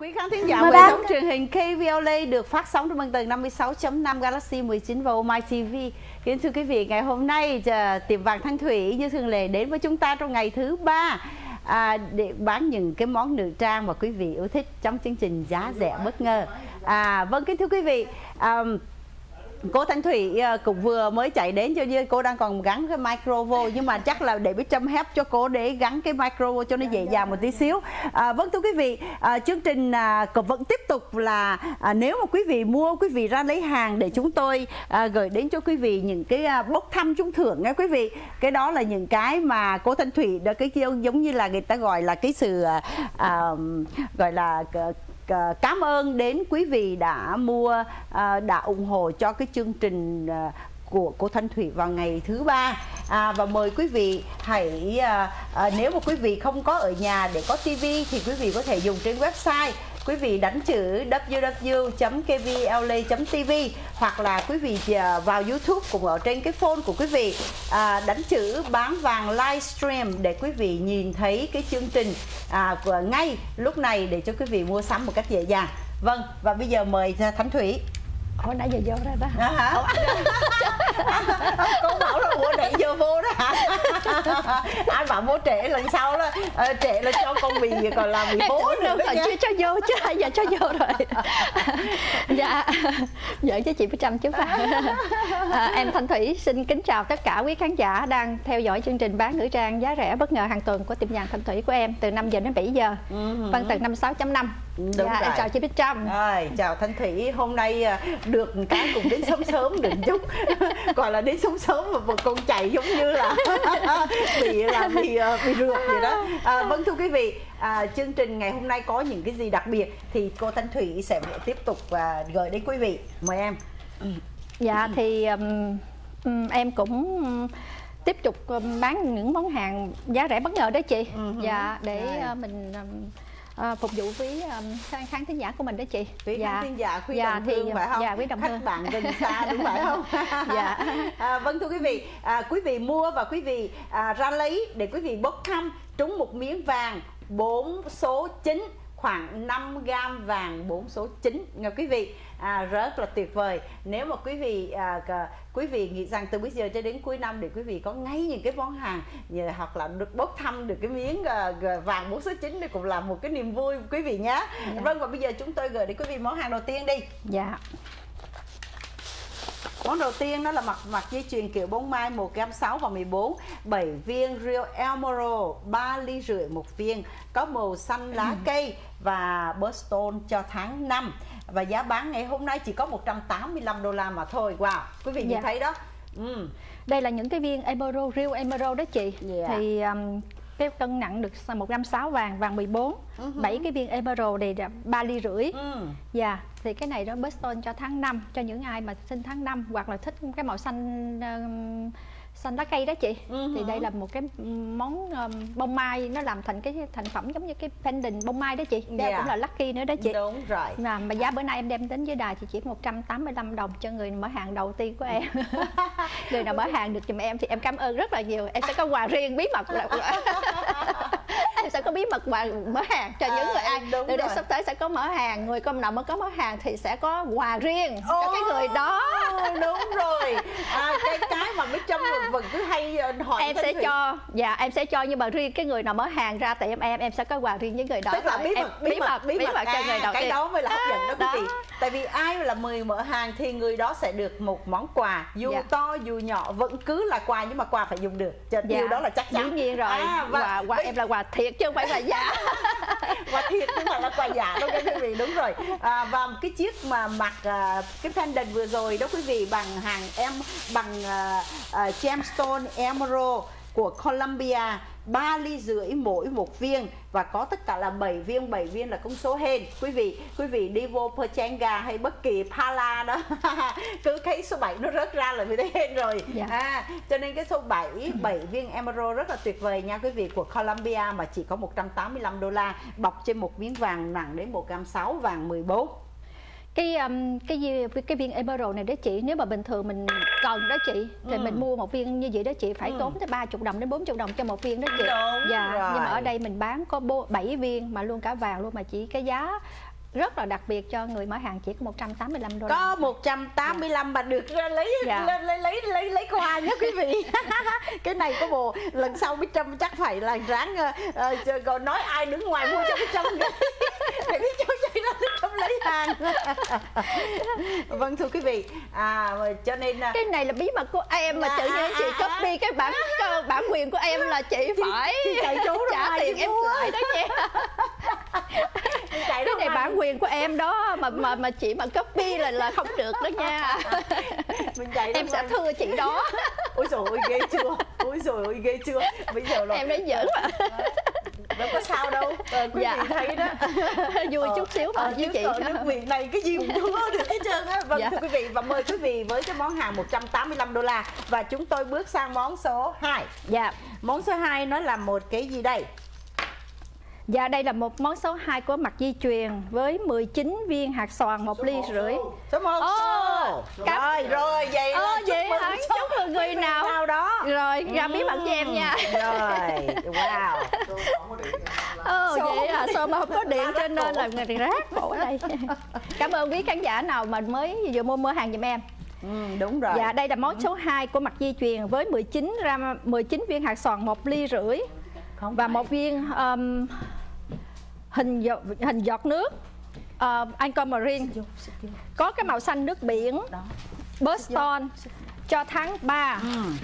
Quý khán thính giả, hệ thống truyền hình KVLA được phát sóng trên băng tần 56.5 Galaxy 19 và My TV. Kính thưa quý vị, ngày hôm nay tiệm vàng Thanh Thủy như thường lệ đến với chúng ta trong ngày thứ ba để bán những cái món nữ trang mà quý vị yêu thích trong chương trình giá rẻ bất ngờ. Vâng, kính thưa quý vị, cô Thanh Thủy cũng vừa mới chạy đến, cho nên cô đang còn gắn cái micro vô, nhưng mà chắc là để biết châm hép cho cô để gắn cái micro vô cho nó dễ dàng một tí xíu. Vâng, thưa quý vị, chương trình vẫn tiếp tục là nếu mà quý vị mua, quý vị ra lấy hàng để chúng tôi gửi đến cho quý vị những cái bốc thăm trúng thưởng nha quý vị. Cái đó là những cái mà cô Thanh Thủy đã cái giống như là người ta gọi là cái sự gọi là cảm ơn đến quý vị đã mua, đã ủng hộ cho cái chương trình của cô Thanh Thủy vào ngày thứ ba. Và mời quý vị hãy nếu mà quý vị không có ở nhà để có tivi thì quý vị có thể dùng trên website. Quý vị đánh chữ www.kvla.tv hoặc là quý vị vào YouTube cũng ở trên cái phone của quý vị, đánh chữ bán vàng livestream để quý vị nhìn thấy cái chương trình ngay lúc này để cho quý vị mua sắm một cách dễ dàng. Vâng, và bây giờ mời Thanh Thủy. Ủa nãy giờ vô ra đó hả? Con bảo là mua nãy giờ vô đó hả? Anh bảo mua trễ lần sau đó, trễ là cho con bị còn làm bị hố nữa rồi chưa cho vô chứ, giờ cho vô rồi. Dạ, giỡn với chị Bích Trâm chứ phải. Em Thanh Thủy xin kính chào tất cả quý khán giả đang theo dõi chương trình bán nữ trang giá rẻ bất ngờ hàng tuần của tiệm vàng Thanh Thủy của em từ 5 giờ đến 7 giờ, phân tầng 56.5. Đúng dạ, rồi. Em chào chị Bích Trâm. Chào Thanh Thủy, hôm nay được cái cũng đến sớm sớm được chút, gọi là đến sớm sớm mà một con chạy giống như là bị rượt vậy đó. Vâng, thưa quý vị, chương trình ngày hôm nay có những cái gì đặc biệt thì cô Thanh Thủy sẽ tiếp tục gửi đến quý vị. Mời em. Dạ thì em cũng tiếp tục bán những món hàng giá rẻ bất ngờ đó chị. Dạ, để mình phục vụ với khán thính giả của mình đó chị. Quý khán thính giả quý đồng hương phải không? Dạ, quý đồng hương. Khách bạn gần xa đúng phải không? Dạ. Vâng, thưa quý vị, quý vị mua và quý vị ra lấy để quý vị bốc thăm trúng một miếng vàng 4 số 9, khoảng 5 gam vàng 4 số 9 nha quý vị. Rất là tuyệt vời. Nếu mà quý vị nghĩ rằng từ bây giờ cho đến cuối năm để quý vị có ngay những cái món hàng hoặc là được bốc thăm được cái miếng vàng 4 số 9 thì cũng là một cái niềm vui quý vị nhé. Vâng, và bây giờ chúng tôi gửi đến quý vị món hàng đầu tiên đi. Dạ. Món đầu tiên đó là mặt dây chuyền kiểu bông mai 1 gam 6 và 14, 7 viên Real Emerald, 3 ly rưỡi một viên, có màu xanh lá cây và birthstone cho tháng 5. Và giá bán ngày hôm nay chỉ có 185 đô la mà thôi. Wow, quý vị nhìn thấy đó. Đây là những cái viên Emerald, Real Emerald đó chị. Thì cái cân nặng được 1 gam 6 vàng 14, 7 cái viên Emerald này 3 ly rưỡi. Dạ, thì cái này đó birthstone cho tháng 5, cho những ai mà sinh tháng 5 hoặc là thích cái màu xanh lá cây đó chị. Thì đây là một cái món bông mai, nó làm thành cái thành phẩm giống như cái pendant bông mai đó chị. Đeo cũng là lucky nữa đó chị. Đúng rồi. Mà giá bữa nay em đem đến với đài thì chỉ 185 đồng cho người mở hàng đầu tiên của em. Người nào mở hàng được giùm em thì em cảm ơn rất là nhiều. Em sẽ có quà riêng bí mật. Em sẽ có bí mật quà mở hàng cho những người ai. Từ đây sắp tới sẽ có mở hàng, người công nào mới có mở hàng thì sẽ có quà riêng cho cái người đó. Đúng rồi. Cái mà mấy trăm vẫn cứ hay hỏi em sẽ cho, dạ em sẽ cho, nhưng mà riêng cái người nào mở hàng ra tiệm em sẽ có quà riêng với người đó. Tức là bí mật cho người đầu cái tiên. đó mới là hấp dẫn đó quý vị. Tại vì ai là người mở hàng thì người đó sẽ được một món quà, dù to dù nhỏ vẫn cứ là quà, nhưng mà quà phải dùng được. Điều đó là chắc chắn. Dĩ nhiên rồi. Quà em là quà thiệt chứ không phải là giả. Quà thiệt chứ không phải là quà giả đâu quý vị. Đúng rồi. Và cái chiếc mà mặc cái pendant vừa rồi đó quý vị, bằng hàng bằng gemstone Emerald của Columbia, 3 ly rưỡi mỗi một viên và có tất cả là 7 viên là con số hên. Quý vị đi vô Pechanga hay bất kỳ Pala đó cứ thấy số 7 nó rớt ra là vì thấy hên rồi. Cho nên cái số 7 viên Emerald rất là tuyệt vời nha quý vị, của Columbia mà chỉ có 185 đô la, bọc trên một miếng vàng nặng đến 1 gam 6 vàng 14. Cái viên Emerald này đó chị, nếu mà bình thường mình cần đó chị thì mình mua một viên như vậy đó chị phải tốn tới 30 đồng đến 40 đồng cho một viên đó chị. Đúng dạ rồi. Nhưng mà ở đây mình bán có 7 viên mà luôn cả vàng luôn, mà chỉ cái giá rất là đặc biệt cho người mở hàng, chỉ có 185 đô la. Có 185 mà được lấy lấy quà nhé quý vị. Cái này có bộ lần sau Bích Trâm chắc phải là ráng còn nói ai đứng ngoài mua cho Bích Trâm để Bích Trâm chạy ra Bích Trâm lấy hàng. Vâng thưa quý vị, cho nên cái này là bí mật của em mà tự nhiên chị copy cái bản quyền của em là chị phải trả tiền em lại đó nha. Cái này bản quyền của em đó mà chị mà copy là không được đó nha. Em sẽ thưa chị đó. Ôi trời ơi ghê chưa, ôi trời ơi ghê chưa. Bây giờ là em đã giỡn mà. Đâu có sao đâu, quý vị thấy đó. Vui chút xíu mà với chị. Nước Việt này cái gì cũng thua được hết trơn á. Vâng thưa quý vị, và mời quý vị với cái món hàng 185 đô la. Và chúng tôi bước sang món số 2. Dạ. Món số 2 nó là một cái gì đây? Dạ, đây là một món số 2 của Mặt Di Truyền với 19 viên hạt xoàn 1,5 ly. Số 1. Rồi vậy là chúc mừng người nào đó. Rồi ra bí mật cho em nha. Rồi, wow. Vậy à, số mà không có điện cho nên là người rác khổ ở đây. Cảm ơn quý khán giả nào mà mới vừa mua hàng giùm em. Đúng rồi. Dạ, đây là món số 2 của Mặt Di Truyền với 19 viên hạt xoàn 1,5 ly. Và một viên hình giọt nước Anchor Marine có cái màu xanh nước biển Boston cho tháng 3.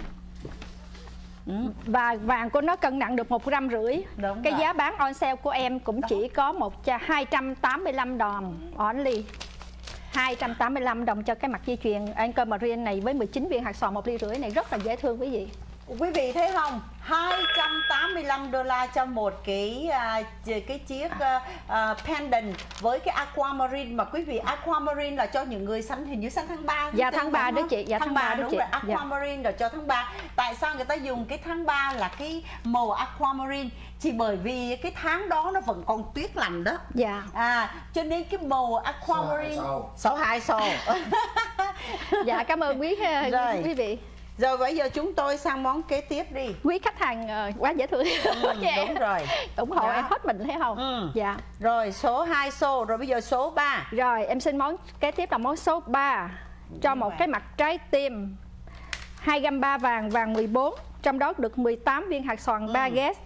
Và vàng của nó cân nặng được 1,5 gram. Cái giá bán on sale của em cũng chỉ có 285 đồng only. 285 đồng cho cái Mặt Di Truyền Anchor Marine này với 19 viên hạt xoàn 1,5 ly này, rất là dễ thương quý vị. Quý vị thấy không? 285 đô la cho một cái chiếc pendant với cái aquamarine, mà quý vị aquamarine là cho những người sanh, hình như sanh tháng 3. Dạ tháng 3 đó chị, dạ tháng 3 đúng rồi, aquamarine rồi cho tháng 3. Tại sao người ta dùng cái tháng 3 là cái màu aquamarine? Chỉ bởi vì cái tháng đó nó vẫn còn tuyết lạnh đó. Dạ. Cho nên cái màu aquamarine 62 xô. Dạ, cảm ơn quý vị. Rồi bây giờ chúng tôi sang món kế tiếp đi. Quý khách hàng quá dễ thương. Đúng rồi. ủng hộ em hết mình thấy không? Dạ. Rồi số 2 xô, rồi bây giờ số 3. Rồi em xin món kế tiếp là món số 3 cho một cái mặt trái tim 2 gam 3 vàng 14, trong đó được 18 viên hạt xoàn baguette.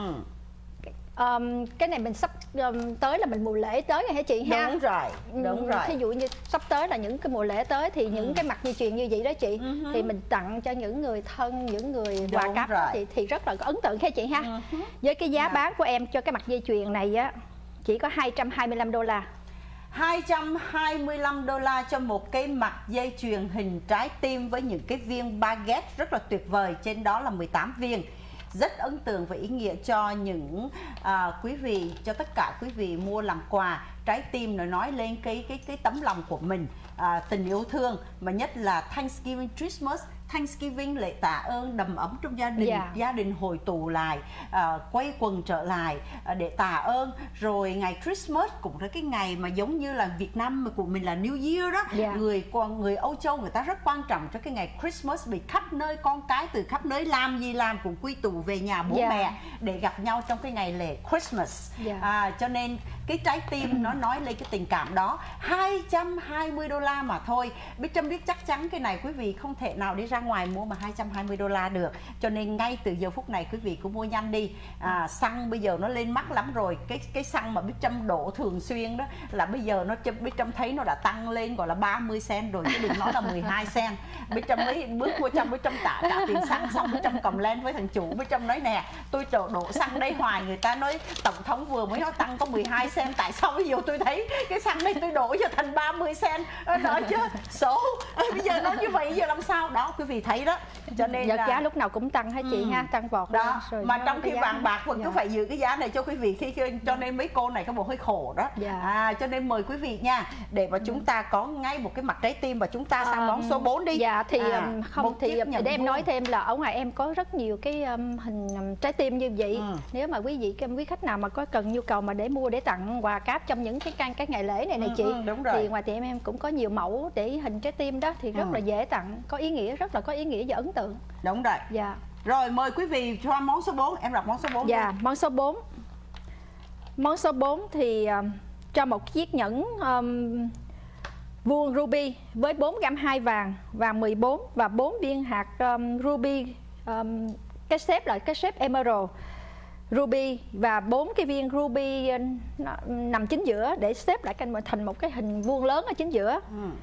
Cái này mình sắp tới là mình mùa lễ tới rồi hả chị ha? Đúng rồi. Thí dụ như sắp tới là những cái mùa lễ tới thì những cái Mặt Di Truyền như vậy đó chị, thì mình tặng cho những người thân, những người quà cáp thì rất là có ấn tượng hả chị ha? Với cái giá bán của em cho cái Mặt Di Truyền này á chỉ có 225 đô la. 225 đô la cho một cái mặt dây chuyền hình trái tim với những cái viên baguette rất là tuyệt vời, trên đó là 18 viên. Rất ấn tượng và ý nghĩa cho những quý vị, cho tất cả quý vị mua làm quà. Trái tim nó nói lên cái tấm lòng của mình, tình yêu thương, mà nhất là Thanksgiving, Christmas, Thanksgiving, lễ tạ ơn đầm ấm trong gia đình, gia đình hội tụ lại, quay quần trở lại để tạ ơn. Rồi ngày Christmas cũng là cái ngày mà giống như là Việt Nam của mình là New Year đó. Người Âu Châu người ta rất quan trọng cho cái ngày Christmas, vì khắp nơi con cái từ khắp nơi làm gì làm cũng quy tụ về nhà bố mẹ để gặp nhau trong cái ngày lễ Christmas. Cho nên cái trái tim nó nói lên cái tình cảm đó. 220 đô la mà thôi. Bích Trâm biết chắc chắn cái này quý vị không thể nào đi ra ngoài mua mà 220 đô la được. Cho nên ngay từ giờ phút này quý vị cũng mua nhanh đi. Xăng bây giờ nó lên mắc lắm rồi. Cái xăng mà Bích Trâm đổ thường xuyên đó là bây giờ Bích Trâm thấy nó đã tăng lên gọi là 30 cent rồi, chứ đừng nói là 12 cent. Bích Trâm mới bước vô trong, Bích Trâm trả tiền xăng xong Bích Trâm cầm lên với thằng chủ, Bích Trâm nói nè, tôi đổ xăng đây hoài, người ta nói tổng thống vừa mới nói tăng có 12 cent, tại sao bây giờ tôi thấy cái xăng đây tôi đổ cho thành 30 cent đó chứ số bây giờ nói như vậy giờ làm sao đó, quý vị thấy đó. Cho nên là giá lúc nào cũng tăng hả chị ha, tăng vọt đó rồi, mà trong khi vàng bạc vẫn cứ phải giữ cái giá này cho quý vị, cho nên mấy cô này có bộ hơi khổ đó. Cho nên mời quý vị nha, để mà chúng ta có ngay một cái mặt trái tim, và chúng ta sang món số 4 đi. Dạ thì không thì để em nói thêm là ở ngoài em có rất nhiều cái hình trái tim như vậy. Nếu mà quý khách nào mà có cần nhu cầu mà để mua để tặng quà cáp trong những cái ngày lễ này chị, thì ngoài tiệm em cũng có nhiều mẫu để hình trái tim đó, thì rất là dễ tặng, có ý nghĩa, rất là có ý nghĩa và ấn tượng. Đúng rồi. Dạ. Rồi mời quý vị cho món số 4, em đọc món số 4. Dạ, món số 4. Món số 4 thì cho một chiếc nhẫn vuông ruby với 4 gam 2 vàng, vàng 14 và 4 viên hạt ruby, cái xếp là cái xếp emerald ruby, và 4 cái viên ruby nằm chính giữa để xếp lại thành một cái hình vuông lớn ở chính giữa.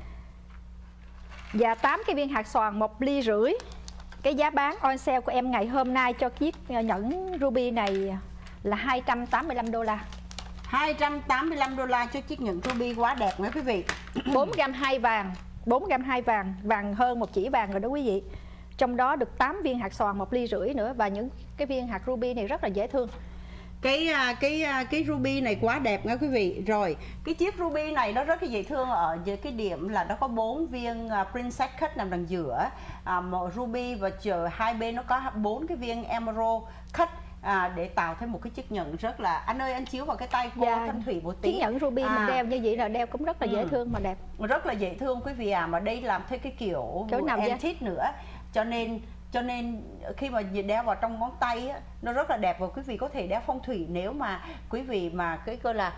Và 8 cái viên hạt xoàn 1,5 ly. Cái giá bán on sale của em ngày hôm nay cho chiếc nhẫn ruby này là 285 đô la. 285 đô la cho chiếc nhẫn ruby, quá đẹp nữa quý vị. 4 gam 2 vàng, 4 gam 2 vàng, vàng hơn 1 chỉ vàng rồi đó quý vị. Trong đó được 8 viên hạt xoàn 1,5 ly nữa, và những cái viên hạt ruby này rất là dễ thương. Cái ruby này quá đẹp nha quý vị. Rồi cái chiếc ruby này nó rất là dễ thương ở cái điểm là nó có 4 viên princess cut nằm đằng giữa, một ruby, và hai bên nó có 4 cái viên emerald cut, để tạo thêm một cái chiếc nhẫn rất là, anh ơi anh chiếu vào cái tay cô Thanh Thủy một tí. Chiếc nhẫn ruby mình đeo như vậy là đeo cũng rất là dễ thương mà đẹp, rất là dễ thương quý vị mà đây làm theo cái kiểu antique nữa, cho nên khi mà đeo vào trong ngón tay á, nó rất là đẹp, và quý vị có thể đeo phong thủy nếu mà quý vị mà cái coi là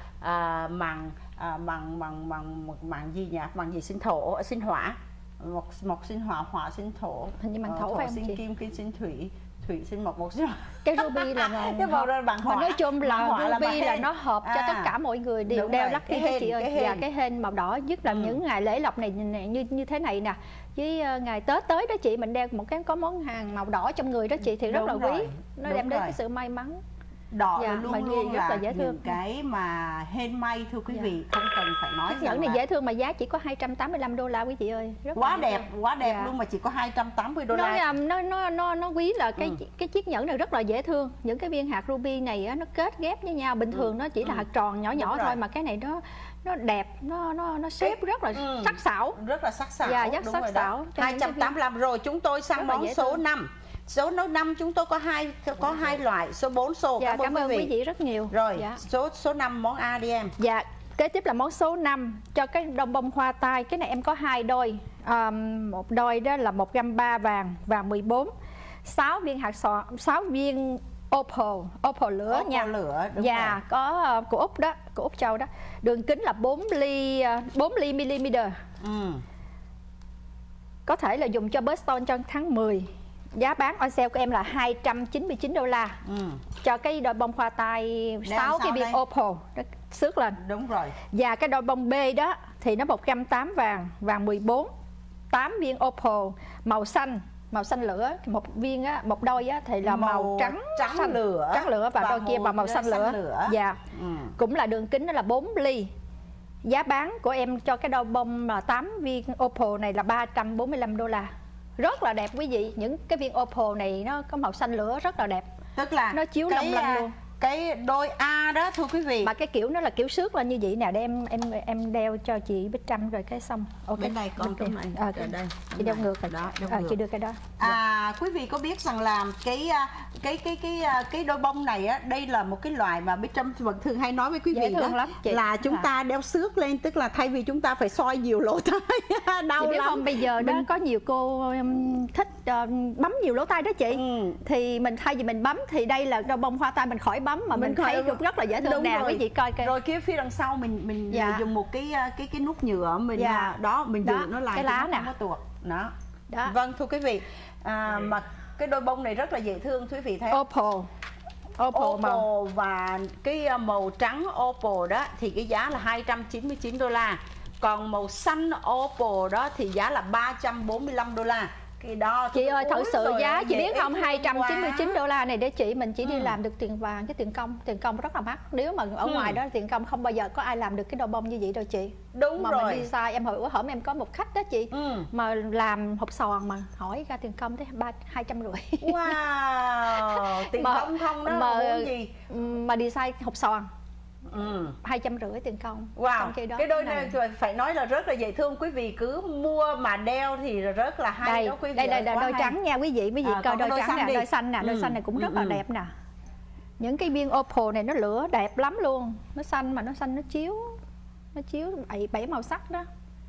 màng gì nhỉ, màng gì sinh thổ, sinh hỏa, mộc sinh hỏa, hỏa sinh thổ, hình như màng thổ phải không sinh chị? Kim, kim sinh thủy, thủy sinh mộc, mộc sinh hỏa. Cái ruby là cái màu ra bằng hỏa. Nói chung là ruby là nó hợp cho tất cả mọi người đều đeo lucky hết chị ơi. Và cái hên màu đỏ, nhất là những ngày lễ lộc này như thế này nè, với ngày Tết tới đó chị, mình đeo một cái có món hàng màu đỏ trong người đó chị thì rất là quý, nó đem đến cái sự may mắn. Đỏ luôn luôn là dễ thương. Những cái mà hên may thưa quý vị, không cần phải nói. Chiếc nhẫn này dễ thương mà giá chỉ có 285 đô la quý vị ơi, rất quá đẹp, quá đẹp luôn, mà chỉ có 280 đô la. Nó quý là cái chiếc nhẫn này rất là dễ thương. Những cái viên hạt ruby này nó kết ghép với nhau, bình thường nó chỉ là hạt tròn nhỏ nhỏ thôi, mà cái này nó đẹp, nó xếp rất là sắc sảo, rất là sắc sảo. Dạ, rất sắc sảo. 285 rồi, chúng tôi sang món số 5. Số 5 chúng tôi có hai loại, số 4 số. Dạ, cảm ơn quý vị rất nhiều. Rồi, số 5 món A đi em. Dạ, kế tiếp là món số 5 cho cái đong bông hoa tai. Cái này em có 2 đôi. Một đôi đó là 1 gam 3 vàng, vàng 14, 6 viên hạt sọ, 6 viên opal lửa nha. Dạ, có của Úc đó, của Úc Châu đó. Đường kính là 4 ly mm. Có thể là dùng cho birthstone trong tháng 10. Giá bán on sale của em là 299 đô la. Cho cái đôi bông hoa tai 6 cái viên opal nó xước lên. Đúng rồi. Và cái đôi bông B đó thì nó 1 gam 8 vàng, vàng 14, 8 viên opal màu xanh lửa, một viên á, một đôi á thì là màu trắng lửa, và đôi kia vào màu xanh lửa. Dạ. Cũng là đường kính đó là 4 ly. Giá bán của em cho cái đôi bông là 8 viên opal này là 345 đô la. Rất là đẹp quý vị. Những cái viên opal này nó có màu xanh lửa rất là đẹp, tức là nó chiếu long lanh luôn. Cái đôi A đó thưa quý vị, mà cái kiểu nó là kiểu xước lên như vậy nè, để em đeo cho chị Bích Trâm rồi cái xong. Bên này còn cái này ở đây chị đeo ngược rồi đó, chị đưa cái đó. Quý vị có biết rằng là cái đôi bông này á, đây là một cái loại mà Bích Trâm vẫn thường hay nói với quý vị đó lắm, là chúng ta đeo xước lên, tức là thay vì chúng ta phải soi nhiều lỗ tai đau lắm. Không, bây giờ đó có nhiều cô thích bấm nhiều lỗ tai đó chị, thì mình thay vì mình bấm thì đây là đôi bông hoa tai mình khỏi bấm mà mình thấy được rất là dễ thương nè quý vị coi cái. Rồi cái phía đằng sau mình dùng một cái nút nhựa mình đó mình giữ nó lại cái lá nè, không có tuột đó. Vâng thưa quý vị, mà cái đôi bông này rất là dễ thương quý vị thấy. Opal màu và cái màu trắng opal đó thì cái giá là 299 đô la. Còn màu xanh opal đó thì giá là 345 đô la. Cái đó chị ơi, thật sự giá chị biết không, 299 đô la này để chị mình chỉ đi làm được tiền vàng, cái tiền công rất là mắc. Nếu mà ở ngoài đó tiền công không bao giờ có ai làm được cái đôi bông như vậy đâu chị. Đúng mà rồi. Mình đi sai, em hồi hổm em có một khách đó chị, mà làm hộp sòn mà hỏi ra tiền công tới 250. Wow, tiền công không đó mà gì mà đi sai hộp sòn 250 tiền công. Wow, cái đôi này phải nói là rất là dễ thương, quý vị cứ mua mà đeo thì rất là hay đây, đó quý vị. Đây là đôi trắng nha quý vị coi đôi trắng nè, đôi xanh nè, đôi xanh này cũng rất là đẹp nè. Những cái viên opal này nó lửa đẹp lắm luôn, nó xanh mà nó xanh nó chiếu 7 màu sắc đó.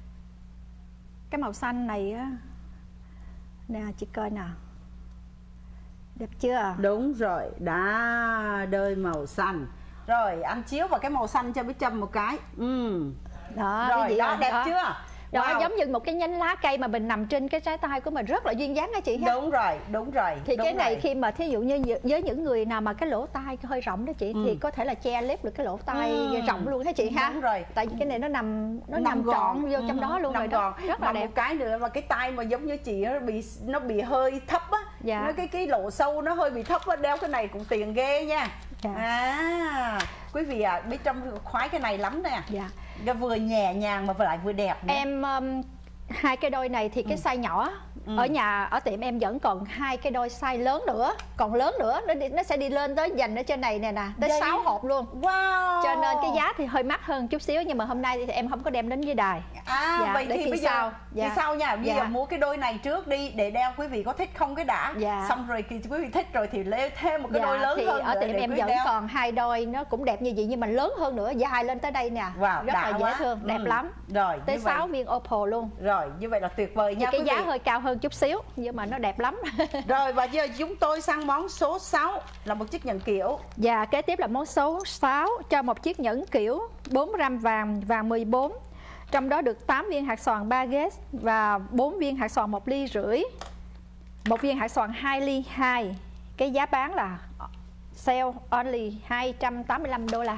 Cái màu xanh này á nè, chị coi nè, đẹp chưa? Đúng rồi, đôi màu xanh Rồi anh chiếu vào cái màu xanh cho Bích Trâm một cái. Đó, rồi đó, đẹp chưa? Đó, giống như một cái nhánh lá cây mà mình nằm trên cái trái tay của mình, rất là duyên dáng hả chị ha? Đúng rồi. Thì cái này khi mà thí dụ như với những người nào mà cái lỗ tai hơi rộng đó chị, thì có thể là che lép được cái lỗ tai rộng luôn hả chị ha? Đúng rồi. Tại vì cái này nó nằm trọn vô trong đó luôn rồi đó. Rất là đẹp. Một cái nữa là cái tai mà giống như chị nó bị hơi thấp á. Nó cái lỗ sâu nó hơi bị thấp á, đeo cái này cũng tiền ghê nha. Quý vị Bích Trâm khoái cái này lắm nè. Vừa nhẹ nhàng mà lại vừa đẹp nữa. Em hai cái đôi này thì cái size nhỏ ở tiệm em vẫn còn hai cái đôi size lớn nữa, nó sẽ đi lên tới dành ở trên này nè, tới 6 hộp luôn. Wow. Cho nên cái giá thì hơi mắc hơn chút xíu, nhưng mà hôm nay thì em không có đem đến với đài. Vậy thì bây giờ sau nha, bây giờ mua cái đôi này trước đi để đeo, quý vị có thích không cái đã. Xong rồi quý vị thích rồi thì lấy thêm một cái đôi lớn thì hơn. Ở tiệm em vẫn còn hai đôi, nó cũng đẹp như vậy nhưng mà lớn hơn nữa, dài lên tới đây nè. Rất là dễ thương, đẹp lắm. Rồi tới 6 viên opal luôn. Rồi như vậy là tuyệt vời nha. Cái giá hơi cao hơn chút xíu nhưng mà nó đẹp lắm. Rồi và giờ chúng tôi sang món số 6 là một chiếc nhẫn kiểu. Và kế tiếp là món số 6 cho một chiếc nhẫn kiểu 4 gram vàng 14. Trong đó được 8 viên hạt xoàn baguette và 4 viên hạt xoàn 1,5 ly. Một viên hạt xoàn 2,2 ly. Cái giá bán là sale only $285.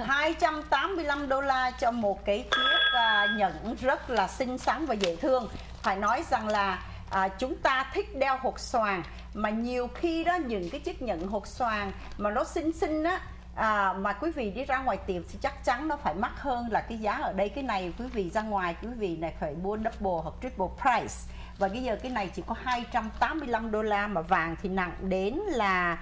$285 cho một cái chiếc nhẫn rất là xinh xắn và dễ thương. Phải nói rằng là chúng ta thích đeo hột xoàn, mà nhiều khi đó những cái chiếc nhẫn hột xoàn mà nó xinh xinh á, mà quý vị đi ra ngoài tiệm thì chắc chắn nó phải mắc hơn là cái giá ở đây. Cái này quý vị ra ngoài quý vị này phải mua double hoặc triple price. Và bây giờ cái này chỉ có $285, mà vàng thì nặng đến là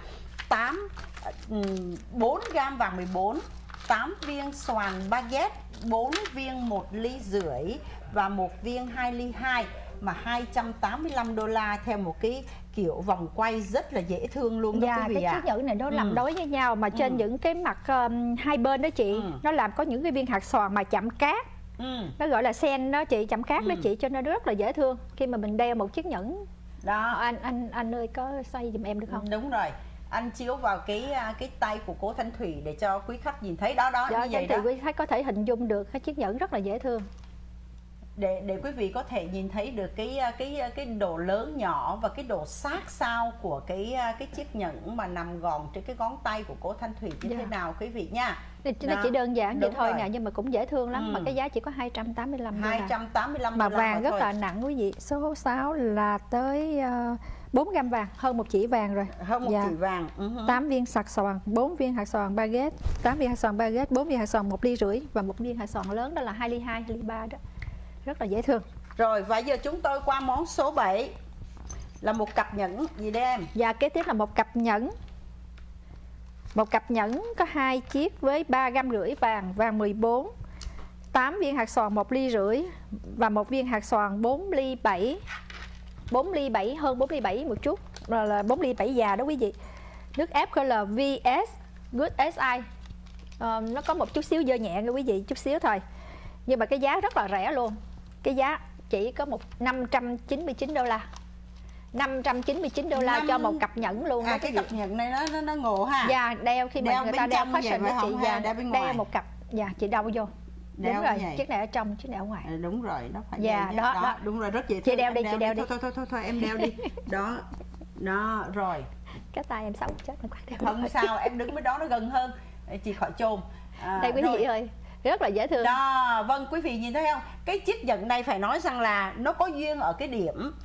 4 gram vàng 14, 8 viên xoàn baguette, 4 viên 1,5 ly và 1 viên 2,2 ly, mà $285 theo một cái kiểu vòng quay rất là dễ thương luôn đó quý vị cái chiếc nhẫn này nó làm đối với nhau mà trên những cái mặt hai bên đó chị, nó làm có những cái viên hạt xoàn mà chạm cát. Nó gọi là sen đó chị, chạm cát đó chị, cho nên rất là dễ thương khi mà mình đeo một chiếc nhẫn đó. Anh ơi có xoay giùm em được không? Đúng rồi, anh chiếu vào cái tay của cô Thanh Thủy để cho quý khách nhìn thấy đó như vậy đó. Quý khách có thể hình dung được cái chiếc nhẫn rất là dễ thương. Để quý vị có thể nhìn thấy được cái độ lớn nhỏ và cái độ sát sao của cái chiếc nhẫn mà nằm gọn trên cái ngón tay của cô Thanh Thủy như thế nào quý vị nha. Nó chỉ đơn giản vậy thôi nè, nhưng mà cũng dễ thương lắm. Mà cái giá chỉ có $285. Mà vàng rất là nặng quý vị. Số 6 là tới 4 gram vàng, hơn 1 chỉ vàng rồi. Hơn 1 chỉ vàng. 8 viên hạt xoàn, 4 viên hạt xoàn baguette, 8 viên hạt xoàn baguette, 4 viên hạt xoàn 1,5 ly và 1 viên hạt xoàn lớn đó là 2,2 ly, 2,3 ly đó. Rất là dễ thương. Rồi và giờ chúng tôi qua món số 7 là một cặp nhẫn gì đây em? Và kế tiếp là một cặp nhẫn. Một cặp nhẫn có 2 chiếc với 3,5 gram vàng 14, 8 viên hạt xoàn 1,5 ly và 1 viên hạt xoàn 4,7 ly. 4,7 ly, hơn 4,7 ly một chút, là 4,7 ly già đó quý vị. Nước ép color VS Good SI. Nó có một chút xíu dơ nhẹ nha quý vị, chút xíu thôi. Nhưng mà cái giá rất là rẻ luôn. Cái giá chỉ có $599. $599 cho một cặp nhẫn luôn. Cái cặp nhẫn này nó ngộ ha. Đeo khi mà người ta đeo fashion đó chị, đeo một cặp. Chị đeo vô. Đúng rồi, chiếc này ở trong, chiếc này ở ngoài. Đúng rồi, nó phải đó. Đúng rồi, rất dễ thương. Chị đeo đi, chị đeo đi. Thôi em đeo đi. Đó, rồi. Cái tay em xấu chết. Không sao, em đứng bên đó nó gần hơn. Chị khỏi chồm. Đây quý vị ơi, rất là dễ thương đó. Vâng, quý vị nhìn thấy không, cái chiếc nhẫn này phải nói rằng là nó có duyên ở cái điểm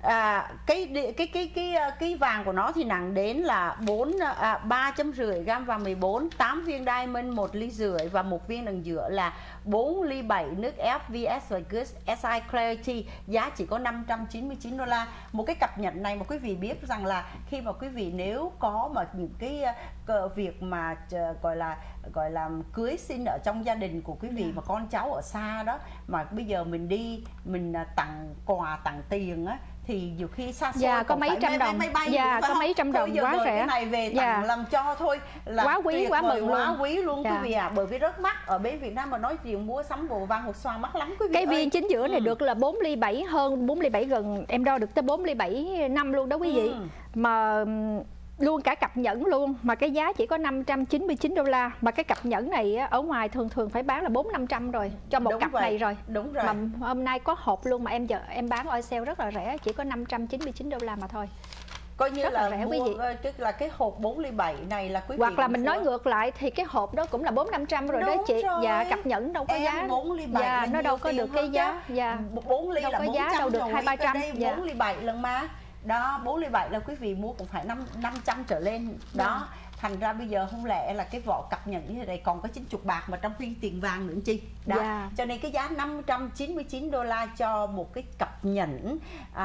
cái vàng của nó thì nặng đến là 3,5 gram vàng 14, 8 viên diamond 1,5 ly và một viên đằng giữa là 4,7 ly nước ép VS và Good SI Clarity. Giá chỉ có $599. Một cái cặp nhẫn này mà quý vị biết rằng là khi mà quý vị nếu có mà những cái việc mà gọi là cưới xin ở trong gia đình của quý vị mà con cháu ở xa đó, mà bây giờ mình đi mình tặng quà tặng tiền á, thì nhiều khi xa xôi có mấy trăm đồng, có mấy trăm đồng quá rẻ. Cái này về tặng làm cho thôi là quá quý, quá mừng luôn, quá quý luôn quý vị ạ. Bởi vì rất mắc, ở bên Việt Nam mà nói chuyện mua sắm đồ vàng hột xoàn mắc lắm quý vị. Cái viên chính giữa này được là 4,7 ly, hơn 4,7 ly, gần em đo được tới 4,7 ly 5 luôn đó quý vị. Mà luôn cả cặp nhẫn luôn, mà cái giá chỉ có 599 đô la. Mà cái cặp nhẫn này ở ngoài thường phải bán là 400-500 rồi cho một cặp này rồi. Đúng rồi. Mà hôm nay có hộp luôn mà em bán on sale rất là rẻ, chỉ có 599 đô la mà thôi. Coi như là rẻ, quý vị. Là cái hộp 4 ly 7 này là quý vị. Hoặc là mình nói ngược lại thì cái hộp đó cũng là 400-500 rồi đó chị. Rồi. Dạ, cặp nhẫn đâu có giá. 4 ly 7 dạ, nó đâu có được cái giá. Dạ. 4 ly đâu là 400 giá đâu được 200-300. Dạ. 4 ly 7 lần mà. Đó, 4 ly 7 là quý vị mua cũng phải 500 trở lên. Đó. Thành ra bây giờ không lẽ là cái vỏ cặp nhẫn như thế này còn có 90 bạc mà trong khuyên tiền vàng nữa chi. Đó. Cho nên cái giá 599 đô la cho một cái cặp nhẫn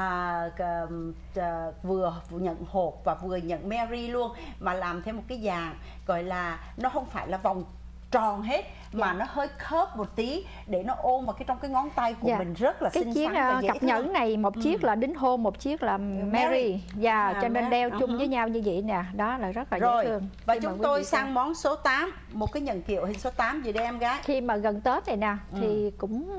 vừa nhận hộp và vừa nhận Mary luôn, mà làm thêm một cái dàn gọi là nó không phải là vòng tròn hết mà nó hơi khớp một tí để nó ôm vào trong cái ngón tay của mình, rất là xinh xắn và dễ cặp nhẫn này một chiếc là đính hôn, một chiếc là Mary. Cho nên đeo chung với nhau như vậy nè, đó là rất là dễ thương. Và chúng tôi sang món số 8, một cái nhẫn kiệu hình số 8 gì đây em gái. Khi mà gần Tết này nè thì cũng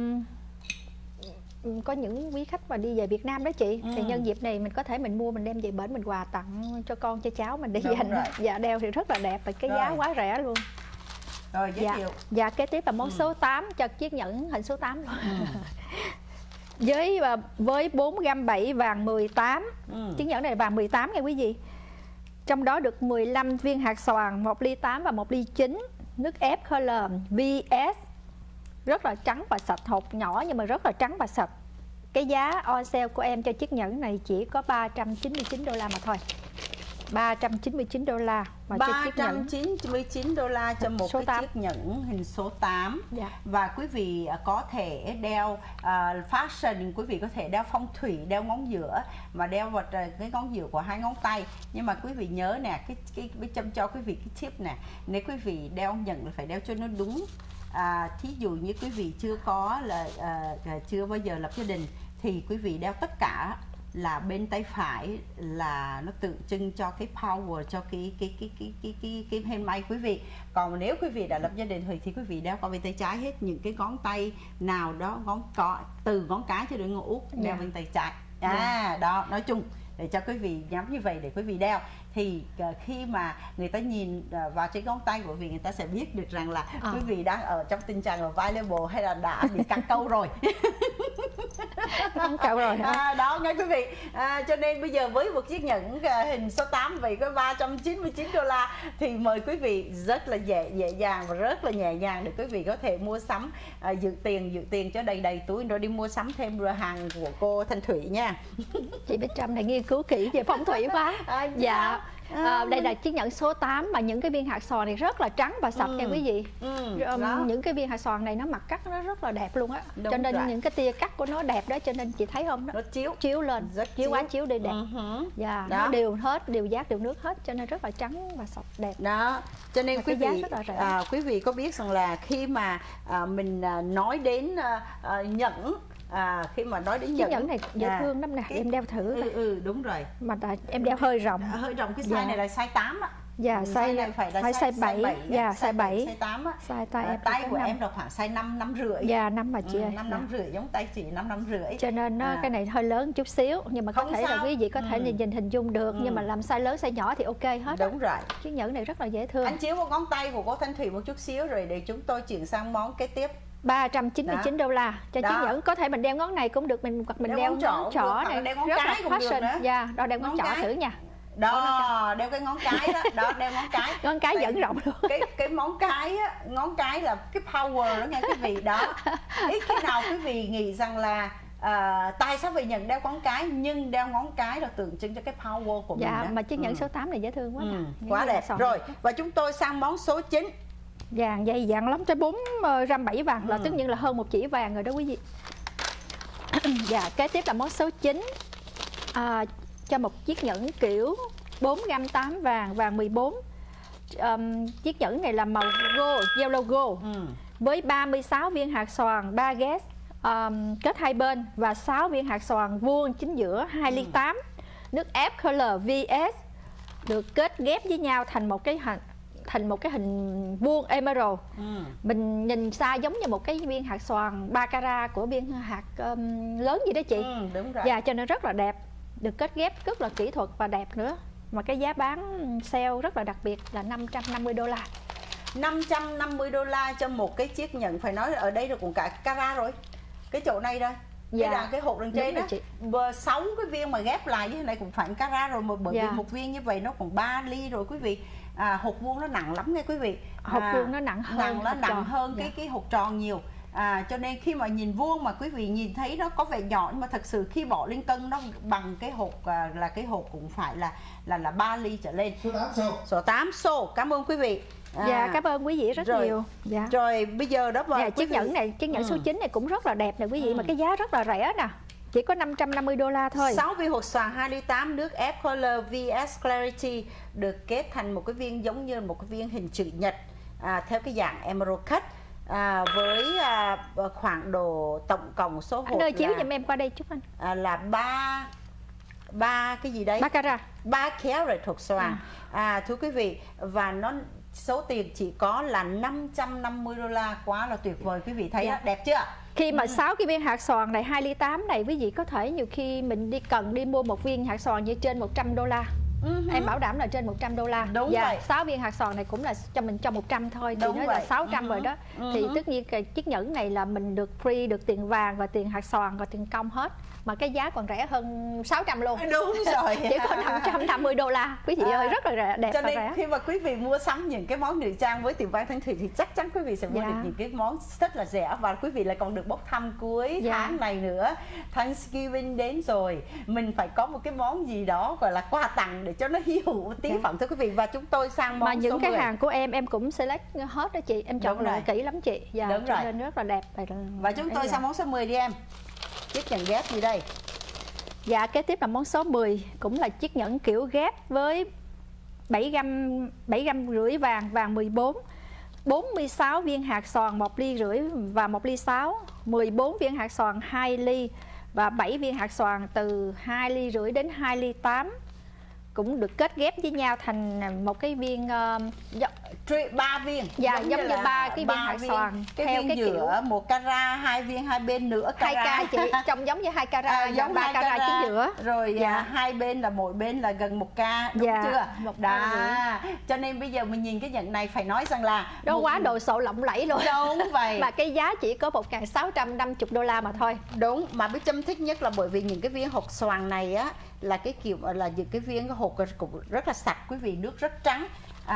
có những quý khách mà đi về Việt Nam đó chị, thì nhân dịp này mình có thể mình mua, mình đem về bển mình quà tặng cho con cho cháu mình để dành. Dạ, đeo thì rất là đẹp và cái giá quá rẻ luôn. Rồi, giới thiệu. Dạ, kế tiếp là món số 8 cho chiếc nhẫn hình số 8 luôn. Với 4 gam 7 vàng 18. Chiếc nhẫn này là vàng 18 nha quý vị. Trong đó được 15 viên hạt xoàn, 1 ly 8 và 1 ly 9. Nước ép Color VS. Rất là trắng và sạch, hộp nhỏ nhưng mà rất là trắng và sạch. Cái giá on sale của em cho chiếc nhẫn này chỉ có 399 đô la mà thôi. 399 đô la mà cho chiếc nhẫn. 399 đô la cho một cái chiếc nhẫn hình số 8. Và quý vị có thể đeo fashion, quý vị có thể đeo phong thủy, đeo ngón giữa, mà đeo vào cái ngón giữa của 2 ngón tay. Nhưng mà quý vị nhớ nè, cái châm cho quý vị cái tip nè, nếu quý vị đeo nhẫn là phải đeo cho nó đúng. Thí dụ như quý vị chưa có là chưa bao giờ lập gia đình thì quý vị đeo tất cả là bên tay phải, là nó tượng trưng cho cái power, cho cái hand may quý vị. Còn nếu quý vị đã lập gia đình thì quý vị đeo qua bên tay trái hết, những cái ngón tay nào đó từ ngón cái cho đến ngón út đeo bên tay trái. Đó, nói chung để cho quý vị nhắm như vậy để quý vị đeo, thì khi mà người ta nhìn vào trên ngón tay của quý vị, người ta sẽ biết được rằng là quý vị đang ở trong tình trạng là viable hay là đã bị cắt câu rồi. Cậu rồi đó nghe quý vị. Cho nên bây giờ với một chiếc nhẫn hình số 8 vậy có 399 đô la thì mời quý vị rất là dễ dàng và rất là nhẹ nhàng để quý vị có thể mua sắm, dự tiền cho đầy túi rồi đi mua sắm thêm hàng của cô Thanh Thủy nha. Chị Bích Trâm này nghiên cứu kỹ về phong thủy quá. Dạ. Đây là chiếc nhẫn số 8 mà những cái viên hạt xoàn này rất là trắng và sạch nha quý vị. Những cái viên hạt xoàn này nó mặt cắt nó rất là đẹp luôn á. Cho nên những cái tia cắt của nó đẹp đó, cho nên chị thấy không, nó chiếu lên, chiếu đi đẹp. Nó đều hết, đều giác đều nước hết, cho nên rất là trắng và sạch đẹp. Đó. Cho nên quý vị quý vị có biết rằng là khi mà mình nói đến nhẫn, khi mà nói đến nhẫn này dễ thương lắm nè, em đeo thử. Đúng rồi. Mà em đeo hơi rộng. Hơi rộng, cái size này là size 8 á. Size này phải là size 7. Size 7. Size 8 á. Size tay của em là khoảng size 5 rưỡi. 5 mà chị ơi. 5 rưỡi, giống tay chị 5 rưỡi. Cho nên cái này hơi lớn chút xíu, nhưng mà có thể là quý vị có thể nhìn hình dung được, nhưng mà làm size lớn size nhỏ thì ok hết. Đúng rồi. Chiếc nhẫn này rất là dễ thương. Anh chiếu một ngón tay của cô Thanh Thủy một chút xíu rồi để chúng tôi chuyển sang món kế tiếp. 399 đô la cho chiếc nhẫn. Có thể mình đeo ngón này cũng được, mình đeo ngón trỏ này rất là fashion. Đó, đeo ngón trỏ thử nha. Đó, đeo cái ngón cái đó, đeo ngón cái. Ngón cái vẫn rộng luôn. Cái ngón cái là cái power đó nghe quý vị đó. Ít khi nào quý vị nghĩ rằng là tại sao vậy nhận đeo ngón cái, nhưng đeo ngón cái là tượng trưng cho cái power của mình đó. Mà chiếc nhẫn số 8 này dễ thương quá. Quá đẹp. Rồi, và chúng tôi sang món số 9. Vàng dày dặn lắm, tới 4 gram 7 vàng là tất nhiên là hơn 1 chỉ vàng rồi đó quý vị. Kế tiếp là món số 9 cho một chiếc nhẫn kiểu 4 gram 8 vàng 14. Chiếc nhẫn này là màu gold, yellow gold, với 36 viên hạt xoàn 3 gas kết hai bên và 6 viên hạt xoàn vuông chính giữa 2 ly 8. Nước ép Color VS được kết ghép với nhau thành một cái hình vuông emerald. Mình nhìn xa giống như một cái viên hạt xoàn 3 carat của viên hạt lớn gì đó chị. Đúng rồi. Cho nên rất là đẹp, được kết ghép rất là kỹ thuật và đẹp nữa. mà cái giá bán sale rất là đặc biệt là 550 đô la. 550 đô la cho một cái chiếc nhẫn, phải nói ở đây là cũng cả carat rồi. Cái chỗ này đây. Dạ. Cái hộp đằng trên đó 6 cái viên mà ghép lại như thế này cũng phải carat rồi, bởi vì một viên như vậy nó còn 3 ly rồi quý vị. Hộp vuông nó nặng lắm nghe quý vị. Hộp vuông nó nặng hơn, cái hộp tròn nhiều. Cho nên khi mà nhìn vuông mà quý vị nhìn thấy nó có vẻ nhỏ, nhưng mà thật sự khi bỏ lên cân nó bằng cái hộp, là cái hộp cũng phải là 3 ly trở lên. Số 8 xô. Cảm ơn quý vị. Dạ, cảm ơn quý vị rất nhiều. Dạ. Rồi bây giờ đó và chiếc nhẫn này, chiếc nhẫn số 9 này cũng rất là đẹp nè quý vị, mà cái giá rất là rẻ nè, chỉ có 550 đô la thôi. 6 viên hột xoàn 2 ly 8 nước ép Color VS Clarity được kết thành một cái viên giống như một cái viên hình chữ nhật, theo cái dạng Emerald Cut, với khoảng độ tổng cộng số hộp. Anh ơi, chiếu giùm em qua đây chút anh. Là 3 cái gì đấy? 3 carat. 3 carat hột xoàn. Thưa quý vị, và nó số tiền chỉ có là 550 đô la, quá là tuyệt vời quý vị thấy. Đẹp chưa? Khi mà 6 cái viên hạt xoàn này 2 ly 8 này quý vị có thể nhiều khi mình cần đi mua một viên hạt xoàn như trên 100 đô la. Em bảo đảm là trên 100 đô la. Đúng vậy. 6 viên hạt xoàn này cũng là cho mình cho 100 thôi, thì nó là 600 rồi đó. Thì tất nhiên cái chiếc nhẫn này là mình được free, được tiền vàng và tiền hạt xoàn và tiền công hết, mà cái giá còn rẻ hơn 600 luôn. Đúng rồi. Chỉ có 550 đô la quý vị ơi, rất là rẻ, đẹp. Cho nên và rẻ. khi mà quý vị mua sắm những cái món nữ trang với Tiệm Vàng Thanh Thủy thì chắc chắn quý vị sẽ mua được những cái món rất là rẻ, và quý vị lại còn được bốc thăm cuối tháng này nữa. Thanksgiving đến rồi, mình phải có một cái món gì đó gọi là quà tặng để cho nó hy hữu tí phẩm thưa quý vị. Và chúng tôi sang món mà những số cái 10. hàng của em cũng select hết đó chị, em chọn lại kỹ lắm chị. Đúng rồi. Nên rất là đẹp. Và chúng tôi sang món số 10 đi em. Chiếc nhẫn ghép gì đây? Dạ, kế tiếp là món số 10, cũng là chiếc nhẫn kiểu ghép với 7 gam rưỡi vàng, vàng 14, 46 viên hạt xoàn 1 ly rưỡi và 1 ly 6, 14 viên hạt xoàn 2 ly và 7 viên hạt xoàn từ 2 ly rưỡi đến 2 ly 8, cũng được kết ghép với nhau thành một cái viên 3 viên. Dạ, giống như 3 cái viên hạt xoàn. Cái theo viên cái giữa kiểu 1 carat, 2 viên hai bên nữa carat. 2 carat chị, trông giống như 2 carat, giống 3 carat chính giữa. Rồi hai bên là mỗi bên là gần 1 ca, đúng chưa? Cho nên bây giờ mình nhìn cái nhẫn này phải nói rằng là nó quá đồ sộ lộng lẫy luôn. Đúng vậy. Mà cái giá chỉ có 1.650 đô la mà thôi. Đúng, mà Bích Trâm thích nhất là bởi vì những cái viên hột xoàn này á là cái kiểu là những cái viên hột cũng rất là sạch quý vị, nước rất trắng.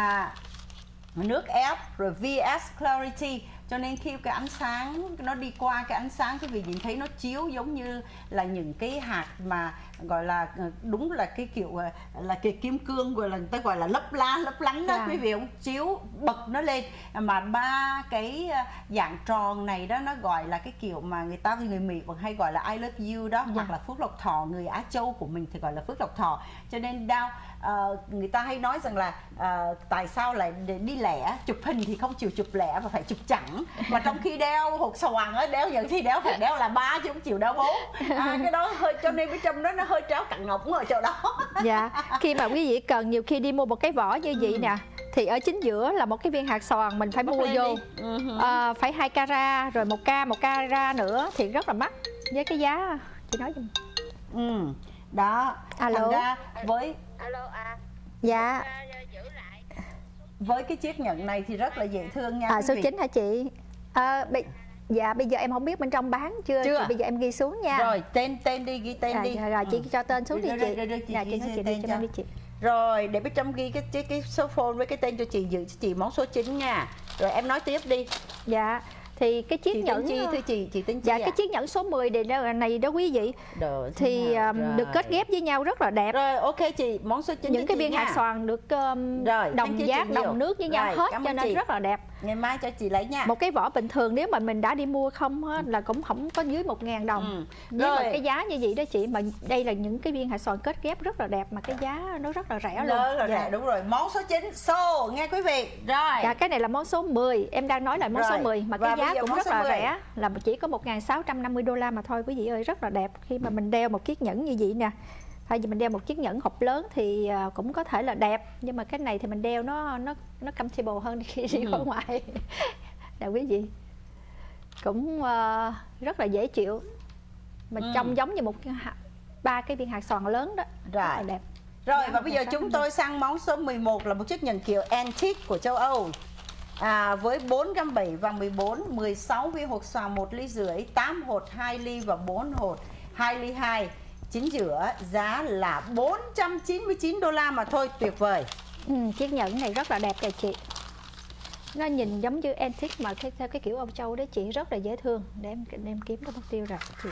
Nước ép rồi VS Clarity, cho nên khi cái ánh sáng nó đi qua cái ánh sáng quý vị nhìn thấy nó chiếu giống như là những cái hạt mà gọi là đúng là cái kiểu là cái kim cương, gọi là người ta gọi là lấp lánh đó quý vị, không chiếu bật nó lên. Mà 3 cái dạng tròn này đó nó gọi là cái kiểu mà người Mỹ còn hay gọi là I love you đó, hoặc là Phước Lộc Thọ, người Á Châu của mình thì gọi là Phước Lộc Thọ. Cho nên người ta hay nói rằng là tại sao lại đi lẻ, chụp hình thì không chịu chụp lẻ mà phải chụp chẵn, mà trong khi đeo hột xoàn á, đeo những thì đeo phải đeo là 3 chứ không chịu đeo 4. Cái đó hơi, cho nên bên trong đó nó hơi tréo cặn ngỗng ở chỗ đó. Dạ, khi mà quý vị cần nhiều khi đi mua một cái vỏ như vậy nè, thì ở chính giữa là một cái viên hạt xoàn mình phải mua vô phải 2 carat rồi 1 carat nữa thì rất là mắc với cái giá chị nói giùm. Đó. Alo. Thành ra với dạ với cái chiếc nhẫn này thì rất là dễ thương nha. Số 9 hả chị? Dạ bây giờ em không biết bên trong bán chưa? Chị, bây giờ em ghi xuống nha. Rồi tên đi, ghi tên đi. Rồi chị cho tên xuống đi chị. Dạ chị tên cho em đi chị. Rồi để bên trong ghi cái số phone với cái tên cho chị, giữ cho chị món số 9 nha. Rồi em nói tiếp đi. Dạ. Thì cái chiếc nhẫn thưa chị tính chi? Dạ cái chiếc nhẫn số 10 này đó quý vị. Thì được kết ghép với nhau rất là đẹp. Rồi ok chị, món số 9 những cái viên hạt xoàn được đồng giác, đồng nước với nhau hết, cho nên rất là đẹp. Ngày mai cho chị lấy nha. Một cái vỏ bình thường nếu mà mình đã đi mua không là cũng không có dưới 1.000 đồng. Với một cái giá như vậy đó chị, mà đây là những cái viên hạt xoàn kết ghép rất là đẹp mà cái giá nó rất là rẻ luôn. Rất là rẻ, đúng rồi. Món số 9 số nghe quý vị. Rồi. Dạ cái này là món số 10, em đang nói là món số 10 mà cái giá cũng rất là rẻ, là chỉ có 1.650 đô la mà thôi quý vị ơi, rất là đẹp. Khi mà mình đeo một chiếc nhẫn như vậy nè, thay vì mình đeo một chiếc nhẫn hộp lớn thì cũng có thể là đẹp, nhưng mà cái này thì mình đeo nó comfortable hơn khi đi ra ngoài. Nè quý vị, cũng rất là dễ chịu, mà trông giống như 3 cái viên hạt xoàn lớn đó. Rất là đẹp. Rồi và bây giờ chúng tôi sang món số 11 là một chiếc nhẫn kiểu antique của châu Âu. Với 4 gam 7 vàng 14, 16 viên hột xoàn 1,5 ly, 8 hột 2 ly và 4 hột 2 ly 2. Chính giữa, giá là 499 đô la mà thôi, tuyệt vời. Chiếc nhẫn này rất là đẹp kìa chị. Nó nhìn giống như antique mà theo cái kiểu Âu Châu đấy chị, rất là dễ thương. Để em kiếm cái mục tiêu rồi chị.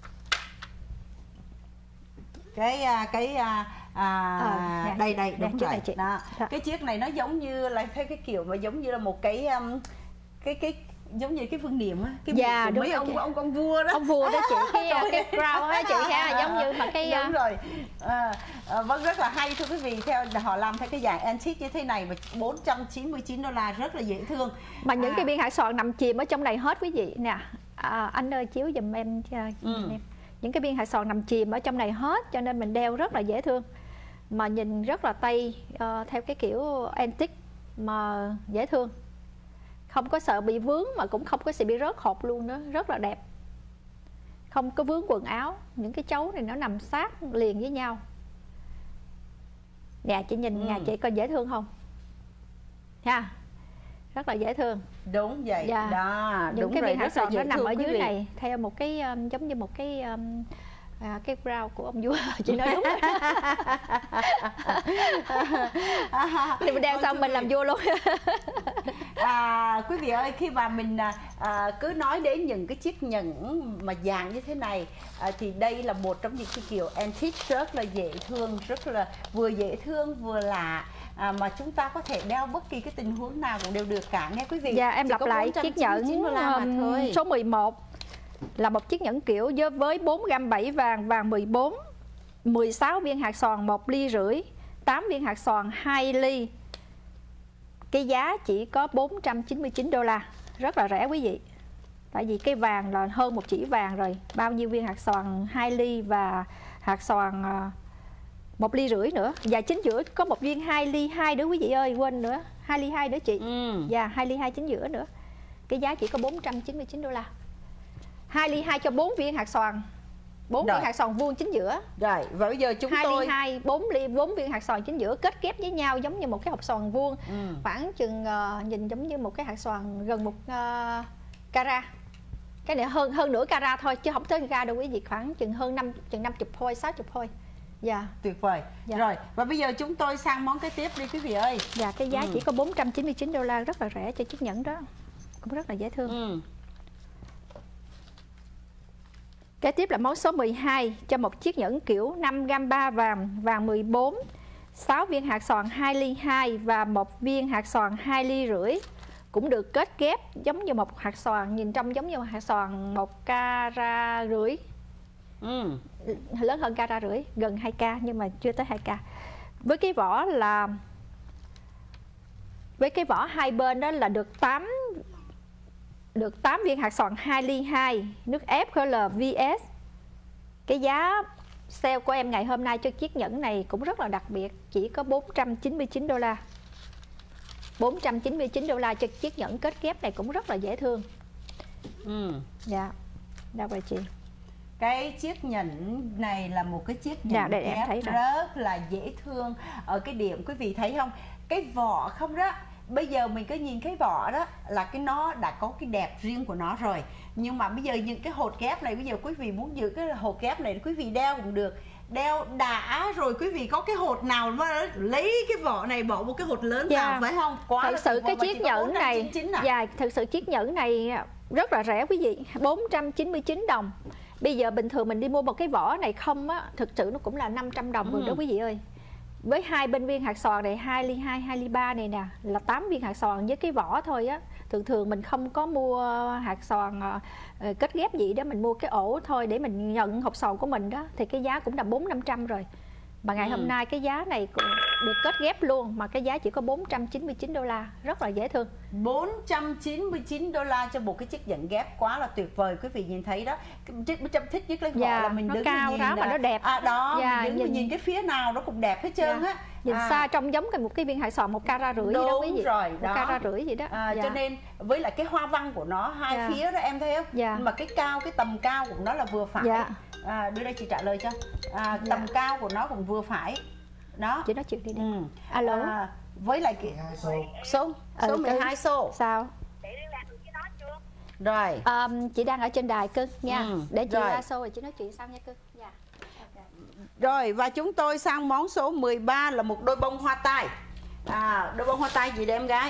Đây đúng rồi chị. Đó. Cái chiếc này nó giống như là theo cái kiểu mà giống như là một cái giống như cái vương niệm á, cái đúng mấy ông vua đó. Ông vua đó chị, cái crown á chị ha, giống như mà cái đúng rồi. Vâng, rất là hay thưa quý vị, theo họ làm theo cái dạng antique như thế này mà 499 đô la, rất là dễ thương. Mà những cái viên hạt xoàn nằm chìm ở trong này hết quý vị nè. Anh ơi chiếu giùm em cho em. Những cái viên hạt xoàn nằm chìm ở trong này hết, cho nên mình đeo rất là dễ thương. Mà nhìn rất là Tây, theo cái kiểu antique mà dễ thương. Không có sợ bị vướng mà cũng không có sợ bị rớt hột luôn đó, rất là đẹp. Không có vướng quần áo, những cái chấu này nó nằm sát liền với nhau. Nè chị nhìn nhà chị coi dễ thương không? Ha. Rất là dễ thương. Đúng vậy. Đó, những đúng cái viên hạt xoàn nó nằm ở dưới này theo một cái giống như một cái brown của ông vua. Chị nói đúng rồi. Thì mình đeo xong mình làm vua luôn. Quý vị ơi, khi mà mình cứ nói đến những cái chiếc nhẫn mà vàng như thế này, thì đây là một trong những cái kiểu antique rất là dễ thương, rất là vừa dễ thương vừa lạ. Mà chúng ta có thể đeo bất kỳ cái tình huống nào cũng đều được cả nghe quý vị. Dạ em lặp lại chiếc nhẫn số 11 là một chiếc nhẫn kiểu với 4 gam 7 vàng, vàng 14, 16 viên hạt xoàn 1,5 ly, 8 viên hạt xoàn 2 ly. Cái giá chỉ có 499 đô la, rất là rẻ quý vị. Tại vì cái vàng là hơn 1 chỉ vàng rồi, bao nhiêu viên hạt xoàn 2 ly và hạt xoàn 1,5 ly nữa. Và chính giữa có một viên 2 ly 2 nữa quý vị ơi, quên nữa, 2 ly 2 nữa chị. Và 2 ly 2 chính giữa nữa. Cái giá chỉ có 499 đô la. 2 ly 2 cho 4 viên hạt xoàn. 4 viên hạt xoàn vuông chính giữa. Rồi, và bây giờ chúng 2 tôi ly 2, 4 viên hạt xoàn chính giữa kết ghép với nhau giống như một cái hộp xoàn vuông. Khoảng chừng nhìn giống như một cái hạt xoàn gần 1 carat. Cái này hơn nửa carat thôi chứ không tới carat đâu quý vị, khoảng chừng hơn 50 phôi, 60 phôi. Dạ. Tuyệt vời. Rồi, và bây giờ chúng tôi sang món kế tiếp đi quý vị ơi. Dạ, cái giá chỉ có 499 đô la, rất là rẻ cho chiếc nhẫn đó. Cũng rất là dễ thương. Kế tiếp là món số 12 cho một chiếc nhẫn kiểu 5 gam 3 vàng, vàng 14, 6 viên hạt xoàn 2 ly 2 và 1 viên hạt xoàn 2,5 ly. Cũng được kết ghép giống như một hạt xoàn, nhìn trong giống như một hạt xoàn 1,5 carat. Lớn hơn carat rưỡi, gần 2K nhưng mà chưa tới 2K. Với cái vỏ hai bên đó là được 8 viên hạt xoàn 2 ly 2, nước ép VS. Cái giá sale của em ngày hôm nay cho chiếc nhẫn này cũng rất là đặc biệt, chỉ có 499 đô la. 499 đô la cho chiếc nhẫn kết ghép này cũng rất là dễ thương. Dạ. Đâu rồi chị? Cái chiếc nhẫn này là một cái chiếc nhẫn ghép rất là dễ thương. Ở cái điểm quý vị thấy không? Cái vỏ không đó. Bây giờ mình cứ nhìn cái vỏ đó là nó đã có cái đẹp riêng của nó rồi. Nhưng mà bây giờ những cái hột ghép này, bây giờ quý vị muốn giữ cái hột ghép này quý vị đeo cũng được. Đeo đã rồi quý vị có cái hột nào mà lấy cái vỏ này bỏ một cái hột lớn vào phải không? Thật sự cái chiếc nhẫn này thực sự chiếc nhẫn này rất là rẻ quý vị, 499 đồng. Bây giờ bình thường mình đi mua một cái vỏ này không á, thực sự nó cũng là 500 đồng rồi đó quý vị ơi. Với hai bên viên hạt xoàn này 2 ly 2, 2 ly 3 này nè là 8 viên hạt xoàn với cái vỏ thôi á. Thường mình không có mua hạt xoàn kết ghép gì đó, mình mua cái ổ thôi để mình nhận hộp xoàn của mình đó, thì cái giá cũng là 400-500 rồi. Mà ngày hôm nay cái giá này cũng được kết ghép luôn mà cái giá chỉ có 499 đô la, rất là dễ thương. 499 đô la cho một cái chiếc nhẫn ghép quá là tuyệt vời. Quý vị nhìn thấy đó, thích nhất cái vỏ là mình nó đứng cao nhìn đó mà nó đẹp. Mình đứng nhìn cái phía nào nó cũng đẹp hết trơn á. Nhìn xa trông giống một cái viên hạt xoàn 1,5 carat gì đó quý vị. Rồi, 1,5 carat gì đó. Cho nên với lại cái hoa văn của nó hai phía đó em thấy không? Mà cái tầm cao của nó là vừa phải. Đưa đây chị trả lời cho. Tầm cao của nó cũng vừa phải. Đó. Chị nói chuyện đi. Alo. Với lại số 12 số. Sao? Rồi. Chị đang ở trên đài cưng nha. Để chị ra show rồi chị nói chuyện sau nha cưng. Dạ. Rồi và chúng tôi sang món số 13 là một đôi bông hoa tai. Đôi bông hoa tai gì đây em gái?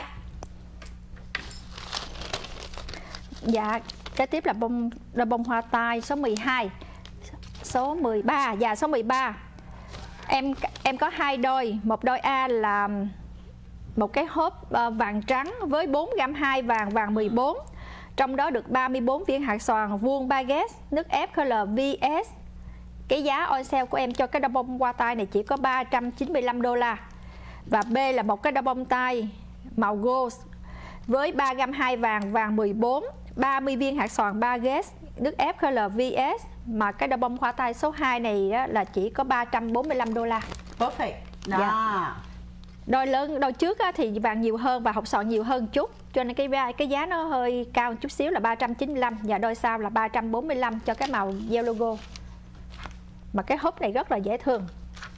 Dạ, kế tiếp là đôi bông hoa tai số 12. Số 13, dạ số 13. Em có 2 đôi, một đôi A là một cái hộp vàng trắng với 4 gam 2 vàng 14. Trong đó được 34 viên hạt xoàn vuông baguette, nước ép color VS. Cái giá on sale của em cho cái đôi bông hoa tai này chỉ có $395. Và B là một cái đôi bông tai màu gold với 3 gam 2 vàng 14, 30 viên hạt xoàn baguette, nước ép color VS. Mà cái đôi bông hoa tai số 2 này là chỉ có $345. Perfect. Đó. Dạ. Đôi trước thì vàng nhiều hơn và hột xoàn nhiều hơn chút, cho nên cái giá nó hơi cao chút xíu là 395, và đôi sau là 345 cho cái màu yellow gold. Mà cái húp này rất là dễ thương.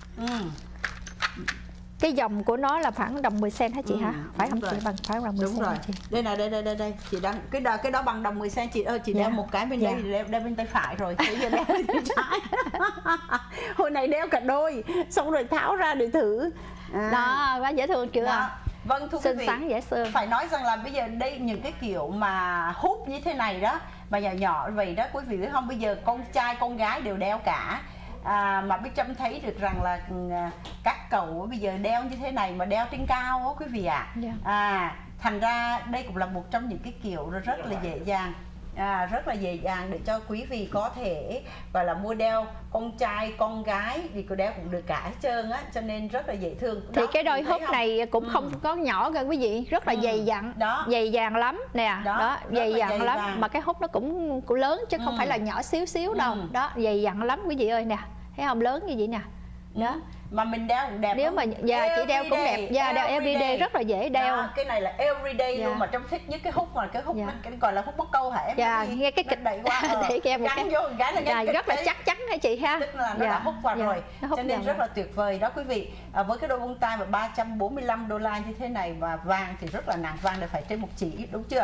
Cái dòng của nó là khoảng đồng 10 cent hả chị hả? Phải không chị? Phải bằng 10 đúng cent rồi. Chị. Đây này, đây chị đang cái đó bằng đồng 10 cent chị ơi, chị đeo một cái bên đây, đeo bên tay phải rồi, bây giờ đeo bên tay trái. Hồi này đeo cả đôi, xong rồi tháo ra để thử. Đó, quá dễ thương chưa? Vâng, thưa quý vị, xinh dễ thương. phải nói rằng là bây giờ đây những cái kiểu mà húp như thế này đó, mà nhỏ nhỏ vậy đó quý vị biết không, bây giờ con trai con gái đều đeo cả. Mà Bích Trâm thấy được rằng là các cậu bây giờ đeo như thế này mà đeo trên cao đó quý vị ạ. Thành ra đây cũng là một trong những cái kiểu rất là dễ dàng. Rất là dễ dàng để cho quý vị có thể gọi là mua đeo con trai con gái thì cô đeo cũng được cả hết trơn á, cho nên rất là dễ thương. Thì cái đôi húp này cũng không có nhỏ gần quý vị, rất là dày dặn, dày dàng lắm nè, đó dày dặn lắm vàng. Mà cái húp nó cũng lớn chứ không phải là nhỏ xíu đâu. Đó dày dặn lắm quý vị ơi nè, thấy không, lớn như vậy nè. Đó. Mà mình đeo cũng đẹp. Nếu mà chị đeo cũng đẹp. Đeo everyday rất là dễ đeo. Cái này là everyday luôn, mà trong thích nhất cái hút mà cái hút cái gọi là hút móc câu hả em? Nghe cái kịch đẩy qua để cho em một cái là rất là chắc chắn hả chị ha. Tức là nó đã hút vào rồi. Cho nên rất là tuyệt vời đó quý vị. Với cái đôi bông tai mà $345 như thế này, và vàng thì rất là nặng, vàng là phải trên 1 chỉ, đúng chưa?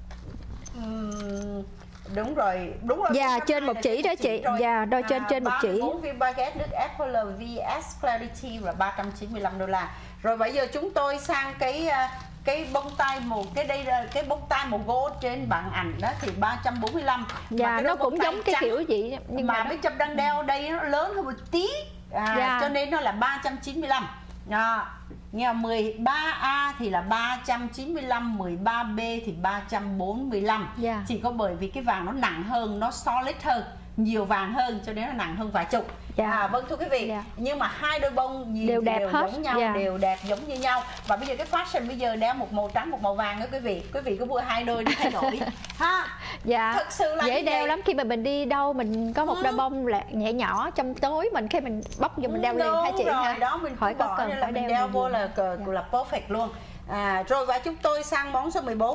Đúng rồi. Dạ, trên 1 chỉ đó chị. Dạ, đôi trên 1 chỉ. 4 viên baguette nước Apple VS Clarity và $395. Rồi bây giờ chúng tôi sang cái bông tai cái bông tai màu gold trên bảng ảnh đó thì 345. Dạ, nó cũng giống cái kiểu gì nhưng mà Bích Trâm đang đeo đây nó lớn hơn một tí. Cho nên nó là 395. Nghe 13A thì là 395, 13B thì 345. Chỉ có bởi vì cái vàng nó nặng hơn, nó solid hơn, nhiều vàng hơn, cho nên nó nặng hơn vài chục. Vâng thưa quý vị, nhưng mà hai đôi bông nhìn đều đẹp hết, giống nhau, đều đẹp giống như nhau. Và bây giờ cái fashion bây giờ đeo một màu trắng một màu vàng đó quý vị cứ mua 2 đôi đi thay đổi ha. Thật sự là dễ đeo lắm, khi mà mình đi đâu mình có một đôi bông nhẹ nhỏ trong tối mình, khi mình bóc vô mình đeo liền hả chị ha. Đó mình khỏi có cần phải đeo vô là perfect luôn. Rồi và chúng tôi sang món số 14.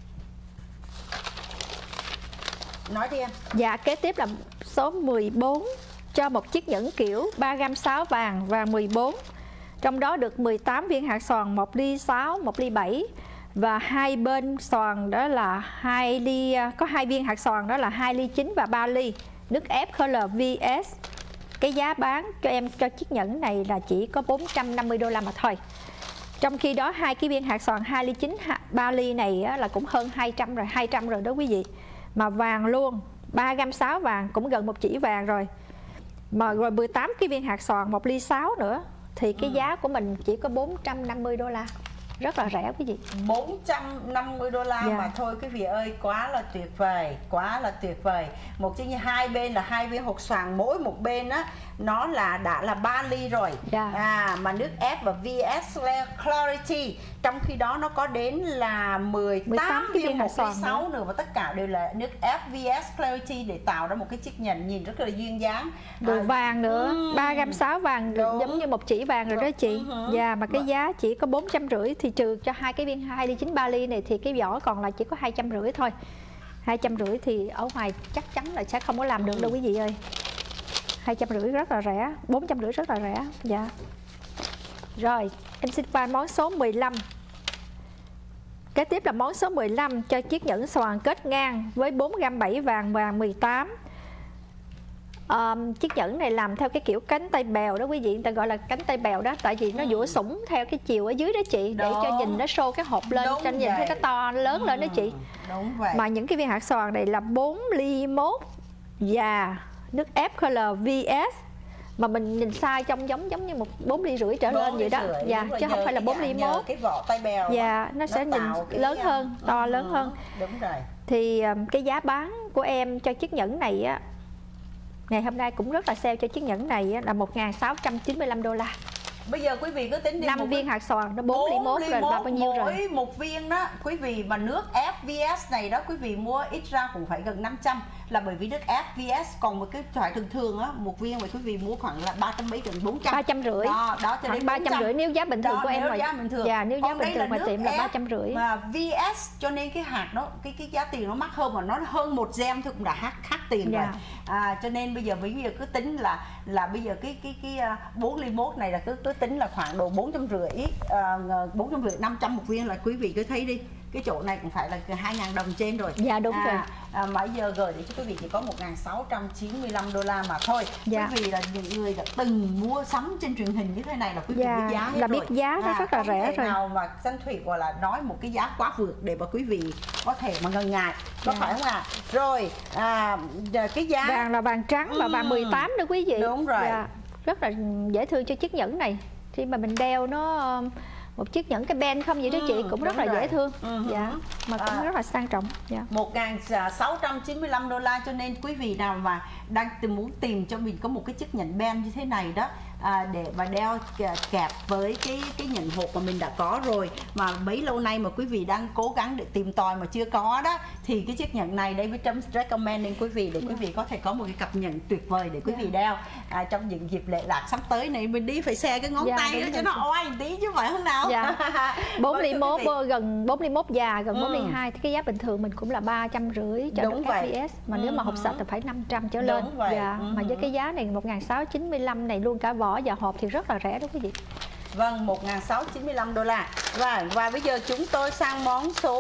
Nói đi em. Dạ, kế tiếp là số 14 cho một chiếc nhẫn kiểu 3 gam 6 vàng 14. Trong đó được 18 viên hạt xoàn, 1 ly 6, 1 ly 7 và hai bên xoàn đó là 2 ly, có 2 viên hạt xoàn đó là 2 ly 9 và 3 ly. Nước ép color VS. Cái giá bán cho em cho chiếc nhẫn này là chỉ có $450 mà thôi. Trong khi đó 2 cái viên hạt xoàn 2 ly 9 3 ly này là cũng hơn 200 rồi đó quý vị. Mà vàng luôn, 3 gam 6 vàng cũng gần 1 chỉ vàng rồi. Mà rồi 18 cái viên hạt xoàn 1 ly 6 nữa thì cái giá của mình chỉ có $450. Rất là rẻ quý vị. $450 mà thôi quý vị ơi, quá là tuyệt vời, quá là tuyệt vời. Một chiếc như hai bên là 2 viên hột xoàn, mỗi một bên á nó đã là 3 ly rồi. Mà nước ép và VS Clarity, trong khi đó nó có đến là 18 viên 1 ly 6 nữa, và tất cả đều là nước ép VS Clarity để tạo ra một cái chiếc nhẫn nhìn rất là duyên dáng. Đồ vàng nữa, 3 gam 6 vàng giống như 1 chỉ vàng rồi đó chị. Mà cái giá chỉ có $450, thì trừ cho 2 cái viên 2 ly 9 3 ly này thì cái vỏ còn lại chỉ có $250 thôi. 250 thì ở ngoài chắc chắn là sẽ không có làm được đâu quý vị ơi. 250 rất là rẻ, 450 rất là rẻ. Dạ. Rồi, em xin qua món số 15. Kế tiếp là món số 15 cho chiếc nhẫn xoàn kết ngang với 4g 7 vàng và 18. Chiếc nhẫn này làm theo cái kiểu cánh tay bèo đó quý vị, người ta gọi là cánh tay bèo đó, tại vì nó vũa sũng theo cái chiều ở dưới đó chị, để cho nhìn nó show cái hộp lên, cho nhìn thấy nó to lớn lên đó chị. Đúng vậy. Mà những cái viên hạt xoàn này là 4 ly mốt và nước ép Color VS, mà mình nhìn sai trong giống như một 4 ly rưỡi trở lên vậy đó. Dạ, chứ không phải là 4 ly mốt. Cái vỏ tay bèo. Dạ, nó sẽ nhìn lớn hơn, to lớn hơn. Đúng rồi. Thì cái giá bán của em cho chiếc nhẫn này á, ngày hôm nay cũng rất là sale cho chiếc nhẫn này á, là 1.695 đô la. Bây giờ quý vị cứ tính đi, 5 viên hạt xoàn nó 4 ly mốt là bao nhiêu rồi? Mỗi một viên đó quý vị, mà nước FVS này đó quý vị mua ít ra cũng phải gần 500, là bởi vì nước FVS. Còn một cái loại thường thường á, một viên mà quý vị mua khoảng là 300 mấy, gần 400, 350. Đó cho đến 350 nếu giá bình thường của em rồi. Dạ, nếu giá bình thường ngoài tiệm là 350. Mà VS cho nên cái hạt đó, cái giá tiền nó mắc hơn, mà nó hơn một gem thôi cũng đã khác tiền rồi. Cho nên bây giờ cứ tính là bây giờ cái 4 ly mốt này là cứ tính là khoảng độ 450, 500 một viên, là quý vị cứ thấy đi, cái chỗ này cũng phải là 2.000 đồng trên rồi. Dạ đúng rồi. Mà giờ gửi để cho quý vị chỉ có 1.695 đô la mà thôi. Quý vị là những người đã từng mua sắm trên truyền hình như thế này là quý vị biết giá hết là rồi. Biết giá nó rất là rẻ rồi. Nào mà Thanh Thủy gọi là nói một cái giá quá vượt để mà quý vị có thể mà ngần ngại, có phải không ạ? Rồi cái giá vàng là vàng trắng và vàng 18 nữa quý vị. Đúng rồi. Rất là dễ thương cho chiếc nhẫn này, khi mà mình đeo nó một chiếc nhẫn cái band không vậy đó chị, cũng rất là dễ thương. Dạ, mà cũng rất là sang trọng. 1.695 đô la, cho nên quý vị nào mà đang muốn tìm cho mình có một cái chiếc nhẫn band như thế này đó, để mà đeo kẹp với cái nhẫn hộp mà mình đã có rồi, mà mấy lâu nay mà quý vị đang cố gắng để tìm tòi mà chưa có đó, thì cái chiếc nhẫn này đây với Trâm recommend đến quý vị, để quý vị có thể có một cái cặp nhẫn tuyệt vời để quý vị đeo trong những dịp lễ lạc sắp tới này. Mình đi phải xe cái ngón tay đó cho nó oai một tí chứ phải không nào? 4 ly mốt, gần 4 ly mốt già, gần 4 ly 2 thì cái giá bình thường mình cũng là 350 cho nước FVS, mà nếu mà hộp sạch thì phải 500 trở lên. Mà với cái giá này 1.695 này luôn cả vỏ và hộp thì rất là rẻ đó quý vị. Vâng, 1.695 đô la. Và bây giờ chúng tôi sang món số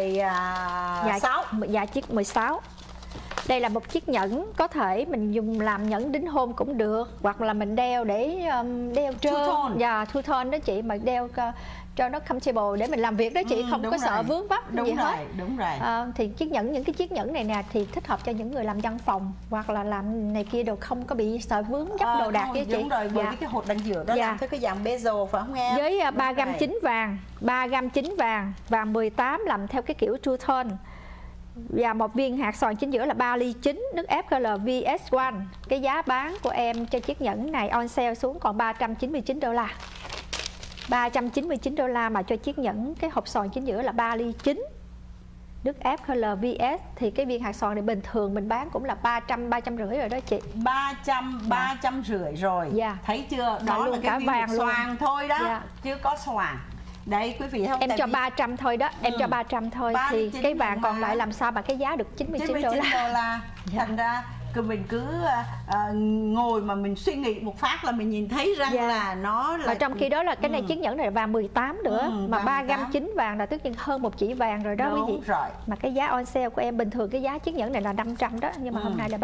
16. Dạ, chiếc 16. Đây là một chiếc nhẫn có thể mình dùng làm nhẫn đính hôn cũng được, hoặc là mình đeo để đeo trơn. Two tone đó chị, mà đeo cho nó comfortable để mình làm việc đó chị, không có sợ vướng vấp gì hết. Đúng rồi. Thì những cái chiếc nhẫn này nè thì thích hợp cho những người làm văn phòng hoặc là làm này kia đồ, không có bị sợ vướng vấp đồ đạc với chị. Đúng rồi, bởi vì cái hột đằng giữa đó làm theo cái dạng bezel phải không em? Với 3g9 vàng, 3g9 vàng và 18 làm theo cái kiểu two tone. Và một viên hạt xoàn chính giữa là 3 ly 9 nước ép Color VS1. Cái giá bán của em cho chiếc nhẫn này on sale xuống còn 399 đô la. 399 đô la mà cho chiếc nhẫn cái hộp xoàn chính giữa là 3 ly 9 nước ép Color VS, thì cái viên hạt xoàn này bình thường mình bán cũng là 300, 350 rồi đó chị. 300, 350 rồi. Thấy chưa? Đó là cái viên hạt xoàn thôi đó, chưa có xoàn. Đây quý vị không? Em cho 300 thôi đó, em cho 300 thôi, thì cái vàng còn lại làm sao mà cái giá được 99 đô la. Thành ra mình cứ ngồi mà mình suy nghĩ một phát là mình nhìn thấy rằng là nó là. Và trong khi đó là cái này chiếc nhẫn này là vàng 18 nữa, mà 3g9 vàng là tất nhiên hơn một chỉ vàng rồi đó quý vị. Mà cái giá on sale của em bình thường cái giá chiếc nhẫn này là 500 đó, nhưng mà hôm nay là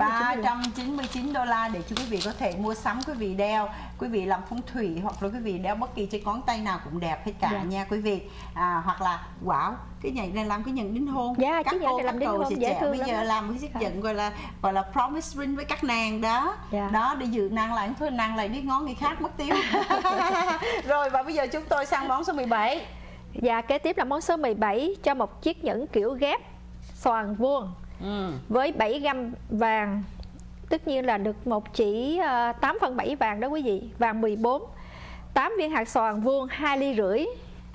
399 đô la để cho quý vị có thể mua sắm, quý vị đeo, quý vị làm phong thủy, hoặc là quý vị đeo bất kỳ trên ngón tay nào cũng đẹp hết cả nha quý vị. Hoặc là cái nhẫn này làm cái nhẫn đính hôn. Các cô các cậu trẻ bây giờ làm cái chiếc nhẫn gọi là promise ring với các nàng đó. Đó, để giữ nàng lại, thôi nàng lại đi ngón người khác mất tiêu. Rồi, và bây giờ chúng tôi sang món số 17. Dạ, kế tiếp là món số 17 cho một chiếc nhẫn kiểu ghép xoàn vuông với 7g vàng, tất nhiên là được một chỉ 8/7 vàng đó quý vị, vàng 14, 8 viên hạt xoàn vuông 2 ly rưỡi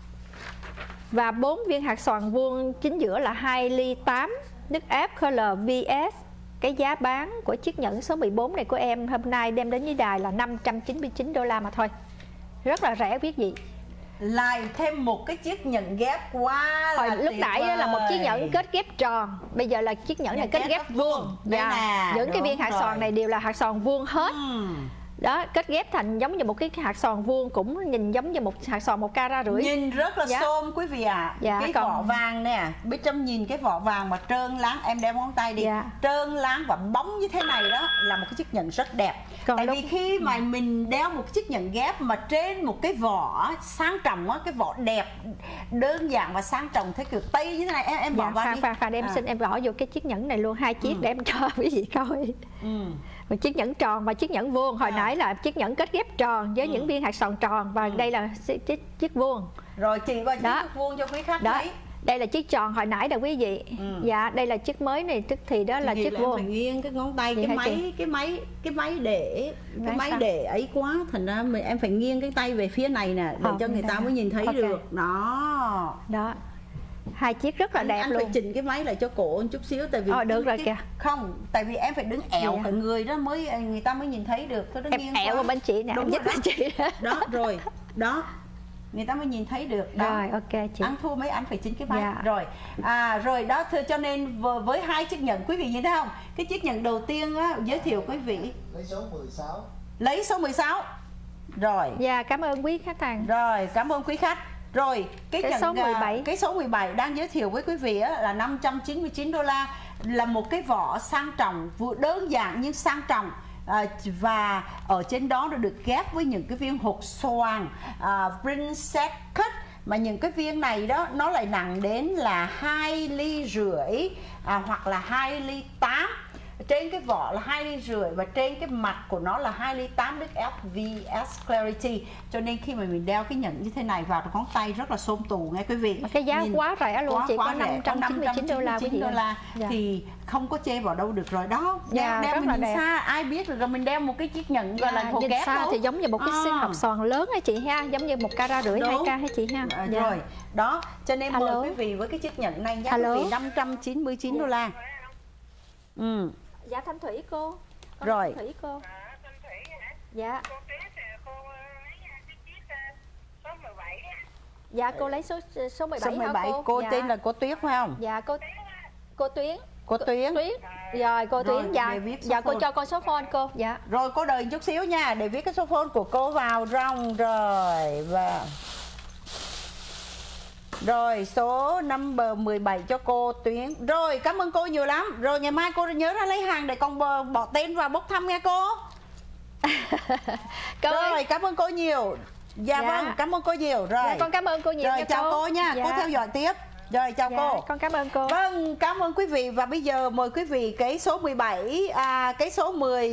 và 4 viên hạt xoàn vuông chính giữa là 2 ly 8 nước ép Color VS. Cái giá bán của chiếc nhẫn số 14 này của em hôm nay đem đến với đài là 599 đô la mà thôi. Rất là rẻ quý vị. Lại thêm một cái chiếc nhẫn ghép quá là lúc nãy đó là một chiếc nhẫn kết ghép tròn, bây giờ là chiếc nhẫn này kết ghép vuông. Những cái viên hạt xoàn này đều là hạt xoàn vuông hết. Đó, kết ghép thành giống như một cái hạt xoàn vuông, cũng nhìn giống như một hạt xoàn 1,5 carat. Nhìn rất là xôm quý vị ạ. Cái vỏ vàng nè, bên trong nhìn cái vỏ vàng mà trơn láng, em đeo ngón tay đi, trơn láng và bóng như thế này đó là một cái chiếc nhẫn rất đẹp. Tại vì khi mà mình đeo một chiếc nhẫn ghép mà trên một cái vỏ sang trọng á, cái vỏ đẹp, đơn giản và sang trọng thế kiểu Tây như thế này, em bỏ vào đi. Khoan, em xin em bỏ vô cái chiếc nhẫn này luôn, 2 chiếc để em cho quý vị coi. Một chiếc nhẫn tròn và chiếc nhẫn vuông. Hồi nãy là chiếc nhẫn kết ghép tròn với những viên hạt xoàn tròn, và đây là chiếc vuông. Rồi chị coi chiếc vuông cho quý khách thấy. Đây là chiếc tròn hồi nãy nè quý vị. Dạ, đây là chiếc mới này, tức thì đó là chiếc vuông. Phải nghiêng cái ngón tay, cái máy để ấy quá, thành ra em phải nghiêng cái tay về phía này nè để cho người ta mới nhìn thấy được. Đó. 2 chiếc rất là đẹp anh luôn. Anh phải chỉnh cái máy lại cho cổ một chút xíu, tại vì được rồi kìa. Không, tại vì em phải đứng ẹo cả người đó mới người ta mới nhìn thấy được. Em ẹo qua bên chị nè, em giúp bên chị. Đó rồi, đó. Người ta mới nhìn thấy được đó. Rồi, ok chị. Ăn thua mấy anh phải chỉnh cái máy. Rồi. Rồi đó, cho nên với 2 chiếc nhẫn quý vị nhìn thấy không? Cái chiếc nhẫn đầu tiên á, giới thiệu quý vị. Lấy số 16. Lấy số 16. Rồi. Dạ, cảm ơn quý khách hàng. Rồi, cảm ơn quý khách. Rồi, cái số 17. Cái số 17 đang giới thiệu với quý vị á, là 599 đô la, là một cái vỏ sang trọng, vừa đơn giản nhưng sang trọng. Và ở trên đó nó được ghép với những cái viên hột xoàn Princess Cut, mà những cái viên này đó nó lại nặng đến là 2,5 ly, hoặc là 2,8 ly. Trên cái vỏ là 2,5 ly và trên cái mặt của nó là 2,8 ly nước ép VS Clarity. Cho nên khi mà mình đeo cái nhẫn như thế này vào ngón tay rất là xôm tù nghe quý vị. Mà cái giá quá rẻ luôn, chỉ có 599 đô la. Thì không có chê vào đâu được rồi đó. Đeo mình nhìn xa ai biết được, rồi mình đeo một cái chiếc nhẫn gọi là hộp kép xa thì giống như một cái xiên hộp xoàn lớn hả chị ha, giống như 1,5 carat, 2 carat hả chị ha. Rồi đó, cho nên mời quý vị với cái chiếc nhẫn này nha quý vị, 599 đô la. Dạ Thanh Thủy cô. Rồi. Thanh Thủy cô. Thanh Thủy hả? Dạ. Cô Tuyết cô lấy cái chiếc số 17 á. Dạ cô lấy số 17 hả cô? Cô tên là cô Tuyết phải không? Dạ cô Tuyến. Cô Tuyến. Rồi cô Tuyến, dạ cô cho con số phone cô. Dạ. Rồi cô đợi chút xíu nha để viết cái số phone của cô vào trong rồi. Và rồi số number 17 cho cô Tuyến. Rồi cảm ơn cô nhiều lắm. Rồi ngày mai cô nhớ ra lấy hàng để con bỏ tên vào bốc thăm nha cô. Rồi cảm ơn cô nhiều. Dạ vâng, cảm ơn cô nhiều. Rồi con cảm ơn cô nhiều. Rồi chào cô nha. Cô theo dõi tiếp. Rồi chào cô. Con cảm ơn cô. Vâng, cảm ơn quý vị. Và bây giờ mời quý vị cái số 17, cái số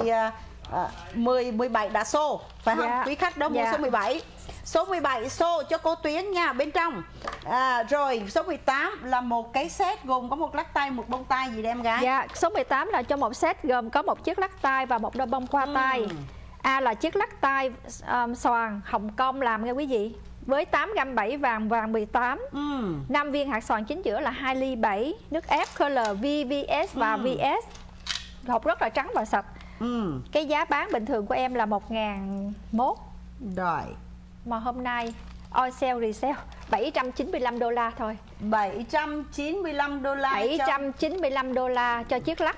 17 đã xô phải không? Quý khách đó mua số 17. Số 17 xô cho cô Tuyến nha, bên trong. Rồi số 18 là một cái set gồm có một lắc tay, một bông tai gì đây em gái? Dạ, số 18 là cho một set gồm có một chiếc lắc tay và một đôi bông hoa tai. Là chiếc lắc tay xoàn Hồng Kông làm nghe quý vị. Với 8 gam 7 vàng 18. 5 viên hạt xoàn chính giữa là 2,7 ly, nước ép color VVS và VS. Hộp rất là trắng và sạch. Cái giá bán bình thường của em là 1.001. Rồi. Mà hôm nay on sale resale 795 đô la thôi. 795 đô la. 795 đô la cho chiếc lắc.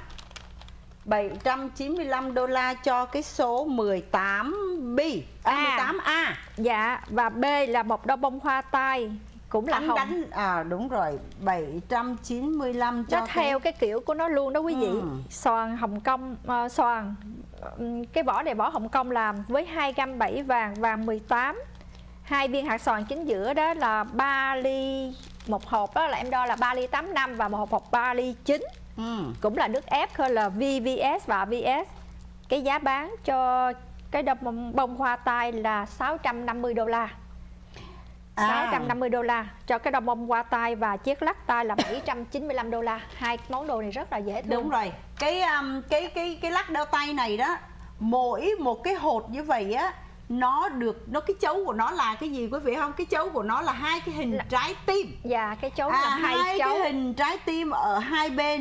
795 đô la cho cái số 18B. 18A. Dạ, và B là một đôi bông hoa tai cũng là hồng. Đúng rồi, 795 cho nó theo cái kiểu của nó luôn đó quý vị. Xoàn Hồng Kông, xoàn cái vỏ này vỏ Hồng Kông làm với 2 gam 7 vàng 18. 2 viên hạt xoàn chính giữa đó là 3 ly, một hộp đó là em đo là 3 ly 85 và một hộp 3 ly 9. Cũng là nước ép color VVS và VS. Cái giá bán cho cái bông hoa tai là 650 đô la. 650 đô la cho cái bông hoa tai và chiếc lắc tai là 795 đô la. Hai món đồ này rất là dễ thương. Đúng rồi. Cái lắc đeo tay này đó, mỗi một cái hột như vậy á, nó cái chấu của nó là cái gì quý vị không? Cái chấu của nó là 2 cái hình trái tim. Dạ, cái chấu là 2 cái hình trái tim ở hai bên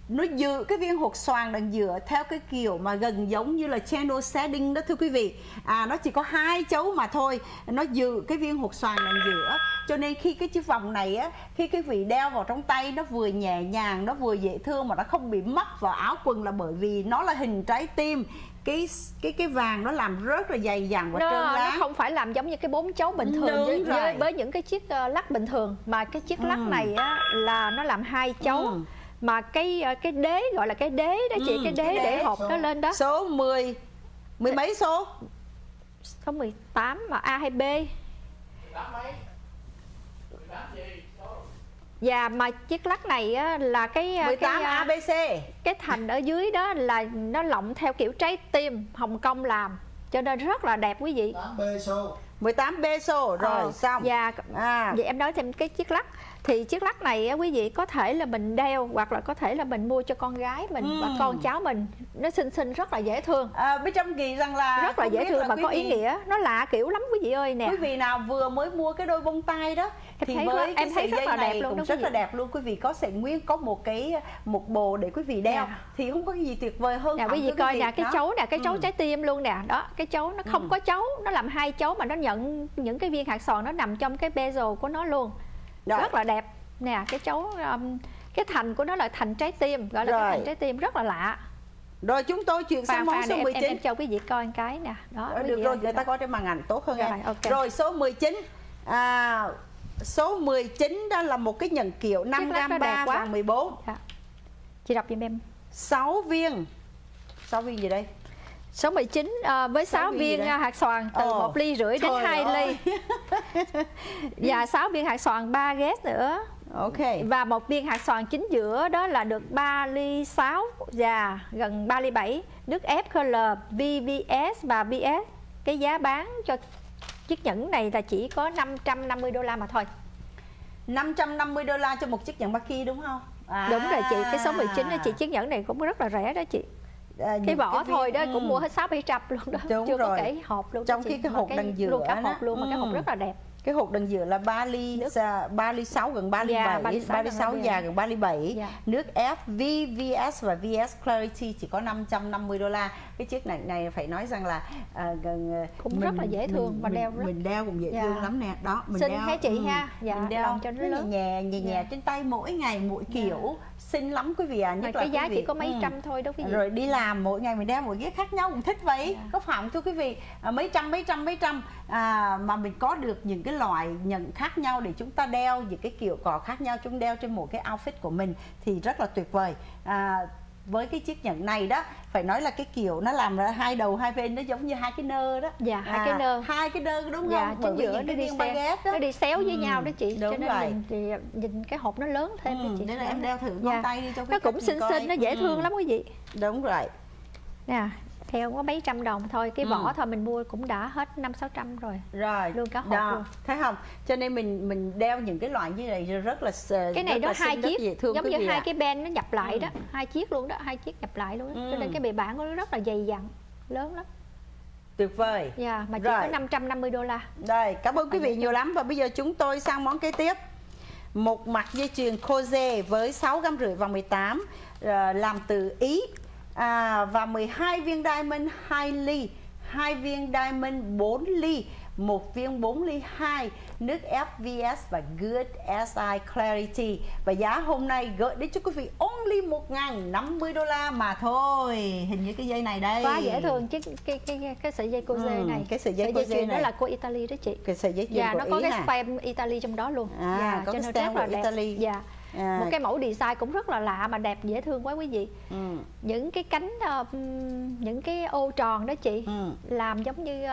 nó giữ cái viên hột xoàn đằng giữa theo cái kiểu mà gần giống như là channel setting đó thưa quý vị. Nó chỉ có 2 chấu mà thôi, nó giữ cái viên hột xoàn đằng giữa, cho nên khi cái chiếc vòng này á, khi quý vị đeo vào trong tay nó vừa nhẹ nhàng, nó vừa dễ thương mà nó không bị mắc vào áo quần, là bởi vì nó là hình trái tim. Cái vàng nó làm rất là dày dặn và trơn láng. Nó không phải làm giống như cái 4 chấu bình thường với những cái chiếc lắc bình thường, mà cái chiếc lắc này á, là nó làm 2 chấu. Mà cái đế gọi là cái đế đó chị, cái đế để hộp nó lên đó. Số 10 mấy số? Số 18 mà A hay B? 18 mấy? 18 gì? Dạ, mà chiếc lắc này á, là cái 18 ABC. Cái thành ở dưới đó là nó lộng theo kiểu trái tim Hồng Kông làm, cho nên rất là đẹp quý vị. 18 peso. 18 peso rồi xong. Dạ. Vậy em nói thêm cái chiếc lắc. Thì chiếc lắc này quý vị có thể là mình đeo, hoặc là có thể là mình mua cho con gái mình và con cháu mình. Nó xinh xinh rất là dễ thương. Bên trong nghĩ rằng là rất là dễ thương và có ý nghĩa. Nó lạ kiểu lắm quý vị ơi nè. Quý vị nào vừa mới mua cái đôi bông tai đó em thì thấy với em thấy rất là đẹp luôn cũng đó, rất là đẹp luôn. Quý vị có sẽ nguyên có một bộ để quý vị đeo thì không có gì tuyệt vời hơn. Quý vị coi nè, cái chấu nè, cái chấu trái tim luôn nè. Đó, cái chấu nó không có chấu, nó làm 2 chấu mà nó nhận những cái viên hạt xoàn nó nằm trong cái bezel của nó luôn. Rất là đẹp nè. Cái chấu cái thành của nó là thành trái tim, gọi là cái thành trái tim, rất là lạ. Rồi chúng tôi chuyển sang món số 19. Em cho quý vị coi một cái nè. Đó, được rồi, người ta coi trên màn ảnh tốt hơn em. Okay. Rồi số 19. Số 19 đó là một cái nhẫn kiểu 5g 3 vàng 14. Chị đọc giùm em. 6 viên. 6 viên gì đây? Số 19 với 6 viên hạt xoàn từ 1,5 ly đến 2 ly. Và 6 viên hạt xoàn 3 ghét nữa. Ok. Và 1 viên hạt xoàn chính giữa đó là được 3 ly 6 và gần 3 ly 7. Nước ép color VVS và VS. Cái giá bán cho chiếc nhẫn này là chỉ có $550 mà thôi. $550 cho một chiếc nhẫn Maki đúng không? Đúng rồi chị, cái số 19 đó chị, chiếc nhẫn này cũng rất là rẻ đó chị. Cái vỏ thôi đó cũng mua hết 600-700 luôn đó. Đúng chưa rồi. có cái hộp luôn. Trong khi cái hộp đằng giữa luôn cả hộp luôn, mà cái hộp rất là đẹp. Cái hộp đằng giữa là 3 ly 6 gần 3 ly 7, 3 ly 6 già gần 3 ly 7. Nước ép VVS và VS Clarity chỉ có $550. Cái chiếc này phải nói rằng là cũng rất là dễ thương và đeo mình đeo cũng dễ thương lắm nè. Đó, mình xinh đeo hả chị ha? Mình đeo cho nó lớn nhẹ trên tay, mỗi ngày mỗi kiểu. Xinh lắm quý vị nhất là cái giá chỉ có mấy trăm thôi đó quý vị. Rồi đi làm mỗi ngày mình đeo một ghế khác nhau cũng thích vậy. Có phải không thưa quý vị? Mấy trăm mà mình có được những cái loại nhẫn khác nhau để chúng ta đeo những cái kiểu cò khác nhau, chúng đeo trên một cái outfit của mình thì rất là tuyệt vời. Với cái chiếc nhẫn này đó phải nói là cái kiểu nó làm ra 2 đầu 2 bên, nó giống như 2 cái nơ đó. Dạ, 2 cái nơ đúng không? Chính giữa nó đi xéo với nhau đó chị. Đúng cho nên rồi. nhìn cái hộp nó lớn thêm đó chị. Nên là em đeo thử ngón tay đi cho nó cũng xinh xinh, nó dễ thương lắm quý vị. Đúng rồi. Nè, theo có mấy trăm đồng thôi, cái vỏ thôi mình mua cũng đã hết 500-600 rồi. Rồi. Luôn cả hộp luôn. Thấy không? Cho nên mình đeo những cái loại như này rất là cái này nó 2 chiếc, giống như 2 cái ben nó nhập lại đó, 2 chiếc luôn đó, 2 chiếc nhập lại luôn đó. Cho nên cái bề bản của nó rất là dày dặn, lớn lắm. Tuyệt vời. Mà chỉ có $550. Rồi, cảm ơn quý vị nhiều lắm. Và bây giờ chúng tôi sang món kế tiếp. Một mặt dây chuyền Coze với 6,5 g vàng 18 làm từ Ý. Và 12 viên diamond 2 ly, 2 viên diamond 4 ly, 1 viên 4 ly 2, nước ép VS và Good SI Clarity. Và giá hôm nay gửi đến cho quý vị only $1.050 mà thôi. Hình như cái dây này đây quá dễ thương chứ, cái sợi dây Coze này. Cái sợi dây Coze chuyền này đó là của Italy đó chị. Cái sợi dây chuyền của nó Ý có cái stamp Italy trong đó luôn. Có cái stamp của Italy. Một cái mẫu design cũng rất là lạ mà đẹp, dễ thương quá quý vị. Những cái cánh, những cái ô tròn đó chị, làm giống như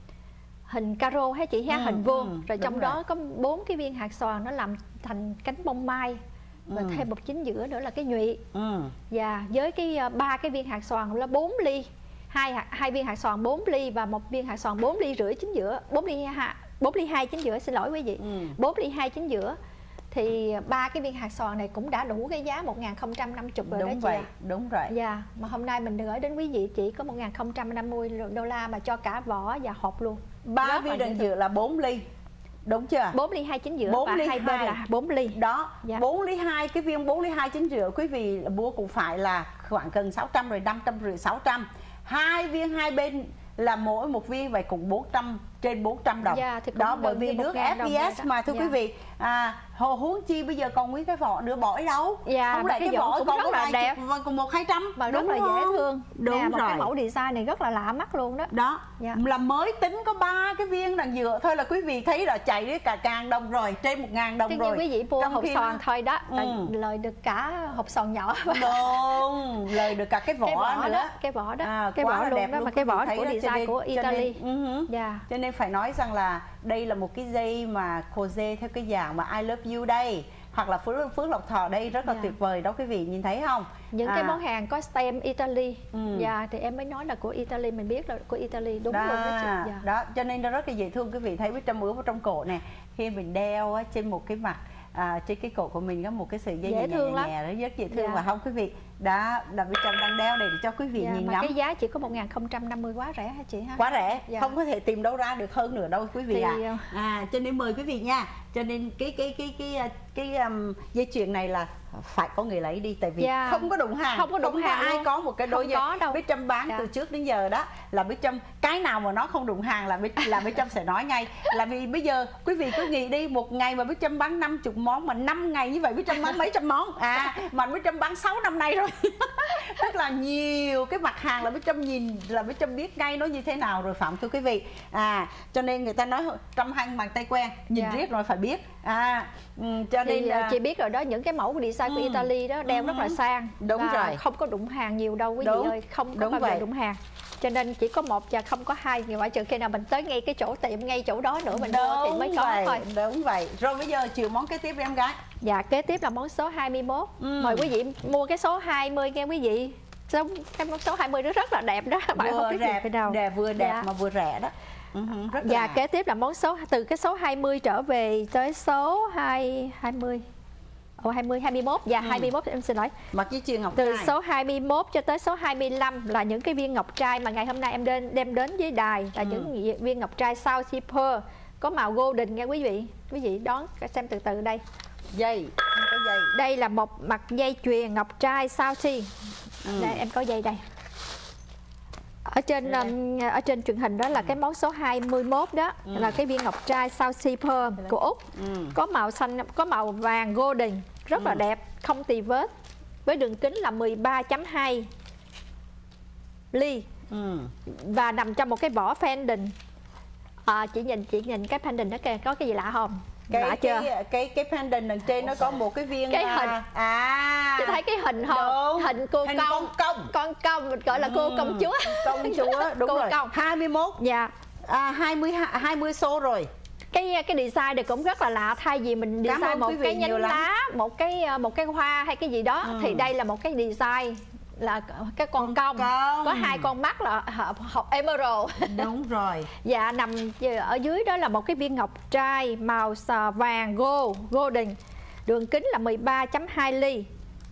hình caro hả chị ha, hình vuông. Rồi trong đó có 4 cái viên hạt xoàn nó làm thành cánh bông mai. Và thêm một chính giữa nữa là cái nhụy. Và với cái 3 cái viên hạt xoàn là 4 ly, 2 viên hạt xoàn 4 ly và 1 viên hạt xoàn 4 ly rưỡi chính giữa, 4 ly 2 chính giữa, xin lỗi quý vị. 4 ly 2 chính giữa. Thì 3 cái viên hạt xoàn này cũng đã đủ cái giá 1.050 rồi. Đúng vậy, đúng rồi. Mà hôm nay mình gửi đến quý vị chỉ có $1.050 mà cho cả vỏ và hộp luôn. 3 viên đằng giữa là 4 ly. Đúng chưa? 4 ly 2 chính giữa 4 và ly hai bên 2. là 4 ly. Đó, Dạ. 4 ly 2, cái viên 4 ly 2 chính giữa quý vị mua cũng phải là khoảng gần 600 rồi, 550 600. Hai viên hai bên là mỗi một viên vậy cũng 400, trên 400 đồng. Dạ, thì đó, bởi vì nước FVS mà thưa dạ. quý vị. Huống chi bây giờ còn nguyên cái vỏ nữa bỏ ở đâu? Dạ, không lẽ cái cái vỏ cũng còn rất có là vài đẹp chục và còn 100-200 và rất là dễ thương. Đúng nè, một rồi. cái mẫu design này rất là lạ mắt luôn đó. Đó, dạ. là mới tính có 3 cái viên đằng giữa thôi là quý vị thấy là chạy đến cả ngàn đồng rồi, trên 1.000 đồng chứ rồi. như quý vị mua Trong hộp khi xoàn nó- thôi đó, lời được cả hộp xoàn nhỏ. Đúng, lời được cả cái vỏ, nữa đó, cái vỏ đó, cái quá vỏ là luôn đẹp đó, luôn. mà cái vỏ Thấy của đó, cho design nên- của cho nên- Italy. Dạ. Cho nên phải nói rằng là đây là một cái dây mà Jose theo cái dạng mà I love you đây, hoặc là Phước Lộc Thọ đây, rất là Dạ. tuyệt vời đó quý vị nhìn thấy không? Những cái món hàng có stem Italy. Ừ. Dạ, thì em mới nói là của Italy, mình biết là của Italy đúng đó, luôn đó chị. Dạ. đó, cho nên nó rất là dễ thương quý vị thấy Bích Trâm ướp ở trong cổ nè, khi mình đeo á, trên một cái mặt trên cái cổ của mình có một cái sợi dây Dễ thương lắm. nó rất dễ thương. Dạ. Và không quý vị, đó là Bích Trâm đang đeo để cho quý vị Dạ, nhìn mà ngắm. cái giá chỉ có 1.050, quá rẻ hả chị ha? Quá rẻ, Dạ. không có thể tìm đâu ra được hơn nữa đâu quý vị Thì, ạ. Cho nên mời quý vị nha. Cho nên cái dây chuyền này là phải có người lấy đi, tại vì Dạ. không có đụng hàng, Không có đụng hàng ai luôn. có một cái đôi Không có đâu. Bích Trâm bán Dạ. từ trước đến giờ đó là Bích Trâm, cái nào mà nó không đụng hàng là Bích Trâm sẽ nói ngay. Là vì bây giờ quý vị cứ nghĩ đi, một ngày mà Bích Trâm bán 50 món, mà 5 ngày như vậy Bích Trâm bán mấy trăm món. Mà Bích Trâm bán 6 năm nay rồi. Tức là nhiều cái mặt hàng là Bích Trâm nhìn là Bích Trâm biết ngay nó như thế nào rồi, phạm thưa quý vị. Cho nên người ta nói trăm hăng bằng tay quen, nhìn Dạ. riết rồi phải biết. Cho Thì nên chị biết rồi đó, những cái mẫu design của Italy đó đeo rất là sang. Đúng và rồi. không có đụng hàng nhiều đâu quý Đúng. vị ơi, không có Đúng bao giờ vậy. đụng hàng. Cho nên chỉ có một và không có hai, ngoại trừ khi nào mình tới ngay cái chỗ tiệm, ngay chỗ đó nữa mình mua thì mới có vậy, thôi. đúng vậy. Rồi bây giờ chịu món kế tiếp em gái. Dạ, kế tiếp là món số 21. Mời quý vị mua cái số 20 nghe quý vị. Cái món số 20 nó rất là đẹp đó, bạn không Vừa biết đẹp, gì đâu. vừa đẹp Dạ. mà vừa rẻ đó. Rất Và là kế tiếp là món số từ cái số 20 trở về tới số 20. 21 và 21 em xin lỗi. mặc cái chuyền ngọc Từ trai. số 21 cho tới số 25 là những cái viên ngọc trai mà ngày hôm nay em đem đến với đài, là những viên ngọc trai South Sea Pearl có màu golden nghe quý vị. Quý vị đón xem từ từ đây. Dây, có dây. Đây là một mặt dây chuyền ngọc trai South Sea. Đây em có dây đây. Ở trên truyền hình đó là cái món số 21 đó, là cái viên ngọc trai South Sea Pearl của Úc. Có màu xanh, có màu vàng golden, rất là đẹp, không tì vết, với đường kính là 13.2 ly và nằm trong một cái vỏ pendant. Chị nhìn cái pendant đó kìa, có cái gì lạ không? Lạ chưa? Cái pendant đằng trên nó có một cái viên Cái hình. Chị Chị thấy cái hình không? Đúng. Hình cô Hình công. Con công mình gọi là cô công chúa. Công chúa, đúng Cô rồi. công. 21. Dạ. 20 số rồi. Cái design này cũng rất là lạ, thay vì mình Cảm design ơn một quý vị cái nhánh nhiều lắm. lá, một cái hoa hay cái gì đó, thì đây là một cái design là cái con công có hai con mắt là học emerald. Đúng rồi. Dạ, nằm ở dưới đó là một cái viên ngọc trai màu vàng golden, đường kính là 13.2 ly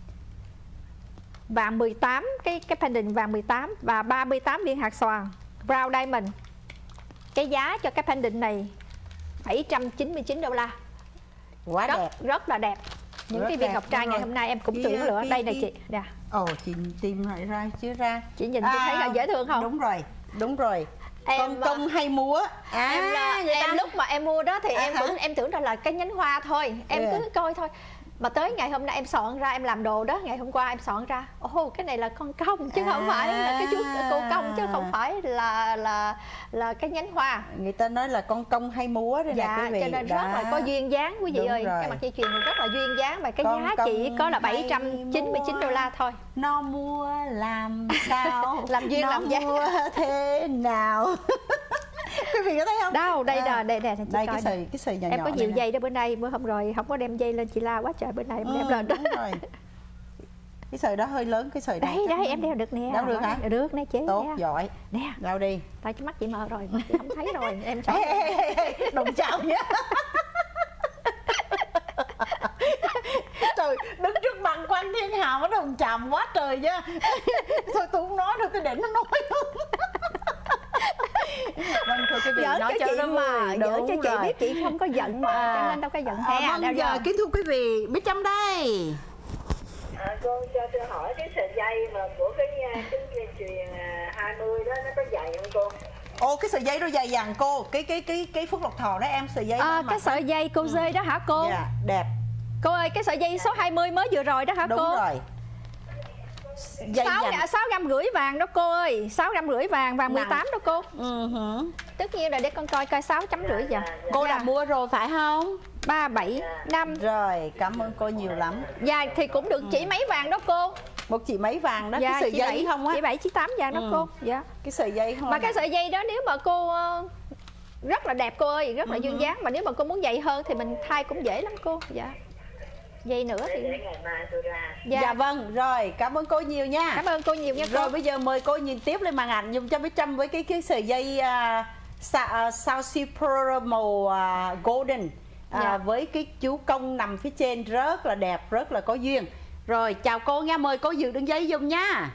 và 18 cái pendant vàng 18 và 38 viên hạt xoàn brown diamond. Cái giá cho cái pendant này $799. Quá đẹp. Rất là đẹp. Những Rất cái viên đẹp, ngọc trai đúng ngày rồi. hôm nay em cũng tuyển lựa. Đây này chị. Dạ. Chị tìm lại ra chưa ra. Chị nhìn chị thấy là dễ thương không? Đúng rồi. Em công hay múa. Em lúc mà em mua đó thì em tưởng là cái nhánh hoa thôi, em cứ coi thôi. Mà tới ngày hôm nay em soạn ra, em làm đồ đó, ngày hôm qua em soạn ra, cái này là con công chứ không phải là cái chú cô công, chứ không phải là cái nhánh hoa. Người ta nói là con công hay múa đây nè quý vị. Cho nên rất là có duyên dáng quý vị. Đúng ơi. rồi. Cái mặt dây chuyền này rất là duyên dáng và cái Con giá chỉ có là công hay $799 thôi. Nó mua làm sao? Làm duyên nó làm giá. mua thế nào? Quý vị có thấy không? Đâu, đây là đây đây cái sợi nhỏ em nhỏ có nhiều này dây đó, bữa nay bữa hôm rồi không có đem dây lên chị la quá trời, bữa nay em đem lên đó. Đúng rồi. Cái sợi đó hơi lớn, cái sợi này Đấy em đeo được nè. Đeo được hả? Được nè chị. Tốt, giỏi. Nè, đeo đi. tại cái mắt chị mờ rồi, chị không thấy rồi, em sợ. Đồng chào nhé. Trời, đứng trước mặt Quan Thiên Hà nó đồng chạm quá trời nha. Thôi tôi không nói đâu, tôi để nó nói luôn. Vâng, thưa quý vị, giỡn nói cho cho chị nó mà, vui. giỡn Đúng cho chị rồi. biết chị không có giận mà, cho nên đâu có giận ha. Vâng, giờ kính thưa quý vị, Bích Trâm đây. Cô cho tôi hỏi cái sợi dây mà của cái dây chuyền 20 đó nó có dày không cô? Ồ, cái sợi dây nó dài dặn cô. Cái Phước Lộc Thọ đó em, sợi dây đó Cái sợi dây cô dê đó hả cô? Dạ, đẹp. Cô ơi, cái sợi dây số 20 mới vừa rồi đó hả Đúng cô? rồi. Dây dặn. 6 gram rưỡi vàng đó cô ơi, 6 gram rưỡi vàng 18 đó cô. Tất nhiên là để con coi 6,5 giờ. Cô đã mua rồi phải không? 3, 7, 5. Rồi, cảm ơn cô nhiều lắm. Dạ thì cũng được chỉ mấy vàng đó cô. Một chỉ mấy vàng đó, Dạ, cái sợi chỉ dây 7, không á? chỉ 7, chỉ 8 vàng đó cô. Dạ. Cái sợi dây không? Mà cái sợi dây đó nếu mà cô rất là đẹp cô ơi, rất là duyên dáng. Mà nếu mà cô muốn dày hơn thì mình thay cũng dễ lắm cô. Dạ. Dây nữa thì Ngày mai tôi ra. Dạ vâng, rồi, cảm ơn cô nhiều nha. Cảm ơn cô nhiều nha cô. Rồi bây giờ mời cô nhìn tiếp lên màn ảnh dùng cho Bích Trâm với cái sợi dây South Sea Pearl màu golden. Với cái chú công nằm phía trên rất là đẹp, rất là có duyên. Rồi, chào cô nha, mời cô giữ đứng giấy dùng nha.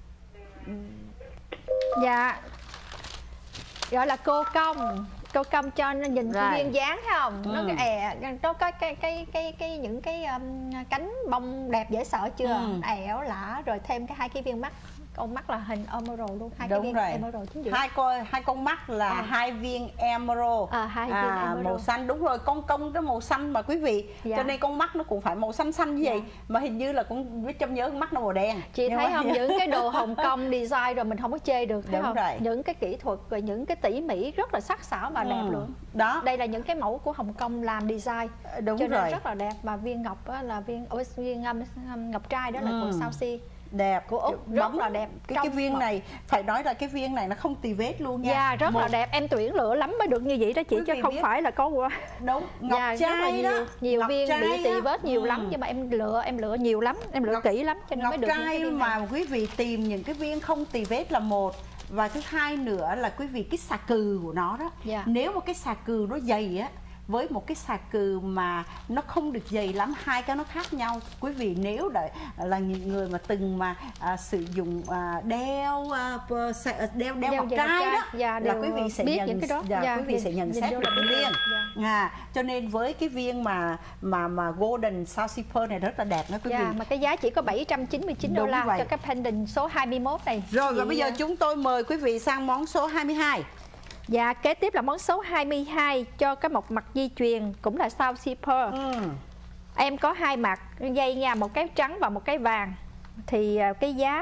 Dạ. Gọi là cô công cho nó nhìn cái duyên dáng thấy không? Nó có những cái cánh bông đẹp dễ sợ chưa? Ẻo lả rồi thêm hai cái viên mắt. Con mắt là hình emerald luôn, hai cái viên emerald chính giữa. Hai con mắt là hai viên emerald. Hai viên emerald. Màu xanh, đúng rồi, con công cái màu xanh mà quý vị. Cho nên con mắt nó cũng phải màu xanh xanh như vậy. Mà hình như là cũng biết trong nhớ con mắt nó màu đen. Chị thấy không, những cái đồ Hồng Kông design rồi mình không có chê được, thấy không? Rồi. Những cái kỹ thuật rồi những cái tỉ mỉ rất là sắc sảo và đẹp luôn. Đó. Đây là những cái mẫu của Hồng Kông làm design. Đúng cho nên rồi. rất là đẹp. Và viên ngọc đó là viên ngọc trai đó là của South Sea. Đẹp của Úc, rất là đẹp. Cái viên này phải nói là cái viên này nó không tì vết luôn nha. Dạ, rất là đẹp. Em tuyển lựa lắm mới được như vậy đó chị, chứ không phải là có đúng ngọc trai đó, nhiều viên bị tì vết nhiều lắm, nhưng mà em lựa nhiều lắm, em lựa kỹ lắm cho nên mới được ngọc những trai cái viên mà này. quý vị tìm những cái viên không tì vết là một. Và thứ hai nữa là quý vị cái xà cừ của nó đó. Nếu mà cái xà cừ nó dày á, với một cái xà cừ mà nó không được dày lắm, hai cái nó khác nhau. Quý vị nếu là những người mà từng mà sử dụng đeo ngọc trai đó, là quý vị sẽ nhận những cái đó. Quý vị sẽ nhận xét được liền. Cho nên với cái viên mà golden South Sea Pearl này rất là đẹp đó quý vị. Mà cái giá chỉ có $799 cho cái pendant số 21 này. Rồi và bây giờ chúng tôi mời quý vị sang món số 22. Dạ, kế tiếp là món số 22 cho cái một mặt dây chuyền cũng là South Sea Pearl. Em có hai mặt dây nha, một cái trắng và một cái vàng. Thì cái giá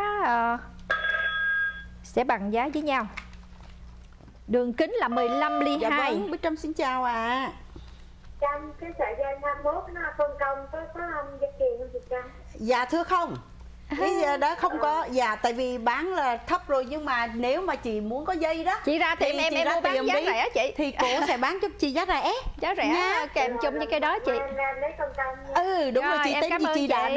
sẽ bằng giá với nhau. Đường kính là 15 ly 2. Dạ vâng, Bích Trâm xin chào ạ. Trâm, cái sợi dây 21 nó phân công có dây chuyền không chị Trâm? Dạ thưa không. Cái đó không có, dạ tại vì bán là thấp rồi, nhưng mà nếu mà chị muốn có dây đó, chị ra tiệm em mua bán giá rẻ chị, thì cô sẽ bán cho chị giá rẻ. Giá rẻ nha. Kèm chung với cái đó chị. Lấy phân công. Đúng rồi, chị tên gì,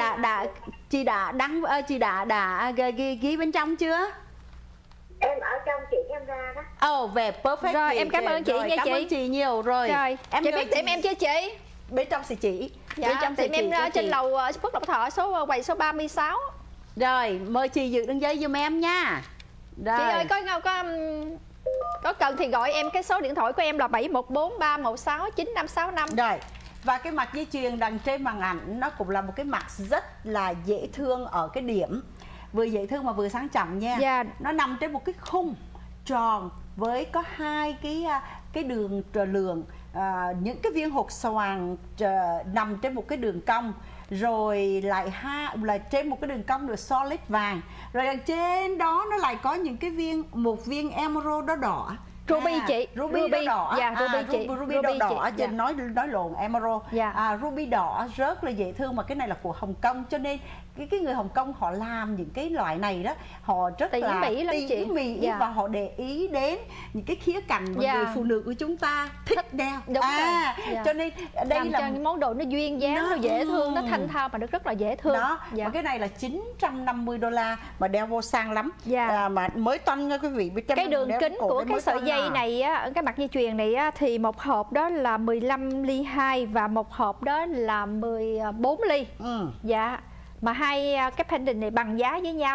chị đã ghi bên trong chưa? Em ở trong chị em ra đó. Về perfect. Rồi em cảm ơn chị nha chị. Cảm ơn chị nhiều rồi. Em chị biết tiệm em chưa chị? Bên trong sẽ chỉ. Dạ, tiệm em trên lầu Phước Lộc Thọ quầy số 36. Rồi, mời chị giữ đường dây giùm em nha. Rồi. Chị ơi, có cần thì gọi em, cái số điện thoại của em là 7143169565. Rồi. Và cái mặt dây chuyền đằng trên màn ảnh nó cũng là một cái mặt rất là dễ thương ở cái điểm vừa dễ thương mà vừa sang trọng nha. Nó nằm trên một cái khung tròn với có hai cái đường lường, những cái viên hột xoàn nằm trên một cái đường cong, rồi lại là trên một cái đường cong được solid vàng, rồi đằng trên đó nó lại có những cái một viên emerald đỏ. Ruby chị, ruby đỏ. Ruby đỏ chị nói lộn emerald. Ruby đỏ rất là dễ thương, mà cái này là của Hồng Kông, cho nên cái người Hồng Kông họ làm những cái loại này đó, họ rất là tỉ mỉ và họ để ý đến những cái khía cạnh mà người phụ nữ của chúng ta thích đeo. Cho nên đây là cho món đồ nó duyên dáng, nó dễ thương, nó thanh thao mà nó rất là dễ thương. Và cái này là $950 mà đeo vô sang lắm. Mà mới toanh nha quý vị. Cái đường kính của cái sợi dây này á, cái mặt dây chuyền này á, thì một hộp đó là 15 ly 2 và một hộp đó là 14 ly. Dạ. Mà hai cái pendant này bằng giá với nhau.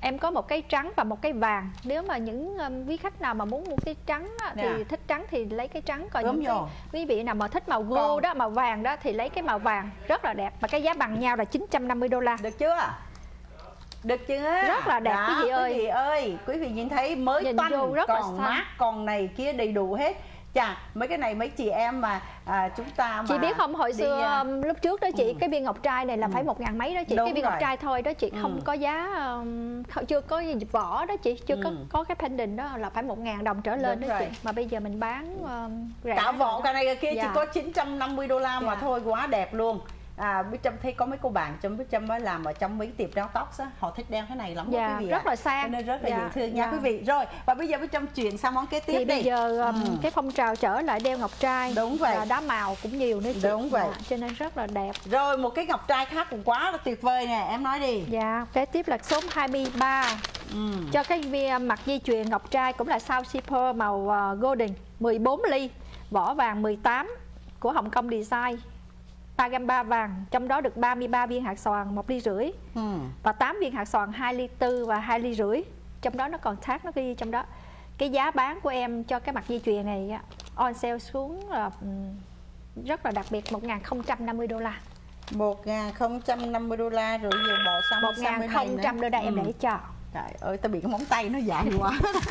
em có một cái trắng và một cái vàng. Nếu mà những quý khách nào mà muốn mua cái trắng á, thì thích trắng thì lấy cái trắng, còn những cái quý vị nào mà thích màu gold đó, màu vàng đó thì lấy cái màu vàng, rất là đẹp. Và cái giá bằng nhau là $950. Được chưa? Được chưa? Rất là đẹp quý vị ơi. Quý vị ơi, quý vị nhìn thấy mới toanh, còn mát, còn này kia đầy đủ hết. Chà, mấy cái này mấy chị em mà chúng ta mà chị biết không, hồi xưa lúc trước đó chị, cái viên ngọc trai này là phải 1.000 mấy đó chị. Đúng cái viên ngọc trai thôi đó chị, không có giá, chưa có vỏ đó chị, chưa có cái pendant đó là phải 1.000 đồng trở lên đó chị. Mà bây giờ mình bán rẻ. Cả vỏ cái này kia chỉ có $950 mà thôi, quá đẹp luôn. Bích Trâm thấy có mấy cô bạn Bích Trâm mới làm ở trong mấy tiệm đeo tóc á, họ thích đeo cái này lắm quý vị rất là sang, nên rất là dễ thương nha quý vị. Rồi, và bây giờ Bích Trâm chuyển sang món kế tiếp thì bây giờ cái phong trào trở lại đeo ngọc trai. Đúng vậy. Và đá màu cũng nhiều nữa chị. Đúng vậy. Cho nên rất là đẹp. Rồi, một cái ngọc trai khác cũng quá là tuyệt vời nè, em nói đi. Dạ, kế tiếp là số 23. Cho cái mặt dây chuyền ngọc trai cũng là sao shipper màu golden, 14 ly, vỏ vàng 18 của Hồng Kông Design. 3 gam 3 vàng, trong đó được 33 viên hạt xoàn 1,5 ly và 8 viên hạt xoàn 2,4 ly và 2,5 ly. Trong đó nó còn tag nó ghi trong đó. Cái giá bán của em cho cái mặt dây chuyền này on sale xuống là rất là đặc biệt, $1.050. $1.050 rồi giờ bỏ sang $1.000 em để cho. Trời ơi, tao bị cái móng tay nó dài quá.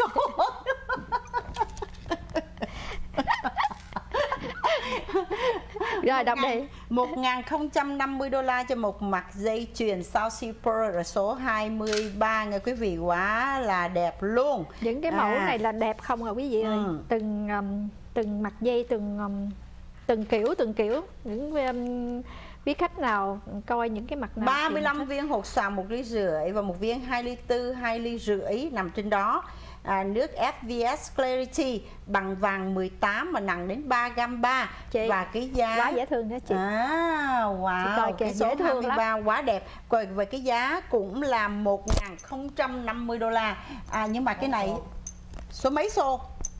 Rồi đọc đi. $1.050 cho một mặt dây chuyền sao shipper ở số 23 nghe quý vị, quá là đẹp luôn. Những cái mẫu này là đẹp không à quý vị ơi. Từng mặt dây, từng kiểu những quý khách nào coi những cái mặt nào 35 viên hột xoàn 1,5 ly và một viên 2,4 ly 2,5 ly nằm trên đó. Nước FVS Clarity bằng vàng 18 mà nặng đến 3 gam 3 chị, và cái giá quá dễ thương đó chị. Wow, chị cái số dễ thương 23 lắm. Quá đẹp. Và cái giá cũng là $1.050. Nhưng mà cái này số mấy xô?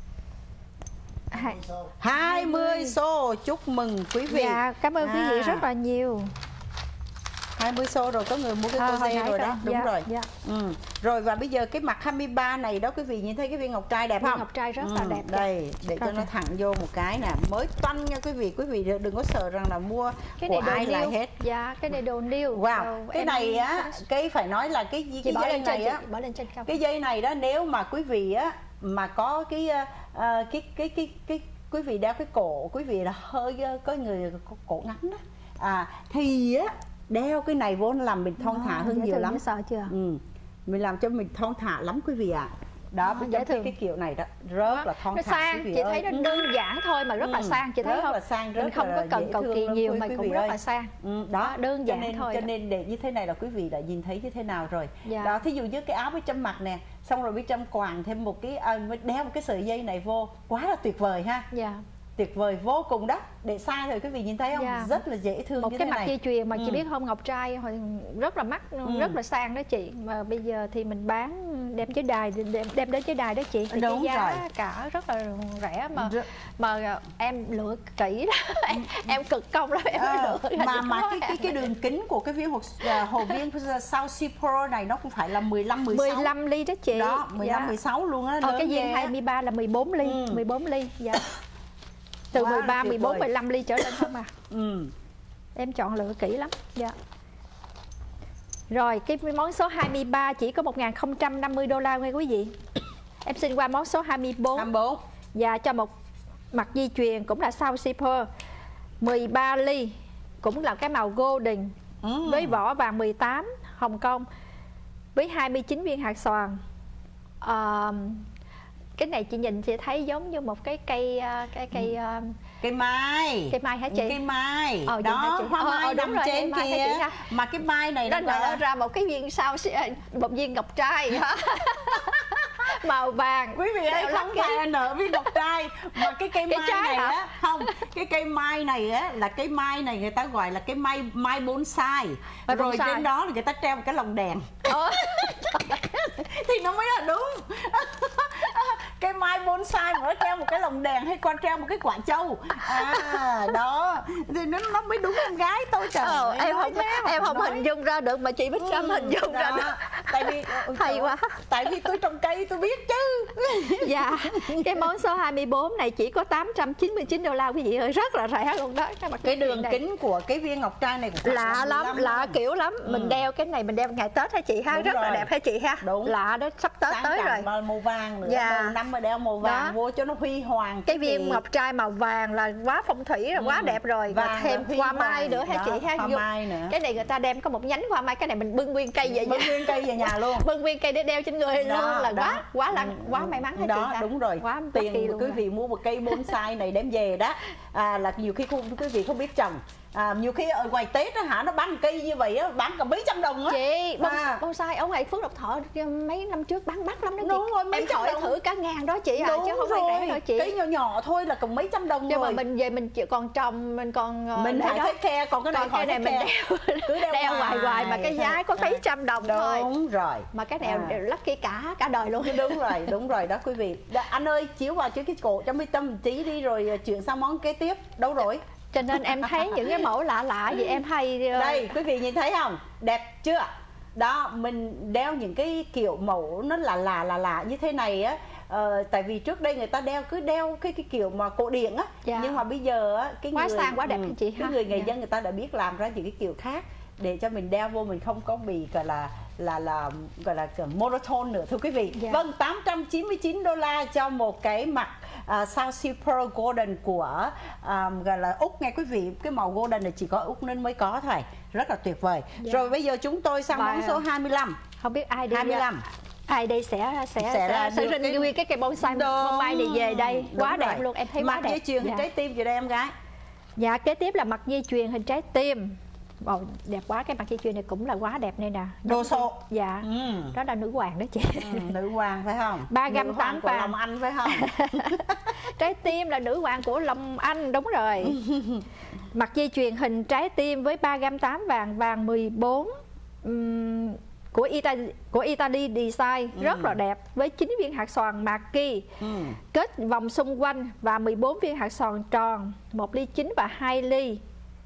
20 xô. Chúc mừng quý vị. Dạ, cảm ơn quý vị rất là nhiều. 20 xô rồi, có người mua cái cô dây rồi đó. Đúng rồi. Rồi, và bây giờ cái mặt 23 này đó quý vị nhìn thấy cái viên ngọc trai đẹp không? Ngọc trai rất là đẹp. Đây, để cho nó thẳng vô một cái nè, mới toanh nha quý vị. Quý vị đừng có sợ rằng là mua cái của ai lại hết. Dạ, cái này đồ điêu. Wow, cái này á, cái phải nói là cái dây này á, cái dây này đó, nếu mà quý vị á mà có cái quý vị đeo cái cổ, quý vị là hơi có người cổ ngắn đó, thì á đeo cái này vốn làm mình thon thả hơn nhiều lắm. Sợ chưa? Mình làm cho mình thon thả lắm quý vị ạ. Đó, dễ thương. Cái kiểu này đó rất là thon thả. Nó sang, chị thấy nó đơn giản thôi mà rất là sang, chị thấy không? Rất là sang, mình không có cần cầu kỳ nhiều mà cũng rất là sang. Đó, đơn giản thôi. Cho nên để như thế này là quý vị đã nhìn thấy như thế nào rồi. Đó, thí dụ như cái áo Bích Trâm mặc nè, xong rồi Bích Trâm quàng thêm một cái đeo một cái sợi dây này vô, quá là tuyệt vời ha. Tuyệt vời vô cùng đó. Để sai rồi quý vị nhìn thấy không? Rất là dễ thương. Một cái mặt dây chuyền mà chị biết không, ngọc trai hồi rất là mắc, rất là sang đó chị. Mà bây giờ thì mình bán đem đến chế đài đó chị, thì cái giá cả rất là rẻ mà em lựa kỹ đó. Em cực công lắm em lựa. Mà cái đường kính của cái viên hồ viên sao shipper này nó cũng phải là 15 ly đó chị. Đó, 16 luôn á. Cái viên 23 là 14 ly, 14 ly. Dạ. Từ 13, 14, 15 ly trở lên không à. Em chọn lựa kỹ lắm. Rồi, cái món số 23 chỉ có $1.050 nghe quý vị. Em xin qua món số 24. Và cho một mặt dây chuyền cũng là sao shipper 13 ly, cũng là cái màu golden, với vỏ vàng 18 Hồng Kông, với 29 viên hạt xoàn. Cái này chị nhìn chị thấy giống như một cái cây mai. Cây mai hả chị? Cây mai. Đó, hoa mai nằm trên kia. Mà cái mai này nó nở ra một cái viên sao, một viên ngọc trai màu vàng. Quý vị ơi, không phải là nở viên ngọc trai mà cái cây mai này á, không, cái cây mai này á là cái mai này người ta gọi là cái mai bonsai. Rồi trên đó là người ta treo một cái lồng đèn. Thì nó mới là đúng. Cây mai bonsai mà nó treo một cái lồng đèn hay con treo một cái quả trâu. Đó thì nó mới đúng con gái tôi. Trời ơi, em không hình dung ra được mà chị Bích Trâm hình dung ra được. Hay quá. Tại vì tôi trồng cây tôi biết chứ. Dạ. Cái món số 24 này chỉ có 899 đô la quý vị ơi, rất là rẻ luôn đó. Cái đường kính của cái viên ngọc trai này cũng lạ lắm, lạ kiểu lắm. Mình đeo cái này mình đeo ngày Tết hả chị ha? Rất là đẹp hả chị ha? Đúng. Lạ đó, sắp Tết tới rồi. Màu vàng nữa. Dạ. Đầu năm mà đeo màu vàng vô cho nó huy hoàng. Cái viên ngọc trai màu vàng là quá phong thủy, là quá đẹp rồi. Và thêm hoa mai nữa hả chị ha? Hoa mai nữa. Cái này người ta đem có một nhánh hoa mai, cái này mình bưng nguyên cây về. Bưng nguyên cây về nhà luôn. Bưng nguyên cây để đeo trên người luôn là quá may mắn hả chị ha? Đúng rồi. Quá tiền quý vị mua một cây bonsai này đem về đó là nhiều khi quý vị không biết trồng. Nhiều khi ở ngoài Tết á hả, nó bán cây như vậy á, bán cả mấy trăm đồng á. Chị, bonsai ở ngoài Phước Lộc Thọ mấy năm trước bán đắt lắm đó chị. Đúng rồi, em hỏi thử cả ngàn đó chị đúng chứ không phải rẻ đâu chị. Cây nhỏ nhỏ thôi là còn mấy trăm đồng nhưng rồi. Mà mình về mình còn trồng, mình còn mình phải thấy khe, còn cái này khỏi này mình cứ đeo hoài mà cái giá có mấy trăm đồng thôi. Đúng rồi. Mà cái này lucky cả đời luôn. Đúng rồi đó quý vị. Anh ơi, chiếu vào chứ cái cổ cho mấy tâm trí đi rồi chuyển sang món kế tiếp. Đâu rồi? Cho nên em thấy những cái mẫu lạ gì em hay. Đây quý vị nhìn thấy không, đẹp chưa? Đó, mình đeo những cái kiểu mẫu nó là như thế này á. Tại vì trước đây người ta cứ đeo cái kiểu mà cổ điển á. Nhưng mà bây giờ á, cái quá người sang quá đẹp chị ha. Cái người người dân người ta đã biết làm ra những cái kiểu khác để cho mình đeo vô mình không có bị gọi là monotone nữa thưa quý vị. Vâng, 899 đô la cho một cái mặt South Sea Pearl Golden của gọi là Úc nghe quý vị. Cái màu golden này chỉ có Úc nên mới có thôi. Rất là tuyệt vời. Rồi bây giờ chúng tôi sang món số 25. Không biết ai đi 25. Ai đây sẽ rinh nguyên cái bonsai mai này về đây. Quá đẹp luôn, em thấy quá đẹp. Mặt dây chuyền hình trái tim gì đây em gái? Dạ, kế tiếp là mặt dây chuyền hình trái tim. Đẹp quá, cái mặt dây chuyền này cũng là quá đẹp này nè. Đồ sộ. Dạ. Đó là nữ hoàng đó chị. Nữ hoàng phải không? 3 gam 8 vàng. Lòng Anh phải không? Trái tim là nữ hoàng của Long Anh, đúng rồi. Mặt dây chuyền hình trái tim với 3 gam 8 vàng, vàng 14 của Italy design, rất là đẹp, với 9 viên hạt xoàn maki kết vòng xung quanh và 14 viên hạt xoàn tròn, 1 ly chính và 2 ly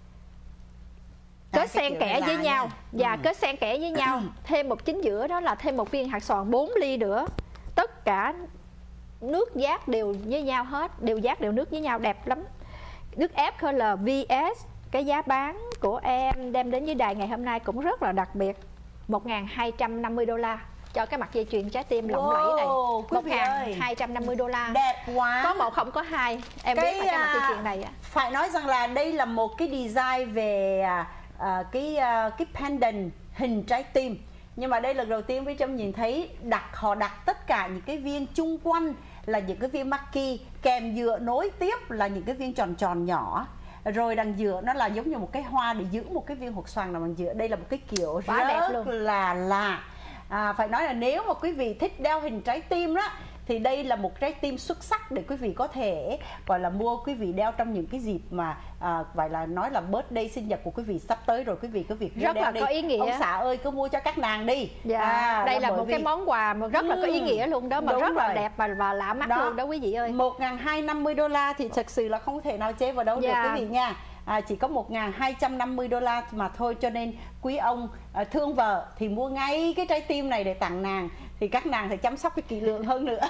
kết xen kẽ với nhau. Và kết xen kẽ với nhau, thêm một chính giữa đó là thêm một viên hạt xoàn 4 ly nữa. Tất cả nước giác đều với nhau hết, đều giác đều nước với nhau, đẹp lắm. Nước ép color VS. Cái giá bán của em đem đến với đài ngày hôm nay cũng rất là đặc biệt, 1.250 đô la cho cái mặt dây chuyền trái tim lộng lẫy này. 1.250 đô la. Đẹp quá. Có 1 không có 2. Em biết là cái mặt dây chuyền này phải nói rằng là đây là một cái design về cái pendant hình trái tim. Nhưng mà đây lần đầu tiên với Trâm nhìn thấy họ đặt tất cả những cái viên chung quanh là những cái viên maki, kèm dựa nối tiếp là những cái viên tròn tròn nhỏ. Rồi đằng giữa nó là giống như một cái hoa để giữ một cái viên hột xoàn nằm đằng giữa. Đây là một cái kiểu quá rất đẹp luôn. là lạ. Phải nói là nếu mà quý vị thích đeo hình trái tim đó thì đây là một trái tim xuất sắc để quý vị có thể gọi là mua, quý vị đeo trong những cái dịp mà vậy là nói là birthday, sinh nhật của quý vị sắp tới rồi, quý vị cứ việc rất là đi. Có ý nghĩa. Ông xã ơi cứ mua cho các nàng đi. Đây là một cái món quà mà rất là có ý nghĩa luôn đó, mà rất là đẹp và lạ mắt luôn đó quý vị ơi. 1.250 đô la thì thật sự là không thể nào chê vào đâu được quý vị nha. Chỉ có 1.250 đô la mà thôi, cho nên quý ông thương vợ thì mua ngay cái trái tim này để tặng nàng, thì các nàng phải chăm sóc cái kỹ lưỡng hơn nữa.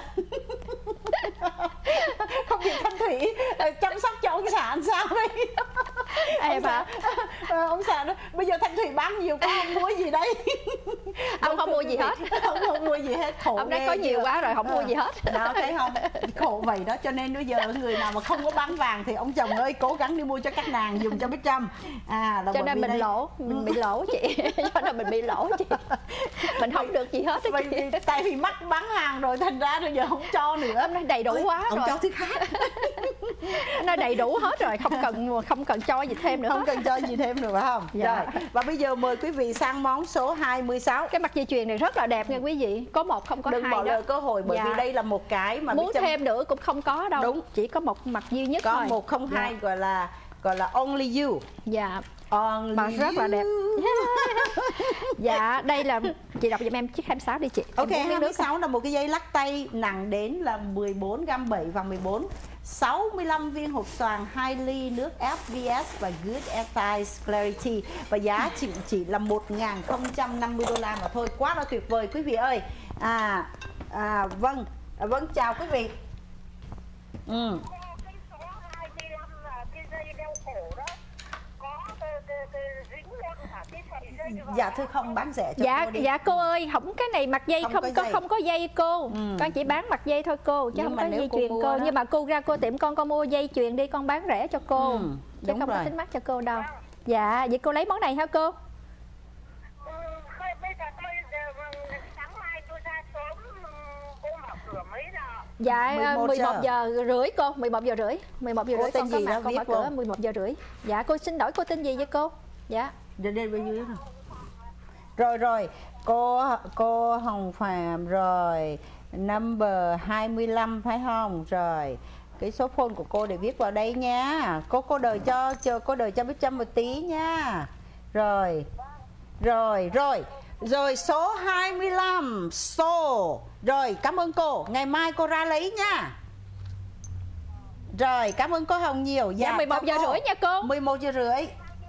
Không bị Thanh Thủy chăm sóc cho ông xã làm sao đây? Em hả? Ông xã đó bây giờ Thanh Thủy bán nhiều quá không mua gì đây? Ông không mua gì hết. Ông không mua gì hết, khổ. Ông đã có nhiều quá rồi, không mua gì hết. Đó, thấy không? Khổ vậy đó, cho nên bây giờ người nào mà không có bán vàng thì ông chồng ơi cố gắng đi mua cho các nàng dùng cho biết Trâm. Cho nên mình lỗ, mình bị lỗ chị. Cho nên mình bị lỗ chị. Mình không được gì hết. Tại vì mắc bán hàng rồi thành ra bây giờ không cho nữa. Nó đầy đủ quá rồi. Ông cho thứ khác. Nó đầy đủ hết rồi, không cần cho gì thêm nữa. Không cần cho gì thêm nữa phải không? Rồi. Và bây giờ mời quý vị sang món số 26. Cái mặt dây chuyền này rất là đẹp nha quý vị. Có 1 không có 2 đừng bỏ lỡ cơ hội, bởi vì đây là một cái mà muốn thêm nữa cũng không có đâu. Đúng. Chỉ có một mặt duy nhất có thôi. Có 1 không 2 gọi là only you. Dạ. Mà rất là đẹp. Dạ, đây là chị đọc giùm em chiếc 26 đi chị. Ok, 26 là một cái dây lắc tay nặng đến là 14 gam 7 và 14. 65 viên hột xoàn 2 ly nước FVS và Good Size Clarity, và giá chỉ là 1.050 đô la mà thôi. Quá là tuyệt vời quý vị ơi. Vâng, chào quý vị. Dạ thưa không, bán rẻ cho cô đi. Dạ cô ơi, không, cái này mặt dây không có dây cô. Con chỉ bán mặt dây thôi cô, chứ không có dây chuyền cô. Nhưng mà cô ra cô tiệm con mua dây chuyền đi, con bán rẻ cho cô. Chứ không có tính mắc cho cô đâu. Dạ, vậy cô lấy món này hả cô? Bây giờ sáng mai tôi ra sớm, cô mở cửa mấy giờ? Dạ 11 giờ rưỡi cô, 11 giờ rưỡi. 11 giờ rưỡi con có mặt, con mở cửa 11 giờ rưỡi. Dạ cô xin lỗi, cô tên gì vậy cô? Dạ. Đây bao nhiêu rồi cô Hồng Phạm rồi, number 25 phải không? Rồi cái số phone của cô để viết vào đây nha. Cô đợi cho Bích Trâm một tí nha. Rồi số 25 số. Rồi cảm ơn cô, ngày mai cô ra lấy nha. Rồi cảm ơn cô Hồng nhiều. Dạ 11 giờ rưỡi nha cô. 11 giờ rưỡi.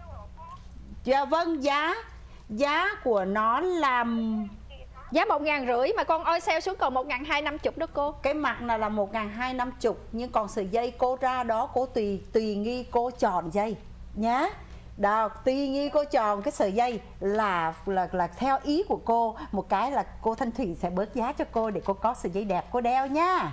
Dạ vâng, giá của nó là giá 1.500 mà con ơi sale xuống còn 1.250 đó cô. Cái mặt này là 1.250, nhưng còn sợi dây cô ra đó cô tùy nghi cô chọn dây nhá. Đó, tùy nghi cô chọn cái sợi dây là theo ý của cô. Một cái là cô Thanh Thủy sẽ bớt giá cho cô để cô có sợi dây đẹp cô đeo nhá.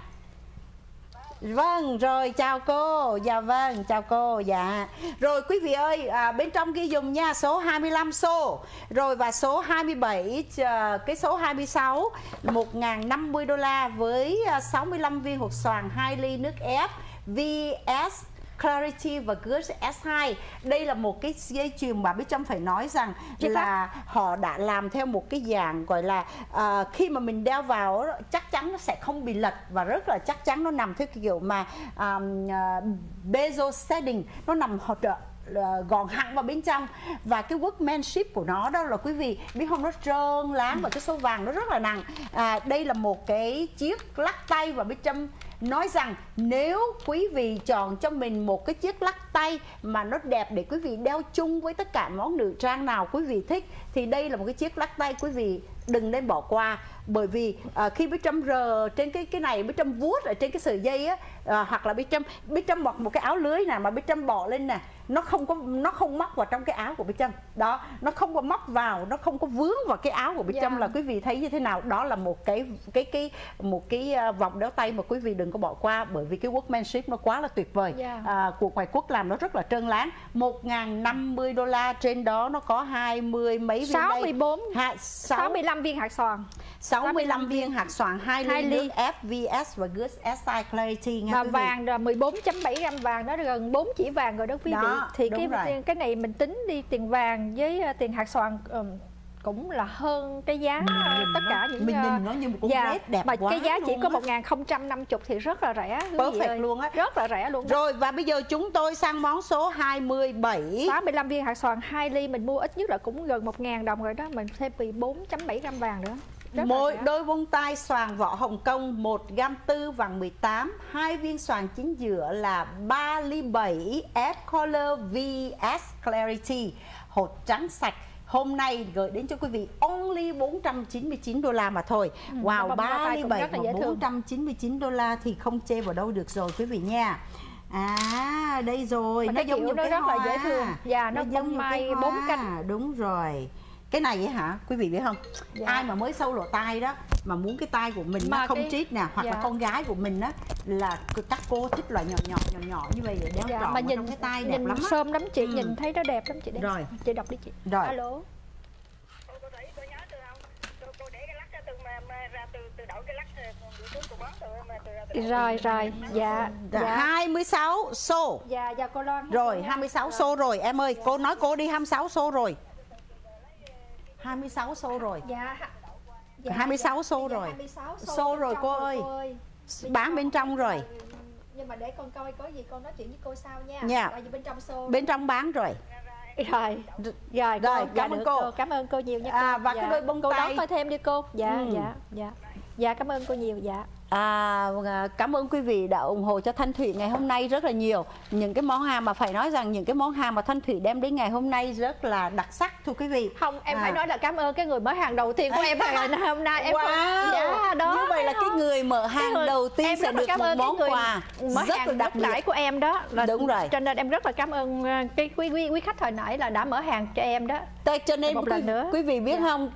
Vâng, rồi chào cô. Dạ vâng, chào cô. Dạ. Rồi quý vị ơi, bên trong ghi dùng nha, số 25 xô. Rồi và số 27, cái số 26 1.050 đô la với 65 viên hột xoàn 2 ly nước ép VS Clarity và Good S2. Đây là một cái dây chuyền mà Bích Trâm phải nói rằng là họ đã làm theo một cái dạng gọi là khi mà mình đeo vào chắc chắn nó sẽ không bị lệch, và rất là chắc chắn. Nó nằm theo kiểu mà bezel setting, nó nằm gọn hẳn vào bên trong. Và cái workmanship của nó đó là quý vị biết không, nó trơn láng và cái số vàng nó rất là nặng. Đây là một cái chiếc lắc tay, và Bích Trâm nói rằng nếu quý vị chọn cho mình một cái chiếc lắc tay mà nó đẹp để quý vị đeo chung với tất cả món nữ trang nào quý vị thích, thì đây là một cái chiếc lắc tay quý vị đừng nên bỏ qua. Bởi vì khi Bích Trâm rờ trên cái này, Bích Trâm vuốt ở trên cái sợi dây á, hoặc là Bích Trâm bọc một cái áo lưới nè mà Bích Trâm bỏ lên nè, nó không móc vào trong cái áo của Bích Trâm đó, nó không có móc vào, nó không có vướng vào cái áo của Bích Trâm. Là quý vị thấy như thế nào, đó là một cái vòng đeo tay mà quý vị đừng có bỏ qua, bởi vì cái workmanship nó quá là tuyệt vời. Của ngoài quốc làm nó rất là trơn láng. 1.050 đô la, trên đó nó có 20 mấy viên 65 viên hạt xoàn, 65 viên hạt xoàn 2 ly nước FVS và Good SI Clarity nha. Mà vàng là 14.7 gram vàng, đó gần 4 chỉ vàng rồi đó quý vị. Thì cái này mình tính đi tiền vàng với tiền hạt xoàn cũng là hơn cái giá tất cả những mình nhìn nó như một con vết đẹp mà quá. Cái giá chỉ có 1.050 thì rất là rẻ. Perfect luôn á, rất là rẻ luôn. Rồi và bây giờ chúng tôi sang món số 27. 65 viên hạt xoàn 2 ly mình mua ít nhất là cũng gần 1.000 đồng rồi đó, mình thêm 14.7 gram vàng nữa. Mỗi đôi bông tai xoàn vỏ Hồng Kông 1 gam 4 vàng 18, 2 viên xoàn chính giữa là 3 ly 7 F Color VS Clarity, hột trắng sạch. Hôm nay gửi đến cho quý vị only 499 đô la mà thôi. Wow, 3 ly 7 và 499 đô la thì không chê vào đâu được rồi quý vị nha. Đây rồi, nó giống như cái rất hoa. Là dễ thương. Nó giống như cái 4 cánh. Đúng rồi. Cái này ấy hả quý vị biết không, ai mà mới sâu lỗ tai đó mà muốn cái tai của mình nó không trít nè, hoặc là con gái của mình á, là các cô thích loại nhỏ như vậy để đeo trọn vào trong cái tai, đẹp lắm á. Sơm lắm chị, nhìn thấy nó đẹp lắm chị. Rồi chị đọc đi chị. Rồi. Alo. Cô nhớ tôi không? Cô để cái lắc từ đổi cái lắc rồi. Dạ. 26 xô. Dạ cô Loan. Rồi 26 xô rồi em ơi, cô nói cô đi 26 xô rồi. 26 xô rồi. 26 xô rồi. Xô rồi cô ơi. Bán bên trong rồi. Nhưng mà để con coi có gì con nói chuyện với cô sau nha. Dạ. Tại vì bên trong xô. Bên trong bán rồi. Rồi Rồi, cảm ơn cô. Cảm ơn cô nhiều nha cô. Và cái đôi bông cô tai đón coi thêm đi cô. Dạ cảm ơn cô nhiều. Cảm ơn quý vị đã ủng hộ cho Thanh Thủy ngày hôm nay rất là nhiều. Những cái món hàng mà phải nói rằng những cái món hàng mà Thanh Thủy đem đến ngày hôm nay rất là đặc sắc thưa quý vị. Không, em phải nói là cảm ơn cái người mở hàng đầu tiên của em ngày hôm nay. Em đó. Như vậy là cái người mở hàng đầu tiên sẽ được một món quà rất là đặc biệt của em đó. Đúng rồi. Cho nên em rất là cảm ơn cái quý khách hồi nãy là đã mở hàng cho em đó. Cho nên quý vị biết không,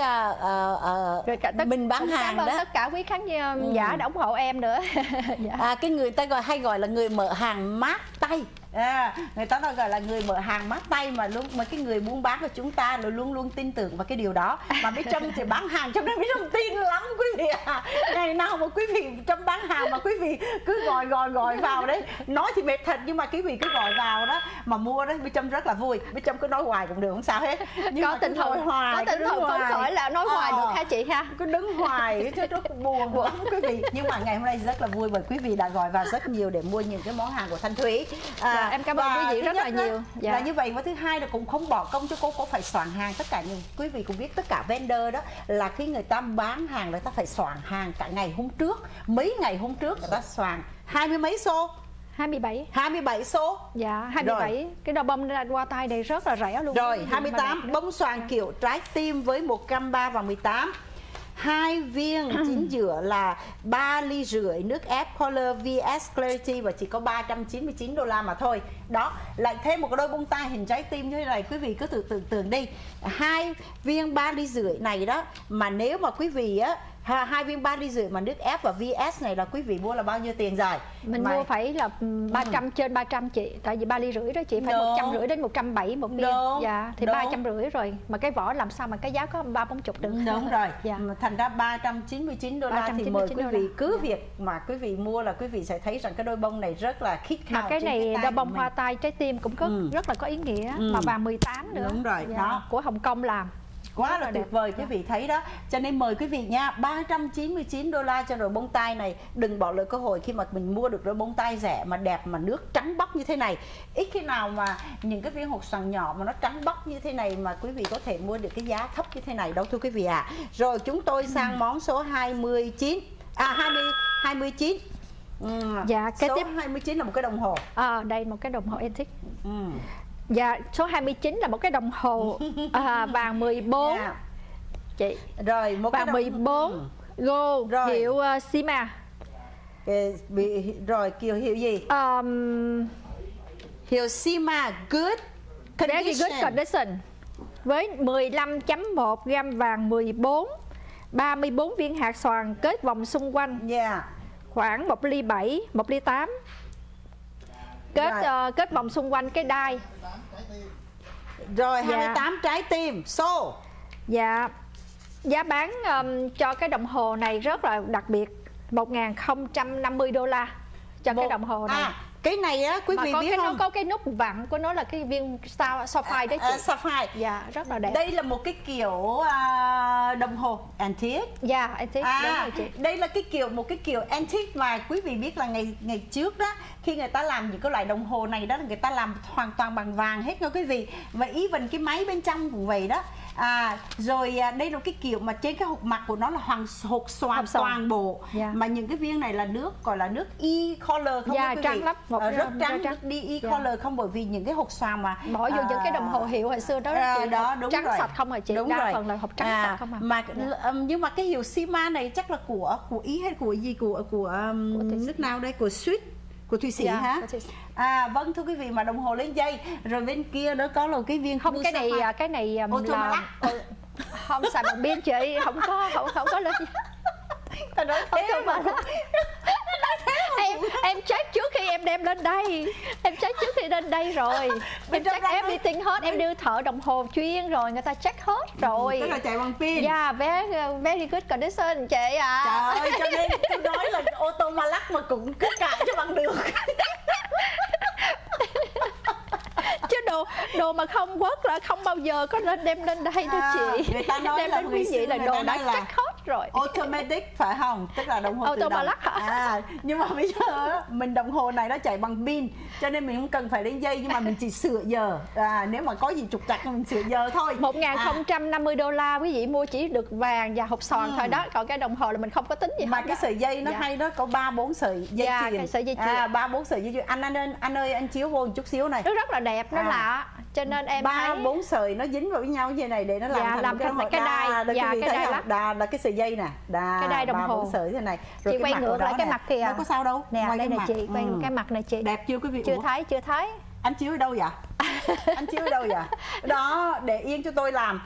mình bán hàng đó. Cảm ơn tất cả quý khán giả đã ủng hộ em nữa. Cái người ta hay gọi là người mở hàng mát tay. Người ta gọi là người mở hàng mát tay, mà cái người buôn bán của chúng ta luôn luôn tin tưởng vào cái điều đó. Mà Mỹ Trâm thì bán hàng cho nên Mỹ Trâm tin lắm quý vị Ngày nào mà quý vị Trâm bán hàng mà quý vị cứ gọi vào đấy, nói thì mệt thật nhưng mà quý vị cứ gọi vào đó mà mua đó, Mỹ Trâm rất là vui. Mỹ Trâm cứ nói hoài cũng được, không sao hết. Nhưng có tinh thần phấn khởi là nói hoài được ha chị ha. Cứ đứng hoài chứ rất buồn lắm quý vị. Nhưng mà ngày hôm nay rất là vui bởi quý vị đã gọi vào rất nhiều để mua những cái món hàng của Thanh Thủy. Em cảm ơn quý vị rất là nhiều. Là như vậy, và thứ hai là cũng không bỏ công cho cô phải soạn hàng. Tất cả những quý vị cũng biết, tất cả vendor đó là khi người ta bán hàng người ta phải soạn hàng cả ngày hôm trước, mấy ngày hôm trước người ta soạn 20 mấy xô. 27 số. Dạ 27. Rồi. Cái đầu bông qua tay này rất là rẻ luôn. Rồi 28 bông xoàn kiểu trái tim với 130 và 18. 2 viên chính giữa là 3,5 ly nước ép Color VS Clarity và chỉ có $399 mà thôi. Đó, lại thêm một cái đôi bông tai hình trái tim như thế này, quý vị cứ tưởng tượng đi. 2 viên 3,5 ly này đó, mà nếu mà quý vị á 2 viên 3,5 ly mà nước ép và VS này là quý vị mua là bao nhiêu tiền rồi? Mình mua phải là 300 trên 300 chị. Tại vì 3,5 ly đó chị phải 150 đến 170 một viên. Dạ, thì 350 rồi. Mà cái vỏ làm sao mà cái giá có 30-40 được. Đúng rồi. Thành ra $399 thì mời quý vị cứ việc mà quý vị mua là quý vị sẽ thấy rằng cái đôi bông này rất là khít khao. Mà cái này đôi bông hoa tai trái tim cũng có rất là có ý nghĩa. Mà vàng 18 nữa. Đúng rồi, đó. Của Hồng Kông làm. Quá là tuyệt vời quý vị thấy đó. Cho nên mời quý vị nha, $399 cho đôi bông tai này. Đừng bỏ lỡ cơ hội khi mà mình mua được đôi bông tai rẻ mà đẹp mà nước trắng bóc như thế này. Ít khi nào mà những cái viên hột xoàn nhỏ mà nó trắng bóc như thế này mà quý vị có thể mua được cái giá thấp như thế này đâu thưa quý vị ạ. Rồi chúng tôi sang món số 29. Dạ, cái số tiếp 29 là một cái đồng hồ. Đây một cái đồng hồ antique. Dạ, số 29 là một cái đồng hồ vàng 14. Chị. Rồi, một vàng cái 14 gold hiệu Sima. Rồi, hiệu gì? Hiệu Sima Good Condition. Very good condition. Với 15.1 gam vàng 14, 34 viên hạt xoàn kết vòng xung quanh. Khoảng 1,7 ly, 1,8 ly. Kết vòng xung quanh cái đai. Rồi 28 trái tim số. Dạ. Giá bán cho cái đồng hồ này rất là đặc biệt, $1.050 cho cái đồng hồ này. Cái này á quý vị biết không? Nó có cái nút vặn của nó là cái viên sapphire đấy chị. Sapphire. Dạ, rất là đẹp. Đây là một cái kiểu đồng hồ antique. Dạ, antique. Đúng rồi chị. Đây là một cái kiểu antique mà quý vị biết là ngày trước đó khi người ta làm những cái loại đồng hồ này đó là người ta làm hoàn toàn bằng vàng hết nha quý vị. Và even cái máy bên trong cũng vậy đó. Rồi đây là cái kiểu mà trên cái hộp mặt của nó là hột xoàn toàn bộ. Mà những cái viên này là nước gọi là nước e-color không quý vị? Trắng lắm. Rất trắng, đi e-color không, bởi vì những cái hột xoàn mà bỏ vô những cái đồng hồ hiệu hồi xưa đó, đúng trắng rồi. sạch không à chị. Đúng đa rồi. phần là hộp trắng sạch không à. Mà nhưng mà cái hiệu Sima này chắc là của Ý hay của gì, của nước nào đây, của Swiss, của Thụy Sĩ hả? Vâng thưa quý vị, mà đồng hồ lên dây. Rồi bên kia đó có là cái viên không, cái này là không xài bằng pin chị, không có lên. Ta nói thế mà. Em check trước khi em đem lên đây. Em check trước khi lên đây rồi. Em check everything hết. Em đưa thợ đồng hồ chuyên rồi, người ta check hết rồi. Tức là chạy bằng pin. Very good condition chị ạ. Trời ơi, cho nên tôi nói là ô tô Malac mà cũng cứ cãi cho bằng được. Chứ đồ mà không quất là không bao giờ có đem lên đây đâu chị. Người ta nói đem là đến quý vị là đồ đã check hết rồi. Automatic phải không? Tức là đồng hồ tự động. Automatic hả? Nhưng mà bây giờ mình đồng hồ này nó chạy bằng pin, cho nên mình không cần phải lên dây, nhưng mà mình chỉ sửa giờ. Nếu mà có gì trục trặc mình sửa giờ thôi. 1.050 đô la quý vị mua chỉ được vàng và hộp xoàn thôi đó, còn cái đồng hồ là mình không có tính gì mà cái sợi dây nó hay đó, có 3-4 sợi dây chuyền. Cái sợi dây chuyền. 3-4 sợi dây chuyền. Anh ơi anh chiếu vô một chút xíu này. Nó rất là đẹp, nó lạ, cho nên em 3-4 sợi nó dính vào với nhau như này để nó làm thành cái đai. Cái đai là cái sợi dây nè, cái đai đồng hồ 3-4 sợi thế này. Rồi chị quay ngược lại cái mặt kìa, nó có sao đâu. Nè đây này chị, quay cái mặt này chị. Đẹp chưa quý vị? Chưa thấy. Anh chiếu ở đâu vậy? Anh chiếu ở đâu vậy? Đó, để yên cho tôi làm.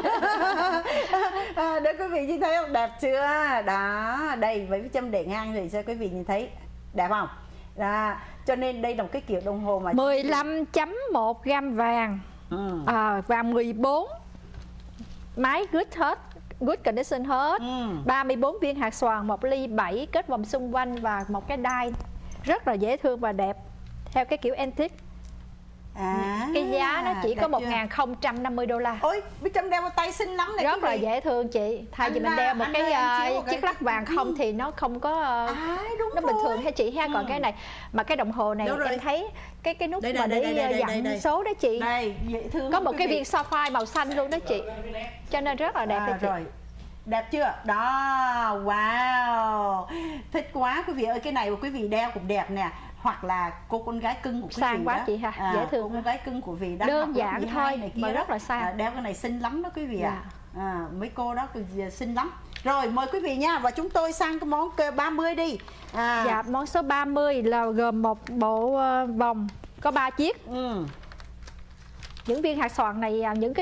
Để quý vị nhìn thấy không? Đẹp chưa? Đó, đây với châm để ngang thì cho quý vị nhìn thấy. Đẹp không? Đó, cho nên đây là một cái kiểu đồng hồ mà 15.1 gam vàng, và 14 máy good condition hết, 34 viên hạt xoàn, 1 ly 7 kết vòng xung quanh và một cái đai rất là dễ thương và đẹp theo cái kiểu antique. Cái giá nó chỉ có 1.050 đô la. Ôi, Bích Trâm đeo vào tay xinh lắm này. Rất là dễ thương chị. Thay vì mình đeo một cái chiếc lắc vàng không thì nó không có nó bình thường hay chị ha. Còn cái này mà cái đồng hồ này em thấy cái nút mà để dặn số đó chị. Đây, dễ thương. Có một cái viên sapphire màu xanh luôn đó chị. Cho nên rất là đẹp đó chị. Rồi. Đẹp chưa? Đó, wow. Thích quá quý vị ơi, cái này mà quý vị đeo cũng đẹp nè. Hoặc là cô con gái cưng của quý sang vị quá đó. chị ha, dễ thương. Cô con gái cưng của vị đó đơn giản thôi mà rất là sang. Đeo cái này xinh lắm đó quý vị ạ. Mấy cô đó xinh lắm. Rồi mời quý vị nha, và chúng tôi sang cái món 30 đi. Dạ, món số 30 là gồm một bộ vòng có 3 chiếc. Những viên hạt xoàn này, những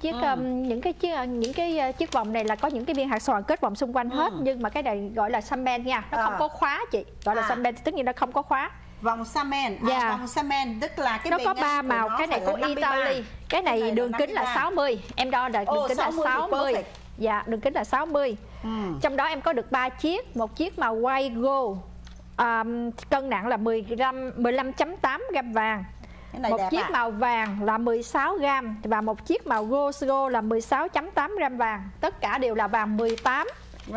cái chiếc vòng này là có những cái viên hạt xoàn kết vòng xung quanh hết, nhưng mà cái này gọi là sunband nha, nó không có khóa chị. Gọi là sunband tức nhiên nó không có khóa. Vòng Samen, vòng Samen tức là cái nó có 3 màu, cái này của Italy. Cái này đường kính là 60, em đo là đường kính là 60. Dạ, đường kính là 60. Trong đó em có được 3 chiếc, một chiếc màu white gold, cân nặng là 15.8 gam vàng. Một chiếc màu vàng là 16 gram và một chiếc màu rose gold là 16.8 gram vàng. Tất cả đều là vàng 18.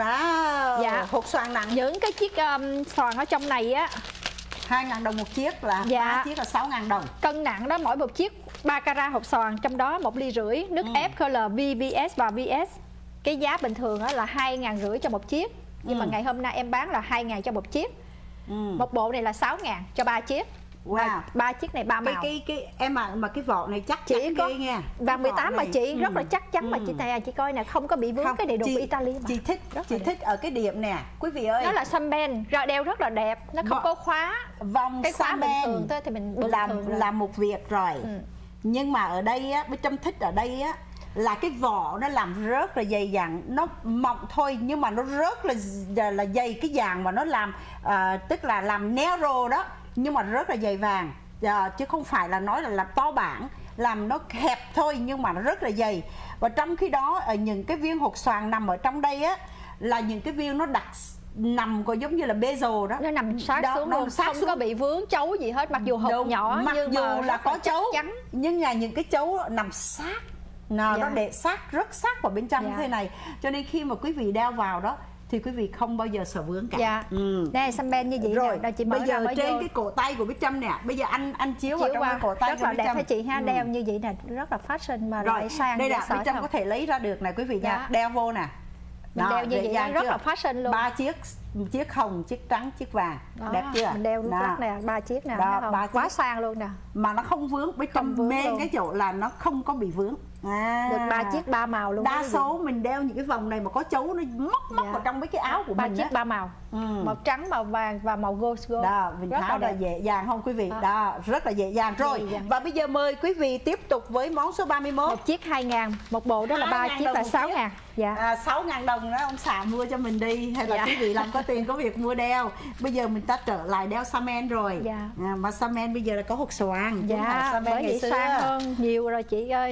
Wow. Dạ, hột xoàn nặng. Những cái chiếc xoàn ở trong này á 2.000 đồng một chiếc, là 3 chiếc là 6.000 đồng. Cân nặng đó, mỗi một chiếc 3 carat hột xoàn, trong đó 1,5 ly nước ép color VVS và VS. Cái giá bình thường là 2.500 cho một chiếc, nhưng mà ngày hôm nay em bán là 2.000 cho một chiếc. Một bộ này là 6.000 cho 3 chiếc. Wow. 3 chiếc này 3 màu. Em mà cái vỏ này chắc chỉ có nha. Vàng 18 mà chị rất là chắc chắn mà chị này chị coi nè, không có bị vướng. Cái này đồ của Italy mà. Chị thích ở cái điểm nè quý vị ơi. Nó là sunband, rồi đeo rất là đẹp, nó không có khóa. Vòng cái khóa bình thường thôi thì mình làm một việc rồi. Nhưng mà ở đây á, Bích Trâm thích ở đây á là cái vỏ nó làm rất là dày dặn, nó mỏng thôi nhưng mà nó rất là dày, cái dàn mà nó làm tức là làm narrow đó, nhưng mà rất là dày vàng, chứ không phải là nói là làm to bản, làm nó hẹp thôi nhưng mà nó rất là dày. Và trong khi đó ở những cái viên hột xoàn nằm ở trong đây á là những cái viên nó đặt nằm có giống như là bezel đó, nó nằm sát xuống luôn, không có bị vướng chấu gì hết, mặc dù hộp nhỏ mặc nhưng dù mà là có chấu chắn. Nhưng là những cái chấu nằm sát, nó để sát, rất sát vào bên trong như thế này, cho nên khi mà quý vị đeo vào đó thì quý vị không bao giờ sợ vướng cả. Đây sunband như vậy rồi nè, chị bây giờ trên cái cổ tay của Bích Trâm nè, bây giờ anh chiếu vào trong cái cổ tay rất của là Bích đẹp Trâm. Thấy chị ha, đeo như vậy nè rất là fashion mà rồi lại sang. Đây là Bích Trâm có thể lấy ra được này quý vị nha, đeo vô nè. Mình đeo như vậy rất là fashion luôn. 3 chiếc hồng, chiếc trắng, chiếc vàng. Đẹp chưa? Mình đeo lúc lắc nè, 3 chiếc nè, quá sang luôn nè. Mà nó không vướng, Bích Trâm mê cái chỗ là nó không có bị vướng. Được 3 chiếc 3 màu luôn. Đa số mình đeo những cái vòng này mà có chấu nó móc vào trong mấy cái áo của mình. 3 chiếc 3 màu. Màu trắng, màu vàng và màu gold. Đó, mình tháo là dễ dàng không quý vị? Đó, rất là dễ dàng. Rồi, và bây giờ mời quý vị tiếp tục với món số 31. Một chiếc 2.000, một bộ đó là 3 chiếc là 6.000. Dạ. 6.000 đồng đó ông xã mua cho mình đi, hay là quý vị làm có tiền có việc mua đeo. Bây giờ mình ta trở lại đeo Samen rồi. Mà Samen bây giờ là có hột xoàn. Dạ, bởi vậy sang hơn nhiều rồi chị ơi.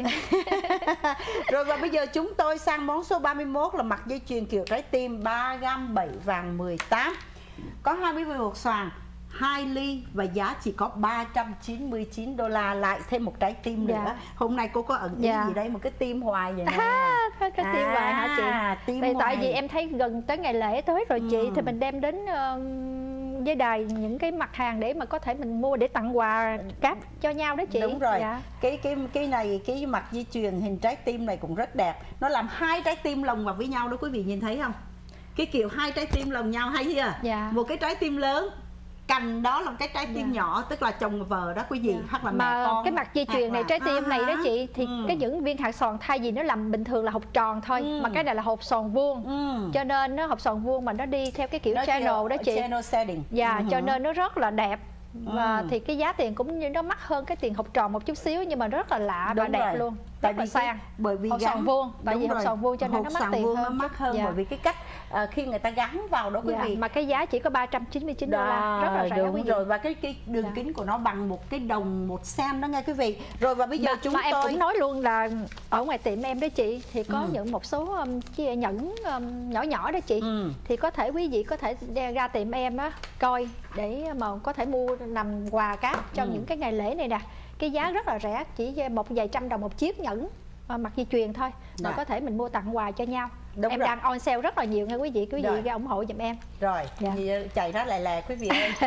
Rồi và bây giờ chúng tôi sang món số 31 là mặt dây chuyền kiểu trái tim 3 gam 7 vàng 18. Có 20 viên hột xoàn, 2 ly và giá chỉ có 399 đô la, lại thêm một trái tim nữa. Hôm nay cô có ẩn ý gì đây, một cái tim hoài vậy nè. Cái tim hoài hả chị? Thì tại vì em thấy gần tới ngày lễ tới rồi chị, thì mình đem đến với đài những cái mặt hàng để mà có thể mình mua để tặng quà cáp cho nhau đó chị. Đúng rồi. Cái này, cái mặt dây chuyền hình trái tim này cũng rất đẹp. Nó làm 2 trái tim lồng vào với nhau đó, quý vị nhìn thấy không? Cái kiểu 2 trái tim lồng nhau hay chưa? Một cái trái tim lớn, cành đó là cái trái tim nhỏ, tức là chồng vợ đó quý vị, hoặc là mẹ con. Cái mặt dây chuyền này, trái tim này đó chị, thì cái những viên hạt xoàn thay vì nó làm bình thường là hộp tròn thôi, mà cái này là hộp xoàn vuông, cho nên nó hộp xoàn vuông mà nó đi theo cái kiểu channel đó chị. Channel setting. Cho nên nó rất là đẹp. Và thì cái giá tiền cũng như nó mắc hơn cái tiền hộp tròn một chút xíu, nhưng mà rất là lạ và đẹp luôn. Tại vì sang, bởi vì hộp xoàn vuông, tại vì hộp xoàn vuông cho nên nó mắc tiền hơn. Nó mắc hơn bởi vì cái cách khi người ta gắn vào đó quý vị. Mà cái giá chỉ có 399 đô la, rất là rẻ quý vị. Rồi và cái đường kính của nó bằng một cái đồng 1 cent đó nghe quý vị. Rồi và bây giờ chúng tôi em cũng nói luôn là ở ngoài tiệm em đó chị, thì có những một số nhẫn nhỏ nhỏ đó chị, thì có thể quý vị có thể ra tiệm em á coi để mà có thể mua làm quà cáp cho những cái ngày lễ này nè. Cái giá rất là rẻ, chỉ một vài trăm đồng một chiếc nhẫn mặt dây chuyền thôi, mà có thể mình mua tặng quà cho nhau. Em đang on sale rất là nhiều nha quý vị ra ủng hộ giùm em. Rồi, chạy ra lè quý vị ơi.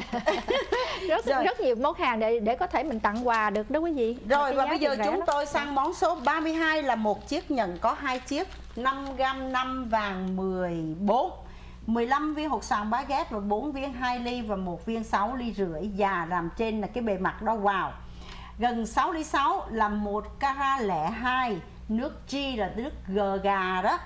rất nhiều món hàng để có thể mình tặng quà được đó quý vị. Rồi và bây giờ chúng tôi sang món số 32 là một chiếc nhẫn có 2 chiếc, 5g 5 vàng 14, 15 viên hột xoàn baguette và 4 viên 2 ly và 1 viên 6 ly rưỡi. Và làm trên là cái bề mặt đó wow. Gần 6 ly 6 là 1 carat 02, nước G là nước gà đó,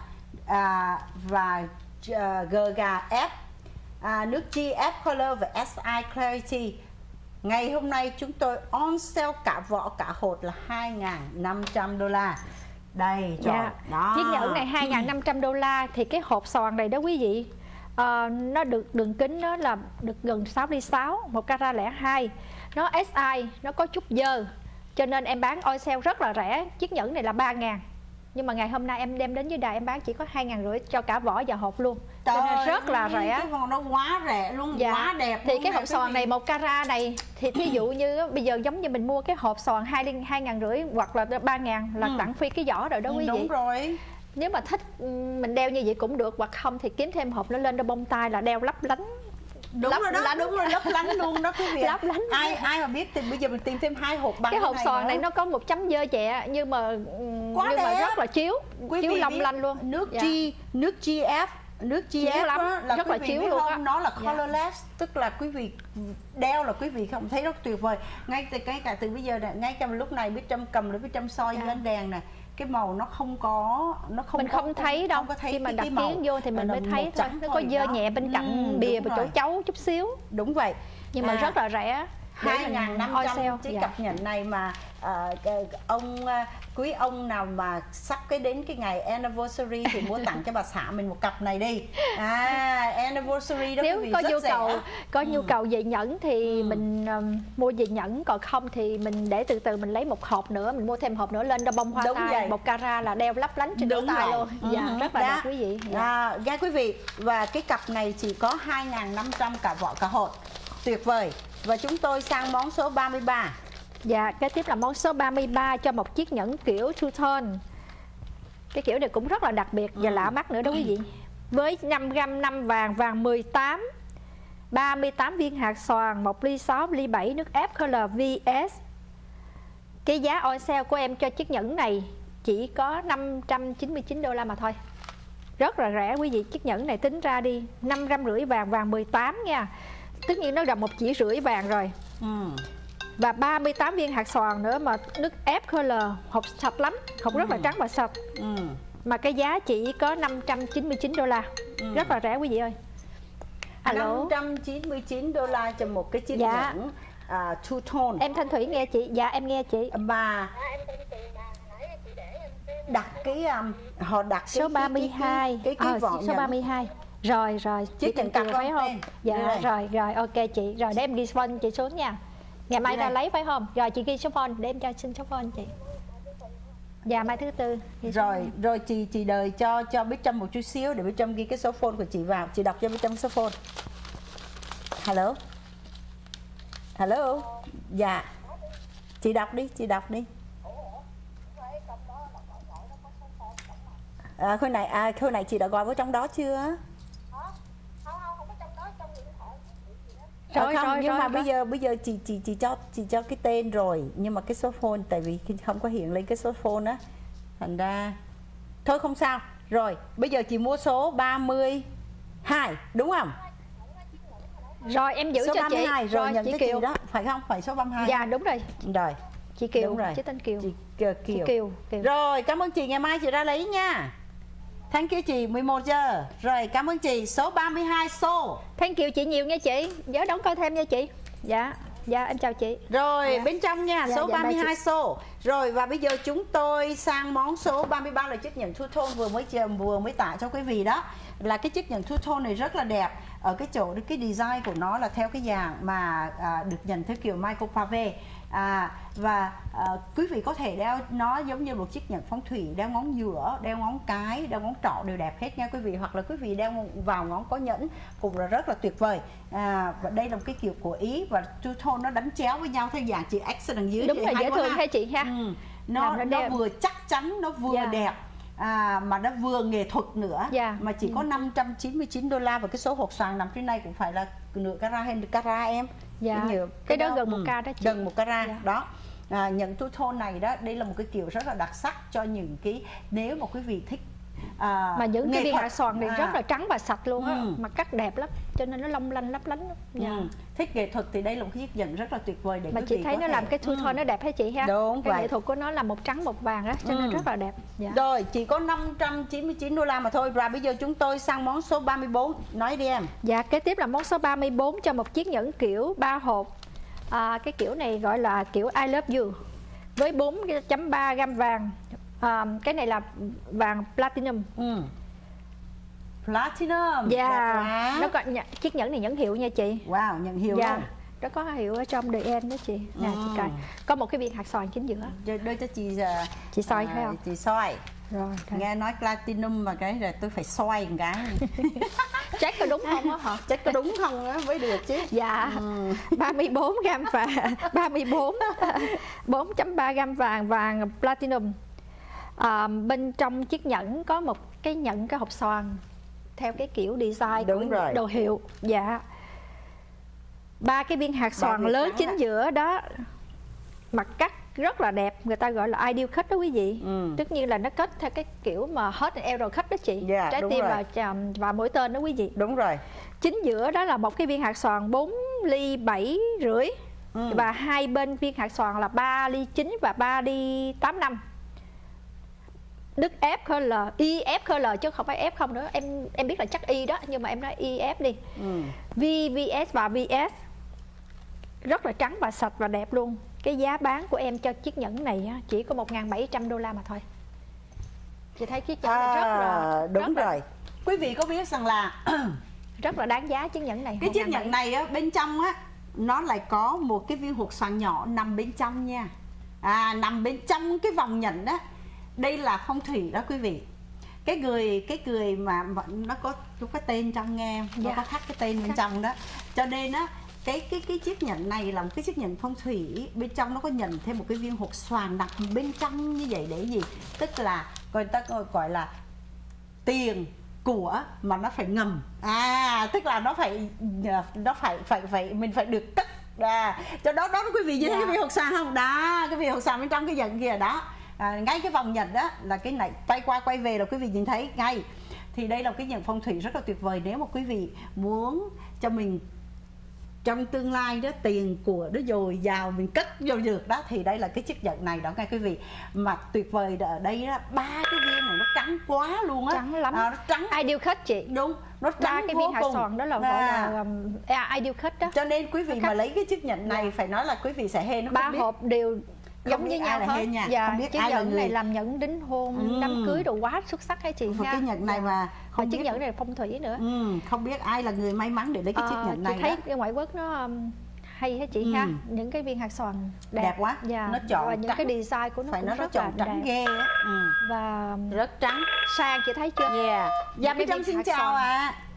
và gà F, nước G F Color và SI Clarity. Ngày hôm nay chúng tôi on sale cả vỏ cả hột là 2.500 đô la. Đây rồi, đó. Chiếc nhẫn này 2.500 đô la, thì cái hộp xoàn này đó quý vị, nó được đường kính nó là được gần 6 ly 6, 1 carat 02. Nó SI, nó có chút dơ, cho nên em bán on sale rất là rẻ. Chiếc nhẫn này là 3.000, nhưng mà ngày hôm nay em đem đến với đài em bán chỉ có 2.500 cho cả vỏ và hộp luôn. Cho nên rất là rẻ. Cái vỏ nó quá rẻ luôn, quá đẹp. Thì cái hộp xoàn này 1 carat này thì thí dụ như bây giờ giống như mình mua cái hộp xoàn 2.500 hoặc là 3.000 là tặng free cái vỏ rồi đó quý vị. Đúng rồi. Nếu mà thích mình đeo như vậy cũng được, hoặc không thì kiếm thêm hộp nó lên đôi bông tai là đeo lấp lánh. Đúng rồi đó, đúng rồi, lấp lánh luôn đó quý vị. Lấp lánh. Ai mà biết thì bây giờ mình tìm thêm 2 hộp bằng cái hộp xoàn này nó có một chấm dơ chẹ nhưng mà rất là chiếu long lanh luôn. Nước GF, nước GF đó, là rất quý là vị chiếu biết luôn không? á. Nó là colorless, tức là quý vị đeo là quý vị không thấy rất tuyệt vời. Ngay cả từ bây giờ này, ngay cả lúc này biết Trâm cầm, biết Trâm soi dưới ánh đèn này, cái màu nó không có, mình không thấy đâu, khi mà đặt kiến vô thì mình mới thấy thôi. Nó có dơ nhẹ bên cạnh bìa và chỗ cháu chút xíu. Đúng vậy. Nhưng mà rất là rẻ. 2.500 chiếc cặp nhẫn này mà quý ông nào mà sắp đến cái ngày anniversary thì mua tặng cho bà xã mình một cặp này đi. Anniversary đó. Nếu có nhu cầu về nhẫn thì mình mua về nhẫn, còn không thì mình để từ từ mình lấy một hộp nữa, mình mua thêm hộp nữa lên đo bông hoa tai, 1 carat là đeo lấp lánh trên đôi tai luôn. Rất là đẹp quý vị. Nghe quý vị, và cái cặp này chỉ có 2.500 cả vỏ cả hộp. Tuyệt vời. Và chúng tôi sang món số 33. Dạ, kế tiếp là món số 33 cho một chiếc nhẫn kiểu two tone. Cái kiểu này cũng rất là đặc biệt và lạ mắt nữa đó quý vị. Với 5g 5 vàng 18, 38 viên hạt xoàn, 1 ly 6, ly 7, nước ép Color VS. Cái giá on sale của em cho chiếc nhẫn này chỉ có 599 đô la mà thôi. Rất là rẻ quý vị. Chiếc nhẫn này tính ra đi 5,5 vàng 18 nha. Tất nhiên nó là 1,5 chỉ vàng rồi. Và 38 viên hạt xoàn nữa, mà nước ép Color, hộp sạch lắm, hộp rất là trắng và sạch. Mà cái giá chỉ có 599 đô la. Rất là rẻ quý vị ơi. 599 đô la cho một cái chiếc nhẫn two tone. Em Thanh Thủy nghe chị. Dạ em nghe chị. Mà đặt cái họ đặt số 32 cái vỏ số 32. Rồi chiếc nhẫn cặp phải không? Dạ rồi ok chị. Rồi để em ghi phone chị xuống nha. Ngày mai ra lấy phải không? Rồi chị ghi số phone để em cho xin số phone chị. Dạ mai thứ tư. Rồi chị đợi cho Bích Trâm một chút xíu để Bích Trâm ghi cái số phone của chị vào. Chị đọc cho Bích Trâm số phone. Hello. Hello. Dạ. Chị đọc đi, chị đọc đi. Khối này chị đã gọi vào trong đó chưa? Không, nhưng mà bây giờ chị cho cái tên rồi, nhưng mà cái số phone tại vì không có hiện lên cái số phone á, thành ra thôi không sao. Rồi bây giờ chị mua số 32 đúng không? Rồi em giữ số cho 32, chị. Rồi nhận chị cho Kiều chị đó, phải không? Phải số 32. Dạ đúng rồi. Rồi. Chị Kiều, đúng rồi. chị tên Kiều. Chị Kiều. Rồi cảm ơn chị, ngày mai chị ra lấy nha. Thank you chị, 11 giờ. Rồi cảm ơn chị, số 32 số. Thank you chị nhiều nha chị. Nhớ đón coi thêm nha chị. Dạ. Dạ em chào chị. Rồi dạ. Bên trong nha, số 32 số. Rồi và bây giờ chúng tôi sang món số 33 là chiếc nhẫn two tone vừa mới tải cho quý vị đó. Là cái chiếc nhẫn two tone này rất là đẹp. Ở cái chỗ cái design của nó là theo cái dạng mà được nhận theo kiểu Michael Pave. Quý vị có thể đeo nó giống như một chiếc nhẫn phong thủy, đeo ngón giữa, đeo ngón cái, đeo ngón trỏ đều đẹp hết nha quý vị. Hoặc là quý vị đeo vào ngón có nhẫn cũng là rất là tuyệt vời. Và đây là một cái kiểu của Ý, và two tone nó đánh chéo với nhau theo dạng chữ X ở đằng dưới. Đúng là dễ thương hay chị ha. Nó vừa chắc chắn, nó vừa đẹp. Mà nó vừa nghệ thuật nữa. Mà chỉ có 599 đô la, và cái số hột xoàn nằm trên này cũng phải là nửa carat hay carat em. Cái đó gần 1 carat đó chị. Gần 1 carat đó. Nhẫn two tone này đó, đây là một cái kiểu rất là đặc sắc cho những cái, nếu mà quý vị thích mà những cái viên hạt xoàn này rất là trắng và sạch luôn á, mà cắt đẹp lắm, cho nên nó long lanh lấp lánh. Thích nghệ thuật thì đây là một cái chiếc nhẫn rất là tuyệt vời để mà quý chị vị thấy nó làm cái two tone nó đẹp hả chị ha? Đúng cái vậy. nghệ thuật của nó là một trắng một vàng đó, cho nên rất là đẹp. Rồi chỉ có 599 đô la mà thôi. Và bây giờ chúng tôi sang món số 34. Nói đi em. Dạ, kế tiếp là món số 34 cho một chiếc nhẫn kiểu 3 hộp. Cái kiểu này gọi là kiểu I love you, với 4.3 gam vàng. Cái này là vàng platinum. Platinum. Dạ. Nó có chiếc nhẫn này nhẫn hiệu nha chị. Wow, nhẫn hiệu luôn. Nó có hiệu ở trong DN đó chị. Nè chị coi. Có một cái viên hạt xoàn chính giữa. Đưa cho chị soi thấy không? Chị soi. Rồi. Nghe nói platinum mà cái rồi tôi phải soi một cái. Check có đúng không á hả? Check có đúng không á mới được chứ. Dạ. 34 gam vàng, 4.3 gam vàng platinum. Bên trong chiếc nhẫn có một cái hộp xoàn theo cái kiểu design của đồ hiệu. Dạ. 3 cái viên hạt xoàn lớn chính giữa đó, mặt cắt rất là đẹp, người ta gọi là ideal cut đó quý vị. Tất nhiên là nó cắt theo cái kiểu mà heart and arrow cut đó chị. Trái tim và mũi tên đó quý vị. Đúng rồi. Chính giữa đó là một cái viên hạt xoàn 4 ly 7 rưỡi. Và hai bên viên hạt xoàn là 3 ly 9 và 3 ly 8 năm. Đức FL, IFL chứ không phải F không nữa. Em biết là chắc Y đó, nhưng mà em nói IF đi. VVS và VS. Rất là trắng và sạch và đẹp luôn. Cái giá bán của em cho chiếc nhẫn này chỉ có 1.700 đô la mà thôi. Chị thấy chiếc nhẫn này rất là... Đúng rồi. Quý vị có biết rằng là rất là đáng giá chiếc nhẫn này. Cái chiếc nhẫn này á, bên trong á, nó lại có một cái viên hột xoàn nhỏ nằm bên trong nha. Nằm bên trong cái vòng nhẫn đó. Đây là phong thủy đó quý vị. Cái người mà nó có cái tên trong nghe em, nó có khắc cái tên bên trong đó. Cho nên á, cái chiếc nhẫn này là một cái chiếc nhẫn phong thủy, bên trong nó có nhận thêm một cái viên hột xoàn đặt bên trong như vậy để gì? Tức là người ta gọi là tiền của mà nó phải ngầm. Tức là nó phải mình phải được cất. Cho đó quý vị nhìn thấy cái viên hột xoàn không? Đó, cái viên hột xoàn bên trong cái nhẫn kia đó. Ngay cái vòng nhẫn đó là cái này, tay qua quay về là quý vị nhìn thấy ngay. Thì đây là cái nhẫn phong thủy rất là tuyệt vời. Nếu mà quý vị muốn cho mình trong tương lai đó tiền của nó dồi dào, mình cất vô được đó, thì đây là cái chiếc nhẫn này đó nghe quý vị. Mà tuyệt vời ở đây đó, 3 cái viên này nó trắng quá luôn á. Trắng lắm. Nó trắng. Ideal cut chị. Đúng, nó trắng cái viên hạt xoàn đó là gọi là ideal cut đó. Cho nên quý vị mà lấy cái chiếc nhẫn này phải nói là quý vị sẽ hên. 3 hộp đều giống như nhau hết. Không biết chiếc nhẫn này làm nhẫn đính hôn, đám cưới đồ quá xuất sắc hay chị ha. Cái nhẫn này mà không chiếc nhẫn này là phong thủy nữa. Không biết ai là người may mắn để lấy cái chiếc nhẫn này. Chị thấy cái ngoại quốc nó hay hả chị ha. Những cái viên hạt xoàn đẹp quá. Nó chọn và những cái design của nó phải cũng nó rất chọn là trắng đẹp. ghê á. Và rất trắng sang chị thấy chưa? Dạ Mỹ Trâm xin chào ạ.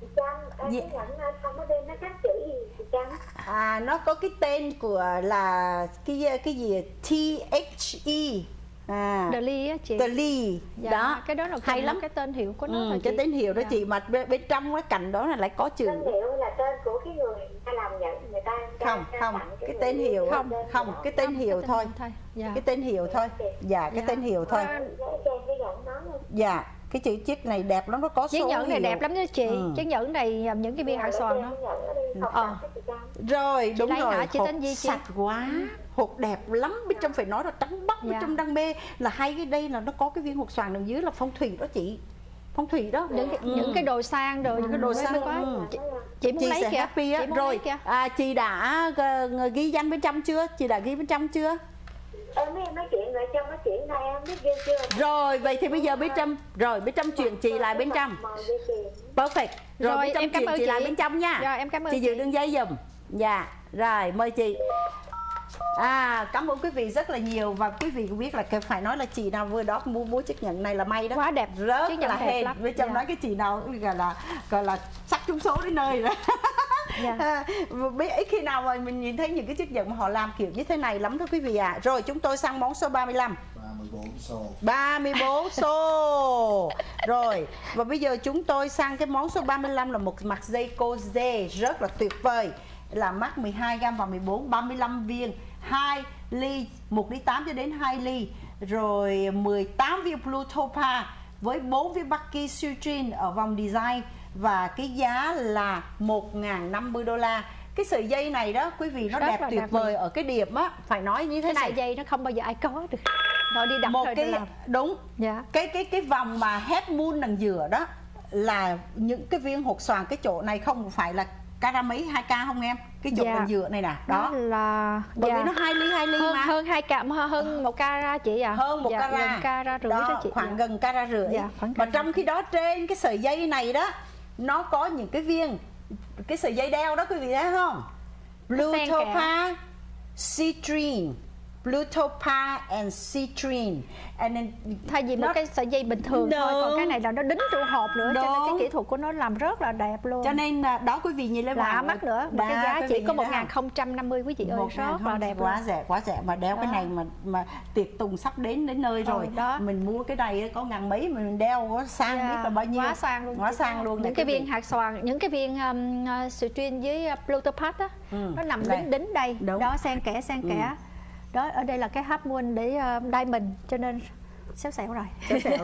Chị Trâm, cái nhẫn không có bên nó khắc chữ gì chị Trâm? Nó có cái tên của là cái gì THE. The Lee á chị. The Lee. Dạ, Đó. cái đó là hay lắm. Cái tên hiệu của nó thôi cái chị. tên hiệu đó Dạ. chị, mà bên trong cái cạnh đó là lại có chữ. Tên hiệu là tên của cái người ta làm nhẫn, người ta Không, cái tên hiệu không, cái tên hiệu thôi. Dạ. Cái tên hiệu thôi. Dạ, cái tên hiệu thôi. Dạ, cái chữ chiếc này đẹp lắm, nó có số Chiếc nhẫn này hiệu. đẹp lắm đó chị. Chiếc nhẫn này những cái viên hạt xoàn đó. Rồi, đúng lấy rồi. hả? Chị Hộp tên gì chị? sạch quá. Hộp đẹp lắm, bên trong phải nói là trắng bóc, bên trong đang mê. Là hay cái đây là nó có cái viên hột xoàn đằng dưới là phong thủy đó chị. Phong thủy đó. Những cái đồ sang rồi, những cái đồ sang. Chị muốn lấy sẽ kìa. happy á. Rồi, chị đã ghi danh bên trong chưa? Chị đã ghi bên trong chưa? Mấy chuyện rồi trong nói chuyện này em biết ghê chưa? Rồi, vậy thì bây giờ bên trong chuyện chị lại bên trong. Perfect. Rồi bên trong chuyện chị lại bên trong nha. Rồi em cảm ơn chị. Giữ đường dây giùm. Dạ, rồi mời chị. Cảm ơn quý vị rất là nhiều, và quý vị cũng biết là phải nói là chị nào vừa đó mua chiếc nhẫn này là may đó. Quá đẹp. Rất là hên. Với trong nói cái chị nào gọi là sắc trúng số đến nơi rồi. Biết ít khi nào mà mình nhìn thấy những cái chiếc nhẫn mà họ làm kiểu như thế này lắm đó quý vị ạ. Rồi chúng tôi sang món số 35. 34 xô. Rồi, và bây giờ chúng tôi sang cái món số 35 là một mặt dây cô dê rất là tuyệt vời. Là mắc 12g và 14, 35 viên, 2 ly, 1 ly 8 cho đến 2 ly. Rồi 18 viên Blue Topaz với 4 viên Bucky Citrine ở vòng design. Và cái giá là $1.050. Cái sợi dây này đó quý vị, nó đẹp tuyệt vời ở cái điểm á, phải nói như thế này. Sợi dây nó không bao giờ ai có được. Rồi đi đặt một rồi cái làm. Đúng. Dạ. Cái vòng mà head moon đằng giữa đó là những cái viên hột xoàn, cái chỗ này không phải là carat mấy 2K không em? Cái chỗ đằng giữa này nè, đó là bởi vì nó 2 ly mà hơn 2K, hơn 1 carat chị ạ. Hơn 1 carat. Gần carat rưỡi đó chị. Khoảng gần carat rưỡi. Mà trong khi đó trên cái sợi dây này đó nó có những cái viên, cái sợi dây đeo đó quý vị thấy không? Blue Topaz, Citrine, Blue Topaz and Citrine. Thay vì một cái sợi dây bình thường thôi, còn cái này là nó đính trụ hộp nữa, cho nên cái kỹ thuật của nó làm rất là đẹp luôn. Cho nên đó quý vị nhìn lên lạ mắt nữa. Cái giá chỉ có 1.050 quý vị ơi, rất là đẹp. Quá rẻ mà đeo cái này mà tiệc tùng sắp đến nơi rồi. Mình mua cái này có ngàn mấy mà mình đeo có sang biết là bao nhiêu. Quá sang luôn. Những cái viên hạt xoàn, những cái viên Citrine với Blue Topaz á, nó nằm đính đây. Đó, xen kẽ. Đó, ở đây là cái half moon để diamond, cho nên xéo xẹo rồi.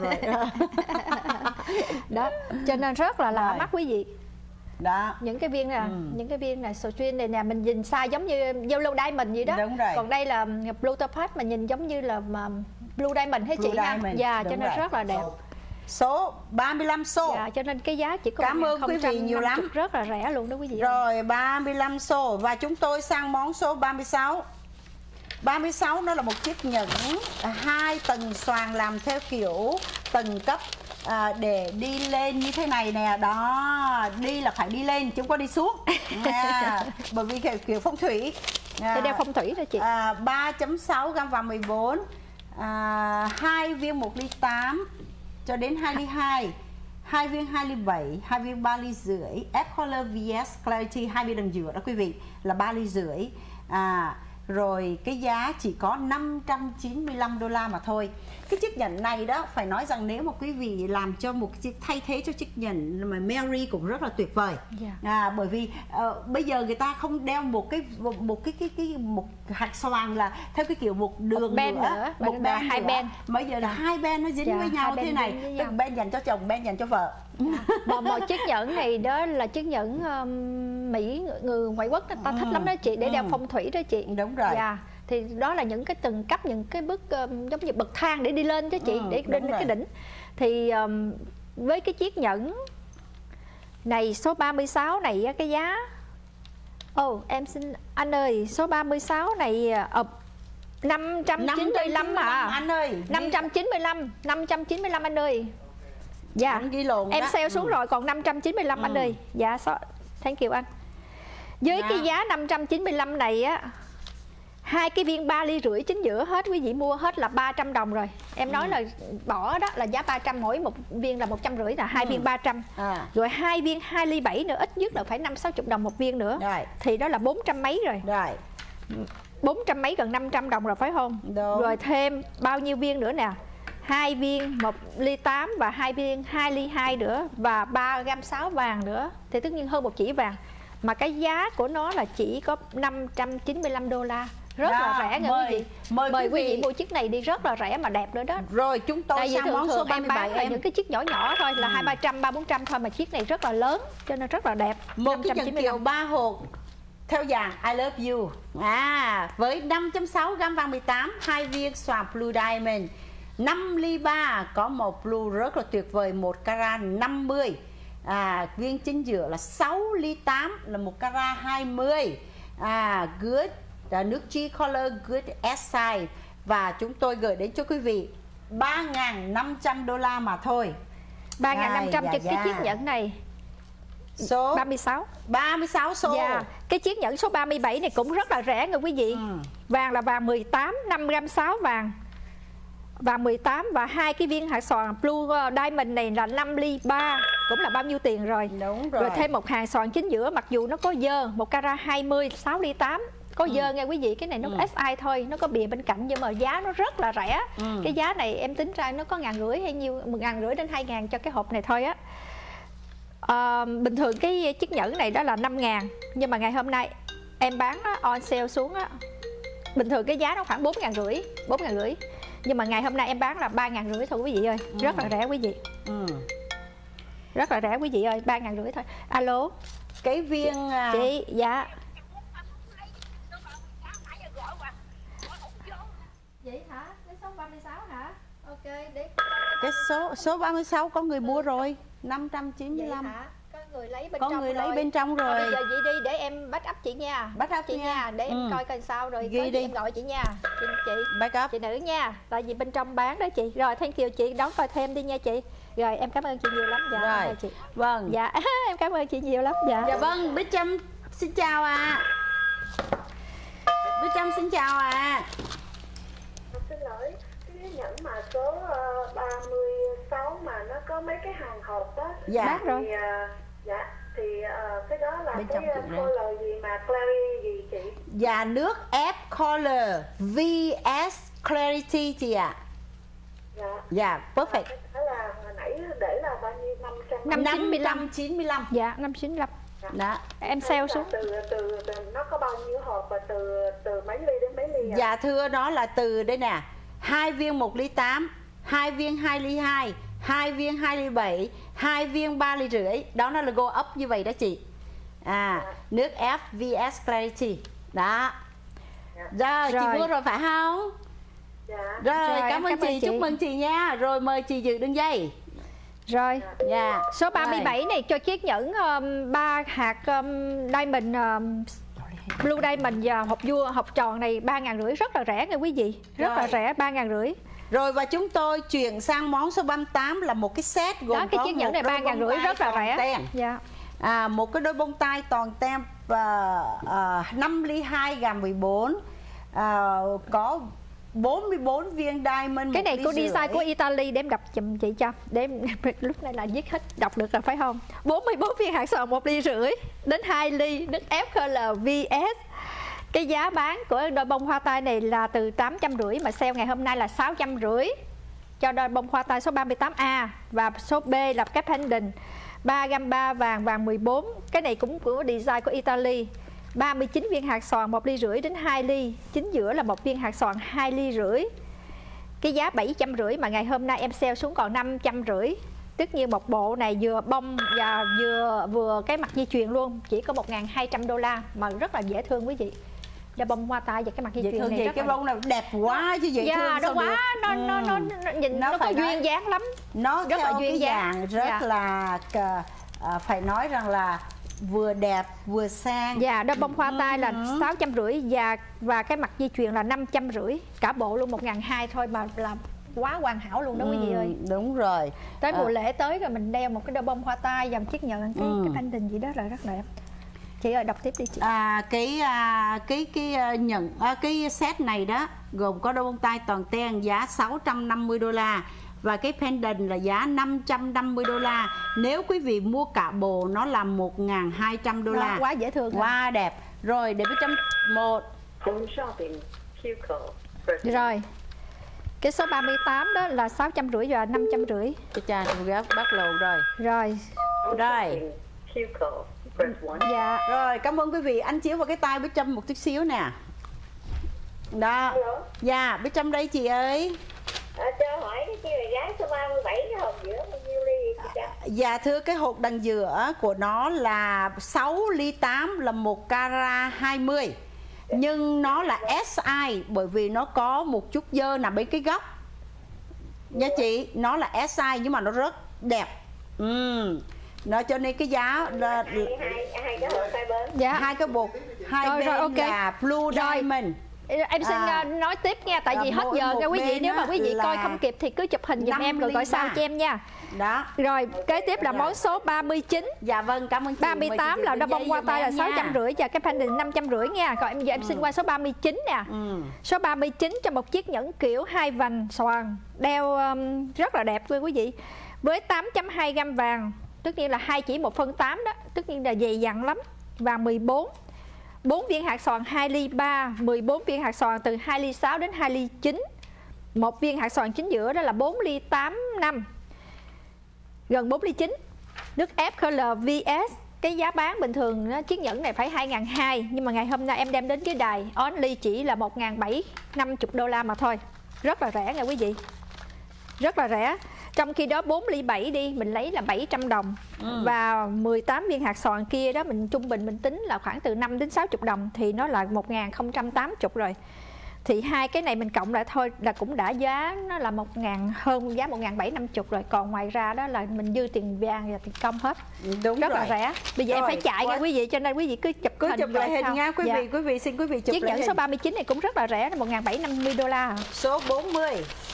Đó, cho nên rất là lạ mắt quý vị. Đó. Những cái viên này Citrine này nè, mình nhìn xa giống như yellow diamond vậy đó. Đúng rồi. Còn đây là Blue Topaz mà nhìn giống như là blue diamond hết chị ha. Dạ, cho nên rất là đẹp. Số 35 xô. Dạ, cho nên cái giá chỉ có cảm ơn quý vị nhiều lắm, rất là rẻ luôn đó quý vị. Rồi 35 xô và chúng tôi sang món số 36. 36 nó là một chiếc nhẫn 2 tầng xoàn làm theo kiểu tầng cấp để đi lên như thế này nè. Đó, đi là phải đi lên chứ không có đi xuống. Bởi vì kiểu phong thủy. Để đeo phong thủy đó chị. 3.6g và 14, 2 viên 1 ly 8 cho đến 2 ly 2, 2 viên 2 ly 7, 2 viên 3 ly rưỡi, F-Color VS Clarity 2 viên đằng giữa đó quý vị là 3 ly rưỡi. Rồi cái giá chỉ có $595 mà thôi. Cái chiếc nhẫn này đó phải nói rằng nếu mà quý vị làm cho một chiếc thay thế cho chiếc nhẫn mà Mary cũng rất là tuyệt vời. Bởi vì bây giờ người ta không đeo một hạt xoàn là theo cái kiểu một đường nữa, một band hai band. Bây giờ là hai band nó dính với nhau thế này, tức band dành cho chồng, band dành cho vợ. Một chiếc nhẫn này đó là chiếc nhẫn Mỹ, người ngoại quốc người ta thích lắm đó chị, để đeo phong thủy đó chị. Đúng rồi. Thì đó là những cái tầng cấp, những cái bước giống như bậc thang để đi lên đó chị, để lên cái đỉnh. Thì với cái chiếc nhẫn này số 36 này cái giá, em xin anh ơi, số 36 này 595 anh ơi. 595 anh ơi. Dạ, em sale xuống rồi còn 595 anh ơi. Dạ, thank you anh. Với cái giá 595 này á, 2 cái viên 3,5 ly chính giữa hết, quý vị mua hết là 300 đồng rồi. Em nói là bỏ đó là giá 300, mỗi một viên là 150 là 2 viên 300. Rồi 2 viên 2,7 ly nữa, ít nhất là phải 50-60 đồng một viên nữa. Thì đó là 400 mấy rồi. 400 mấy, gần 500 đồng rồi phải không? Rồi thêm bao nhiêu viên nữa nè? 2 viên 1,8 ly và 2 viên 2,2 ly nữa, và 3 gam sáo vàng nữa. Thì tất nhiên hơn 1 chỉ vàng. Mà cái giá của nó là chỉ có 595 đô la. Rất là rẻ nha quý vị. Mời quý vị mua chiếc này đi, rất là rẻ mà đẹp nữa đó. Rồi chúng tôi sang món số 37 là những cái chiếc nhỏ nhỏ thôi, là 200-300, 300-400 thôi, mà chiếc này rất là lớn cho nên rất là đẹp. Một cái nhận kiệu 3 hộp theo dạng I love you. Với 5.6 gam vàng 18, 2 viên xoàn Blue Diamond, 5 ly 3 có màu blue rất là tuyệt vời, 1 carat 50. Viên chính giữa là 6 ly 8 là 1 carat 20. Good nước G color, good S size. Và chúng tôi gửi đến cho quý vị 3.500 đô la mà thôi. 3.500 cho cái chiếc nhẫn này. Số 36 số. Cái chiếc nhẫn số 37 này cũng rất là rẻ nha quý vị. Vàng là vàng 18, 5 gram 6 vàng. Vàng 18 và 2 cái viên hạt xoàn Blue Diamond này là 5 ly 3, cũng là bao nhiêu tiền rồi. Đúng rồi. Rồi thêm một hàng xoàn chính giữa, mặc dù nó có dơ, 1 carat 20, 6 ly 8. Có dơ nghe quý vị, cái này nó SI thôi, nó có bìa bên cạnh nhưng mà giá nó rất là rẻ. Cái giá này em tính ra nó có 1.500 hay nhiêu, 1.500 đến 2.000 cho cái hộp này thôi á. Bình thường cái chiếc nhẫn này đó là 5.000, nhưng mà ngày hôm nay em bán á, on sale xuống á. Bình thường cái giá nó khoảng 4.500, nhưng mà ngày hôm nay em bán là 3.500 thôi quý vị ơi. Rất là rẻ quý vị. Rất là rẻ quý vị ơi, 3.500 thôi. Alo. Cái viên chị, dạ. Vậy hả? Cái số 36 hả? Ok, đi. Cái số 36 có người mua rồi, 595. Vậy hả? Có người lấy bên có trong người rồi. Lấy bên trong rồi. Bây giờ vậy đi để em back up chị nha. Back up chị nha, để em coi coi sao rồi ghi đi. em gọi chị nha. Chị back up. Chị nữ nha. Tại vì bên trong bán đó chị. Rồi thank you chị, đón coi thêm đi nha chị. Rồi em cảm ơn chị nhiều lắm. Dạ rồi. Chị. Vâng. Dạ em cảm ơn chị nhiều lắm. Dạ. Dạ vâng, Bích Trâm xin chào ạ. Bích Trâm xin chào ạ. Xin lỗi, cái nhẫn mà số 36 mà nó có mấy cái hàng hộp đó. Dạ. Bác rồi. Thì cái đó là bên cái color gì mà Clarity gì chị? Dạ, nước F Color VS Clarity chị ạ. Dạ, perfect. Đó là hồi nãy để là bao nhiêu, 595. Dạ, 595. Đó. Em sale xuống. Từ nó có bao nhiêu hộp và từ mấy ly đến mấy ly? Dạ thưa, nó là từ đây nè, 2 viên 1 ly 8, 2 viên 2 ly 2, 2 viên 2 ly 7, 2 viên 3 ly rưỡi. Đó nó là go up như vậy đó chị. Nước F VS Clarity. Đó. Rồi, chị mua rồi phải không? Rồi, cảm ơn chị, chúc mừng chị nha. Rồi mời chị dự đường dây. Rồi, số 37 này cho chiếc nhẫn 3 hạt diamond, Blue Diamond và hộp vua, hộp tròn này 3.500, rất là rẻ nha quý vị. Rất là rẻ, 3.500. Rồi và chúng tôi chuyển sang món số 38 là một cái set gồm đó, cái chiếc nhẫn này 3.500 rất là rẻ. Dạ. Một cái đôi bông tai toàn tem 5 ly 2 gam 14, có 44 viên diamond. Cái này cô design của Italy, để em đọc chùm chị cho. Để em, lúc này là viết hết, đọc được rồi phải không? 44 viên hạt xoàn 1,5 ly đến 2 ly nước F Color VS. Cái giá bán của đôi bông hoa tai này là từ 850 mà sale ngày hôm nay là 650 cho đôi bông hoa tai số 38A. Và số B là cái pendant 3 gam 3 vàng, vàng 14. Cái này cũng của design của Italy. 39 viên hạt xoàn 1,5 ly đến 2 ly. Chính giữa là một viên hạt xoàn 2,5 ly. Cái giá 750 mà ngày hôm nay em sale xuống còn 550. Tất nhiên một bộ này vừa bông và vừa cái mặt dây chuyền luôn, chỉ có 1.200 đô la mà rất là dễ thương quý vị. Đôi bông hoa tai và cái mặt dây chuyền này rất cái bông này đẹp quá chứ dễ thương. Nó quá, nó nhìn nó có duyên dáng lắm. Nó rất là duyên dáng rất là phải nói rằng là vừa đẹp vừa sang. Dạ, đôi bông hoa tai là 650 và cái mặt dây chuyền là 550. Cả bộ luôn 1.200 thôi mà là quá hoàn hảo luôn đó quý vị ơi. Đúng rồi. Tới mùa lễ tới rồi mình đeo một cái đôi bông hoa tai và một chiếc nhẫn, cái pendant gì đó là rất đẹp. Chị ơi đọc tiếp đi chị. Cái set này đó gồm có đôi bông tai toàn ten giá 650 đô la và cái pendant là giá 550 đô la. Nếu quý vị mua cả bộ nó là 1.200 đô la. Quá dễ thương. Quá đẹp. Rồi để 101. Rồi. Cái số 38 đó là 650 và 550. Cái cha bắt lộn rồi. Rồi. Dạ. Rồi, cảm ơn quý vị. Anh chiếu vào cái tay Bích Trâm một chút xíu nè. Đó. Dạ, Bích Trâm đây chị ơi. Cho hỏi cái kia là giá số 37 cái hộp giữa bao nhiêu ly chị Trâm? Dạ thưa, cái hộp đằng giữa của nó là 6 ly 8 là 1 carat 20. Nhưng nó là SI bởi vì nó có một chút dơ nằm bên cái góc. Nha chị, nó là SI nhưng mà nó rất đẹp. Nó cho nên cái giá là hai cái hộp hai bên. Dạ. Hai cái bột hai bên okay. là Blue Diamond. Em xin nói tiếp nha, tại vì hết giờ nha quý vị. Nếu mà quý vị coi không kịp thì cứ chụp hình giùm em rồi gọi sao cho em nha. Đó. Rồi kế tiếp là món số 39. Dạ vâng, cảm ơn chị. 38 là đôi bông hoa tai là 650 và cái pendant 550 nha. Còn giờ em xin qua số 39 nè. Số 39 cho một chiếc nhẫn kiểu 2 vành xoàn đeo rất là đẹp quý vị. Với 8.2 gam vàng, tất nhiên là 2 chỉ 1/8 đó, tất nhiên là dày dặn lắm. Vàng 14. 4 viên hạt xoàn 2 ly 3, 14 viên hạt xoàn từ 2 ly 6 đến 2 ly 9. Một viên hạt xoàn chính giữa đó là 4 ly 8 5. Gần 4 ly 9. Nước ép Color VS. Cái giá bán bình thường đó, chiếc nhẫn này phải 2.200, nhưng mà ngày hôm nay em đem đến cái đài only chỉ là 1.750 đô la mà thôi. Rất là rẻ nha quý vị. Rất là rẻ. Trong khi đó 4 ly 7 đi, mình lấy là 700 đồng. Và 18 viên hạt xoàn kia đó mình trung bình mình tính là khoảng từ 5 đến 60 đồng thì nó là 1.080 rồi. Thì hai cái này mình cộng lại thôi là cũng đã giá nó là 1.000 hơn giá 1.750 rồi. Còn ngoài ra đó là mình dư tiền vàng và tiền công hết. Đúng rất rồi. là rẻ. Bây giờ em phải chạy nha quý vị, cho nên quý vị cứ chụp lại hình nha quý vị. Quý vị xin quý vị chụp chiếc lại nhẫn số 39 này cũng rất là rẻ, là 1.750 đô la. Số 40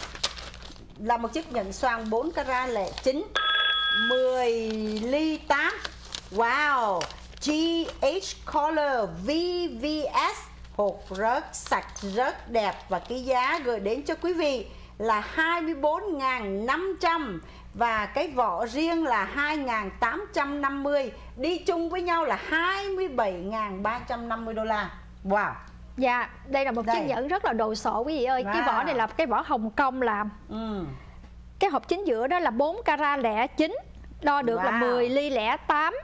là một chiếc nhẫn xoàn 4 carat lẻ chính 10 ly 8. Wow. GH Color VVS. Hộp rất sạch, rất đẹp. Và cái giá gửi đến cho quý vị là 24.500. Và cái vỏ riêng là 2.850. Đi chung với nhau là 27.350 đô la. Wow. Dạ, đây là một chiếc nhẫn rất là đồ sộ quý vị ơi. Cái vỏ này là cái vỏ Hồng Kông làm. Cái hộp chính giữa đó là 4 carat lẻ 9. Đo được là 10 ly lẻ 8.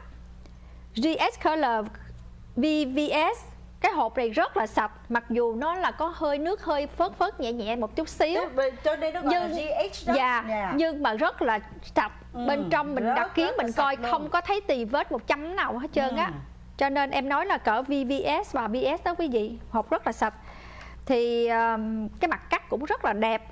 GS Color VVS. Cái hộp này rất là sạch, mặc dù nó là có hơi nước hơi phớt phớt nhẹ nhẹ một chút xíu. Cho nên nó gọi là GH đó. Dạ, nhưng mà rất là sạch. Bên trong mình đặt kiến mình coi không có thấy tì vết một chấm nào hết trơn á. Cho nên em nói là cỡ VVS và VS đó quý vị. Hộp rất là sạch. Thì cái mặt cắt cũng rất là đẹp.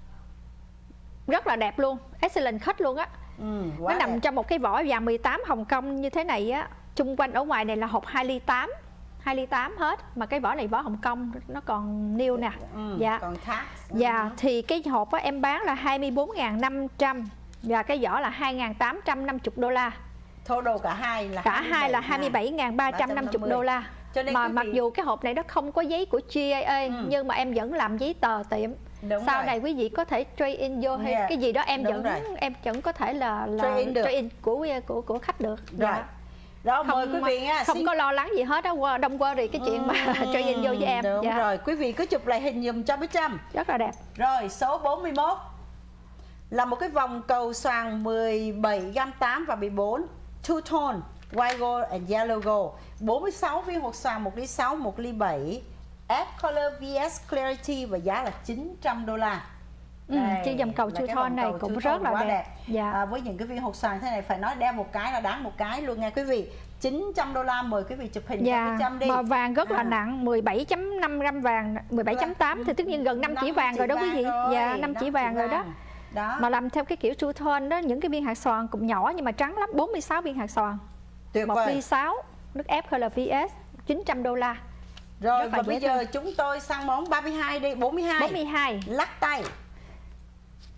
Rất là đẹp luôn. Excellent cut luôn á. Nó nằm trong một cái vỏ vàng 18 Hồng Kông như thế này á. Chung quanh ở ngoài này là hộp 2 ly 8. 2 ly 8 hết. Mà cái vỏ này vỏ Hồng Kông, nó còn new nè. Dạ. Còn thác. Dạ, thì cái hộp á em bán là 24.500. Và cái vỏ là 2.850 đô la. Total cả hai là cả hai là 27.350 đô la. Cho nên mà mặc dù cái hộp này nó không có giấy của GIA, nhưng mà em vẫn làm giấy tờ tiệm. Sau này quý vị có thể trade in vô hay cái gì đó em vẫn có thể là trade in của khách được. Rồi. Đó, mời quý vị nha. Không có lo lắng gì hết đó, don't worry cái chuyện mà trade in vô với em. Đúng rồi, quý vị cứ chụp lại hình dùm cho Bích Trâm. Rất là đẹp. Rồi, số 41 là một cái vòng cầu xoàn 17 gam 8 và 14 two tone white gold and yellow gold. 46 viên hột xoàn 1 ly 6, 1 ly 7. F Color VS Clarity và giá là 900 đô la. Chiếc vòng cầu two tone này cũng rất là đẹp. Dạ. Với những cái viên hột xoàn thế này phải nói đeo một cái là đáng một cái luôn nha quý vị. 900 đô la, mời quý vị chụp hình cho Bích Trâm đi. Mà vàng rất là nặng, 17.5 gram vàng, 17.8 thì tất nhiên gần 5 chỉ vàng rồi đó quý vị. Dạ, 5 chỉ vàng rồi đó. Mà làm theo cái kiểu two tone đó, những cái viên hạt xoàn cũng nhỏ nhưng mà trắng lắm, 46 viên hạt xoàn. 1 ly 6, nước ép Color VS, 900 đô la. Rồi và bây giờ chúng tôi sang món 32 đi, 42. 42. Lắc tay.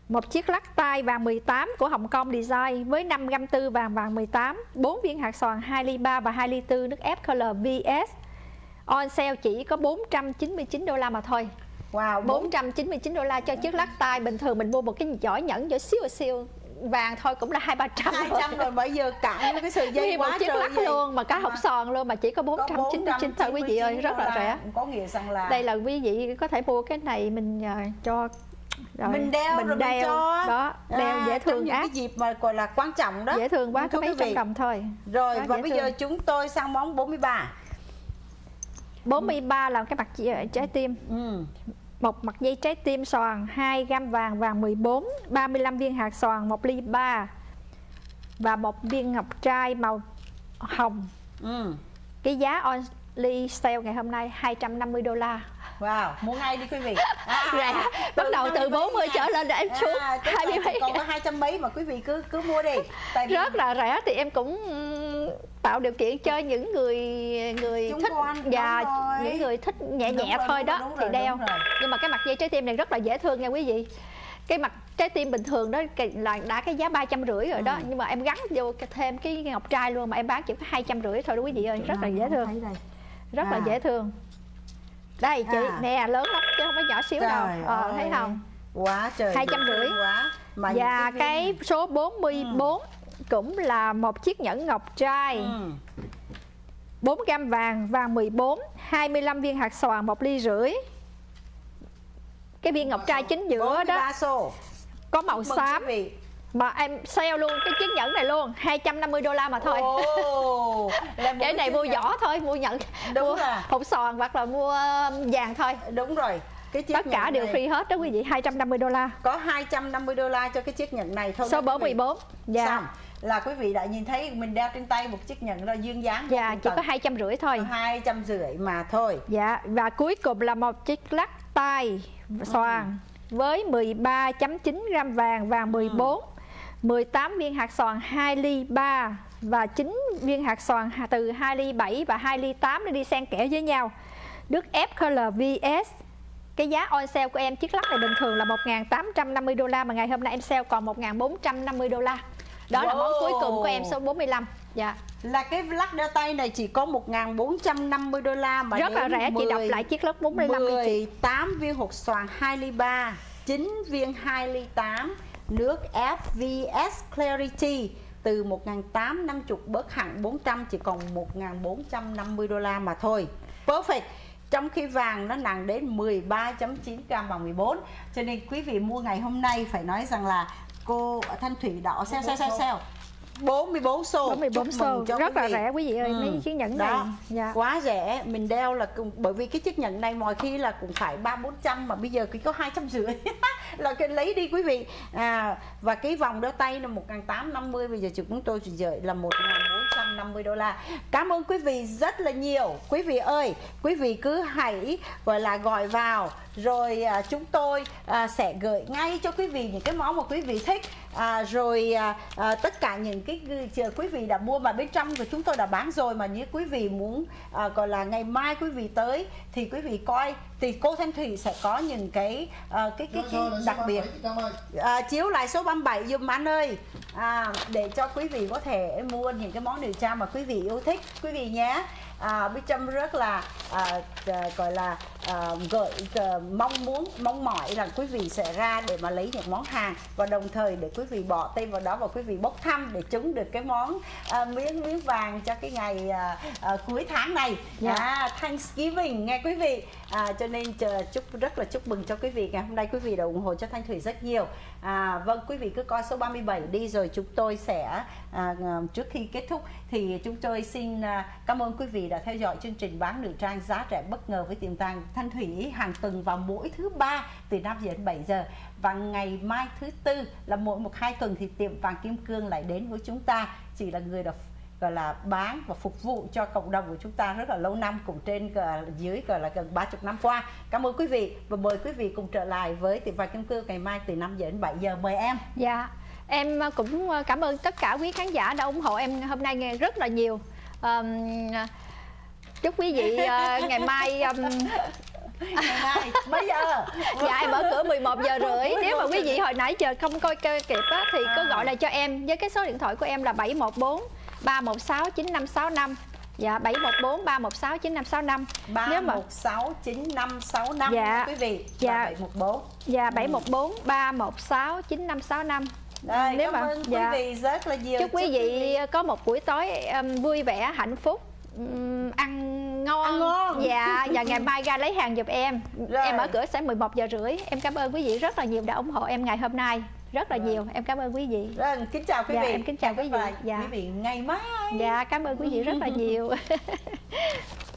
một chiếc lắc tay vàng 18 của Hồng Kông Design với 5 gam tư vàng 18, 4 viên hạt xoàn 2 ly 3 và 2 ly 4 nước ép Color VS. On sale chỉ có 499 đô la mà thôi. Wow, 499 đô la cho chiếc lắc tay. Bình thường mình mua một cái giỏ nhẫn siêu vàng thôi cũng là 200-300 rồi. Bây giờ cạn cái sợi dây quá một chiếc lắc vậy luôn mà cả hộp sòn luôn mà chỉ có 499 thôi quý vị ơi, rất là rẻ. Có nghĩa rằng là đây là quý vị có thể mua cái này mình cho rồi, mình đeo rồi mình cho đó, đeo dễ thương những cái dịp mà gọi là quan trọng đó, dễ thương quá, có mấy trăm đồng thôi. Rồi đó, và bây giờ chúng tôi sang món 43. 43 là cái mặt trái tim. Một mặt dây trái tim xoàn 2 gam vàng 14, 35 viên hạt xoàn 1 ly 3 và một viên ngọc trai màu hồng. Cái giá only sale ngày hôm nay 250 đô la. Wow, mua ngay đi quý vị. Rẻ, bắt đầu từ 40 trở lên để em xuống 20 mấy. Còn có 200 mấy mà quý vị cứ mua đi. Tại vì rất là rẻ thì em cũng tạo điều kiện cho những người thích và những người thích nhẹ thôi đó thì đeo. Nhưng mà cái mặt dây trái tim này rất là dễ thương nha quý vị. Cái mặt trái tim bình thường đó là đã cái giá 350 rồi đó, nhưng mà em gắn vô thêm cái ngọc trai luôn mà em bán chỉ có 250 thôi đó quý vị ơi, rất là dễ thương. Rất là dễ thương. Đây chị nè, lớn lắm chứ không có nhỏ xíu đâu. Thấy không? Quá trời. 250 quá. Và cái số 44 cũng là một chiếc nhẫn ngọc trai. 4 gam vàng 14, 25 viên hạt xoàn 1 ly rưỡi. Cái viên ngọc trai chính giữa đó có màu xám. Mà em sale luôn cái chiếc nhẫn này luôn 250 đô la mà thôi. Cái này mua giỏ thôi, mua nhẫn, mua hộp xoàn hoặc là mua vàng thôi. Đúng rồi. Cái chiếc tất cả đều free hết đó quý vị, 250 đô la. Có 250 đô la cho cái chiếc nhẫn này thôi. Số 44. Dạ. Xong là quý vị đã nhìn thấy mình đeo trên tay một chiếc nhẫn là dương dáng. Dạ, chỉ có 250 thôi. 250 mà thôi. Dạ, và cuối cùng là một chiếc lắc tay xoàn với 13.9 gam vàng 14, 18 viên hạt xoàn 2 ly 3 và 9 viên hạt xoàn từ 2 ly 7 và 2 ly 8 để đi xen kẽ với nhau. Nước ép Color VS. Cái giá on sale của em chiếc lắc này bình thường là 1.850 đô la mà ngày hôm nay em sale còn 1.450 đô la. Đó là món cuối cùng của em số 45. Dạ. Là cái lắc đeo tay này chỉ có 1.450 đô la mà rất là rẻ. Chị đọc lại chiếc lắc 45 đi chị. 18 viên hột xoàn 2 ly 3, 9 viên 2 ly 8, nước FVS Clarity từ 1.850 bớt hẳn 400 chỉ còn 1.450 đô la mà thôi. Perfect. Trong khi vàng nó nặng đến 13.9 gam bằng 14. Cho nên quý vị mua ngày hôm nay phải nói rằng là cô Thanh Thủy đã sale 44 xô. 44 xô, rất là rẻ quý vị ơi. Mấy chiếc nhẫn này dạ. Quá rẻ. Mình đeo là bởi vì cái chiếc nhẫn này mọi khi là cũng phải 300-400 mà bây giờ chỉ có 250 là cái lấy đi quý vị. Và cái vòng đeo tay là 1.850, bây giờ chúng tôi chỉ gửi là 1.450 đô la. Cảm ơn quý vị rất là nhiều. Quý vị ơi, quý vị cứ hãy gọi vào rồi chúng tôi sẽ gửi ngay cho quý vị những cái món mà quý vị thích. Tất cả những cái quý vị đã mua mà bên trong của chúng tôi đã bán rồi, mà nếu quý vị muốn gọi là ngày mai quý vị tới thì quý vị coi thì cô Thanh Thủy sẽ có những cái đặc biệt. Chiếu lại số 37 dùm anh ơi, để cho quý vị có thể mua những cái món điều tra mà quý vị yêu thích quý vị nhé. Bích Trâm rất là mong mỏi rằng quý vị sẽ ra để mà lấy những món hàng và đồng thời để quý vị bỏ tay vào đó và quý vị bốc thăm để trúng được cái món miếng vàng cho cái ngày cuối tháng này. Thanksgiving nghe quý vị. Cho nên rất là chúc mừng cho quý vị ngày hôm nay, quý vị đã ủng hộ cho Thanh Thủy rất nhiều. Vâng, quý vị cứ coi số 37 đi rồi chúng tôi sẽ trước khi kết thúc thì chúng tôi xin cảm ơn quý vị đã theo dõi chương trình bán nữ trang giá rẻ bất ngờ với tiệm vàng Thanh Thủy hàng tuần vào mỗi thứ ba từ 5 giờ đến 7 giờ. Và ngày mai thứ tư là mỗi 1-2 tuần thì tiệm vàng Kim Cương lại đến với chúng ta. Chỉ là người gọi là bán và phục vụ cho cộng đồng của chúng ta rất là lâu năm, cũng trên dưới là gần 30 năm qua. Cảm ơn quý vị và mời quý vị cùng trở lại với tiệm vàng Kim Cương ngày mai từ 5 giờ đến 7 giờ. Mời em. Dạ, em cũng cảm ơn tất cả quý khán giả đã ủng hộ em hôm nay nghe rất là nhiều. Chúc quý vị ngày mai Ngày mai mấy giờ? Dạ em mở cửa 11 giờ rưỡi. Nếu mà quý vị hồi nãy giờ không coi kịp á, thì cứ gọi lại cho em với cái số điện thoại của em là 714 316 9565. Dạ 714 316 9565. 316 9565 dạ, quý vị. Dạ 714. Dạ 714 316 9565. Đây, nếu cảm mà ơn quý vị rất là nhiều. Chúc quý vị có một buổi tối vui vẻ, hạnh phúc, ăn ngon. Dạ, và ngày mai ra lấy hàng giùm em. Rồi. Em mở cửa sẽ 11 giờ rưỡi. Em cảm ơn quý vị rất là nhiều đã ủng hộ em ngày hôm nay. Rất là nhiều. Em cảm ơn quý vị. Rồi, kính chào quý vị. Em kính chào quý vị. Dạ. Quý vị ngày mai. Dạ, cảm ơn quý vị rất là nhiều.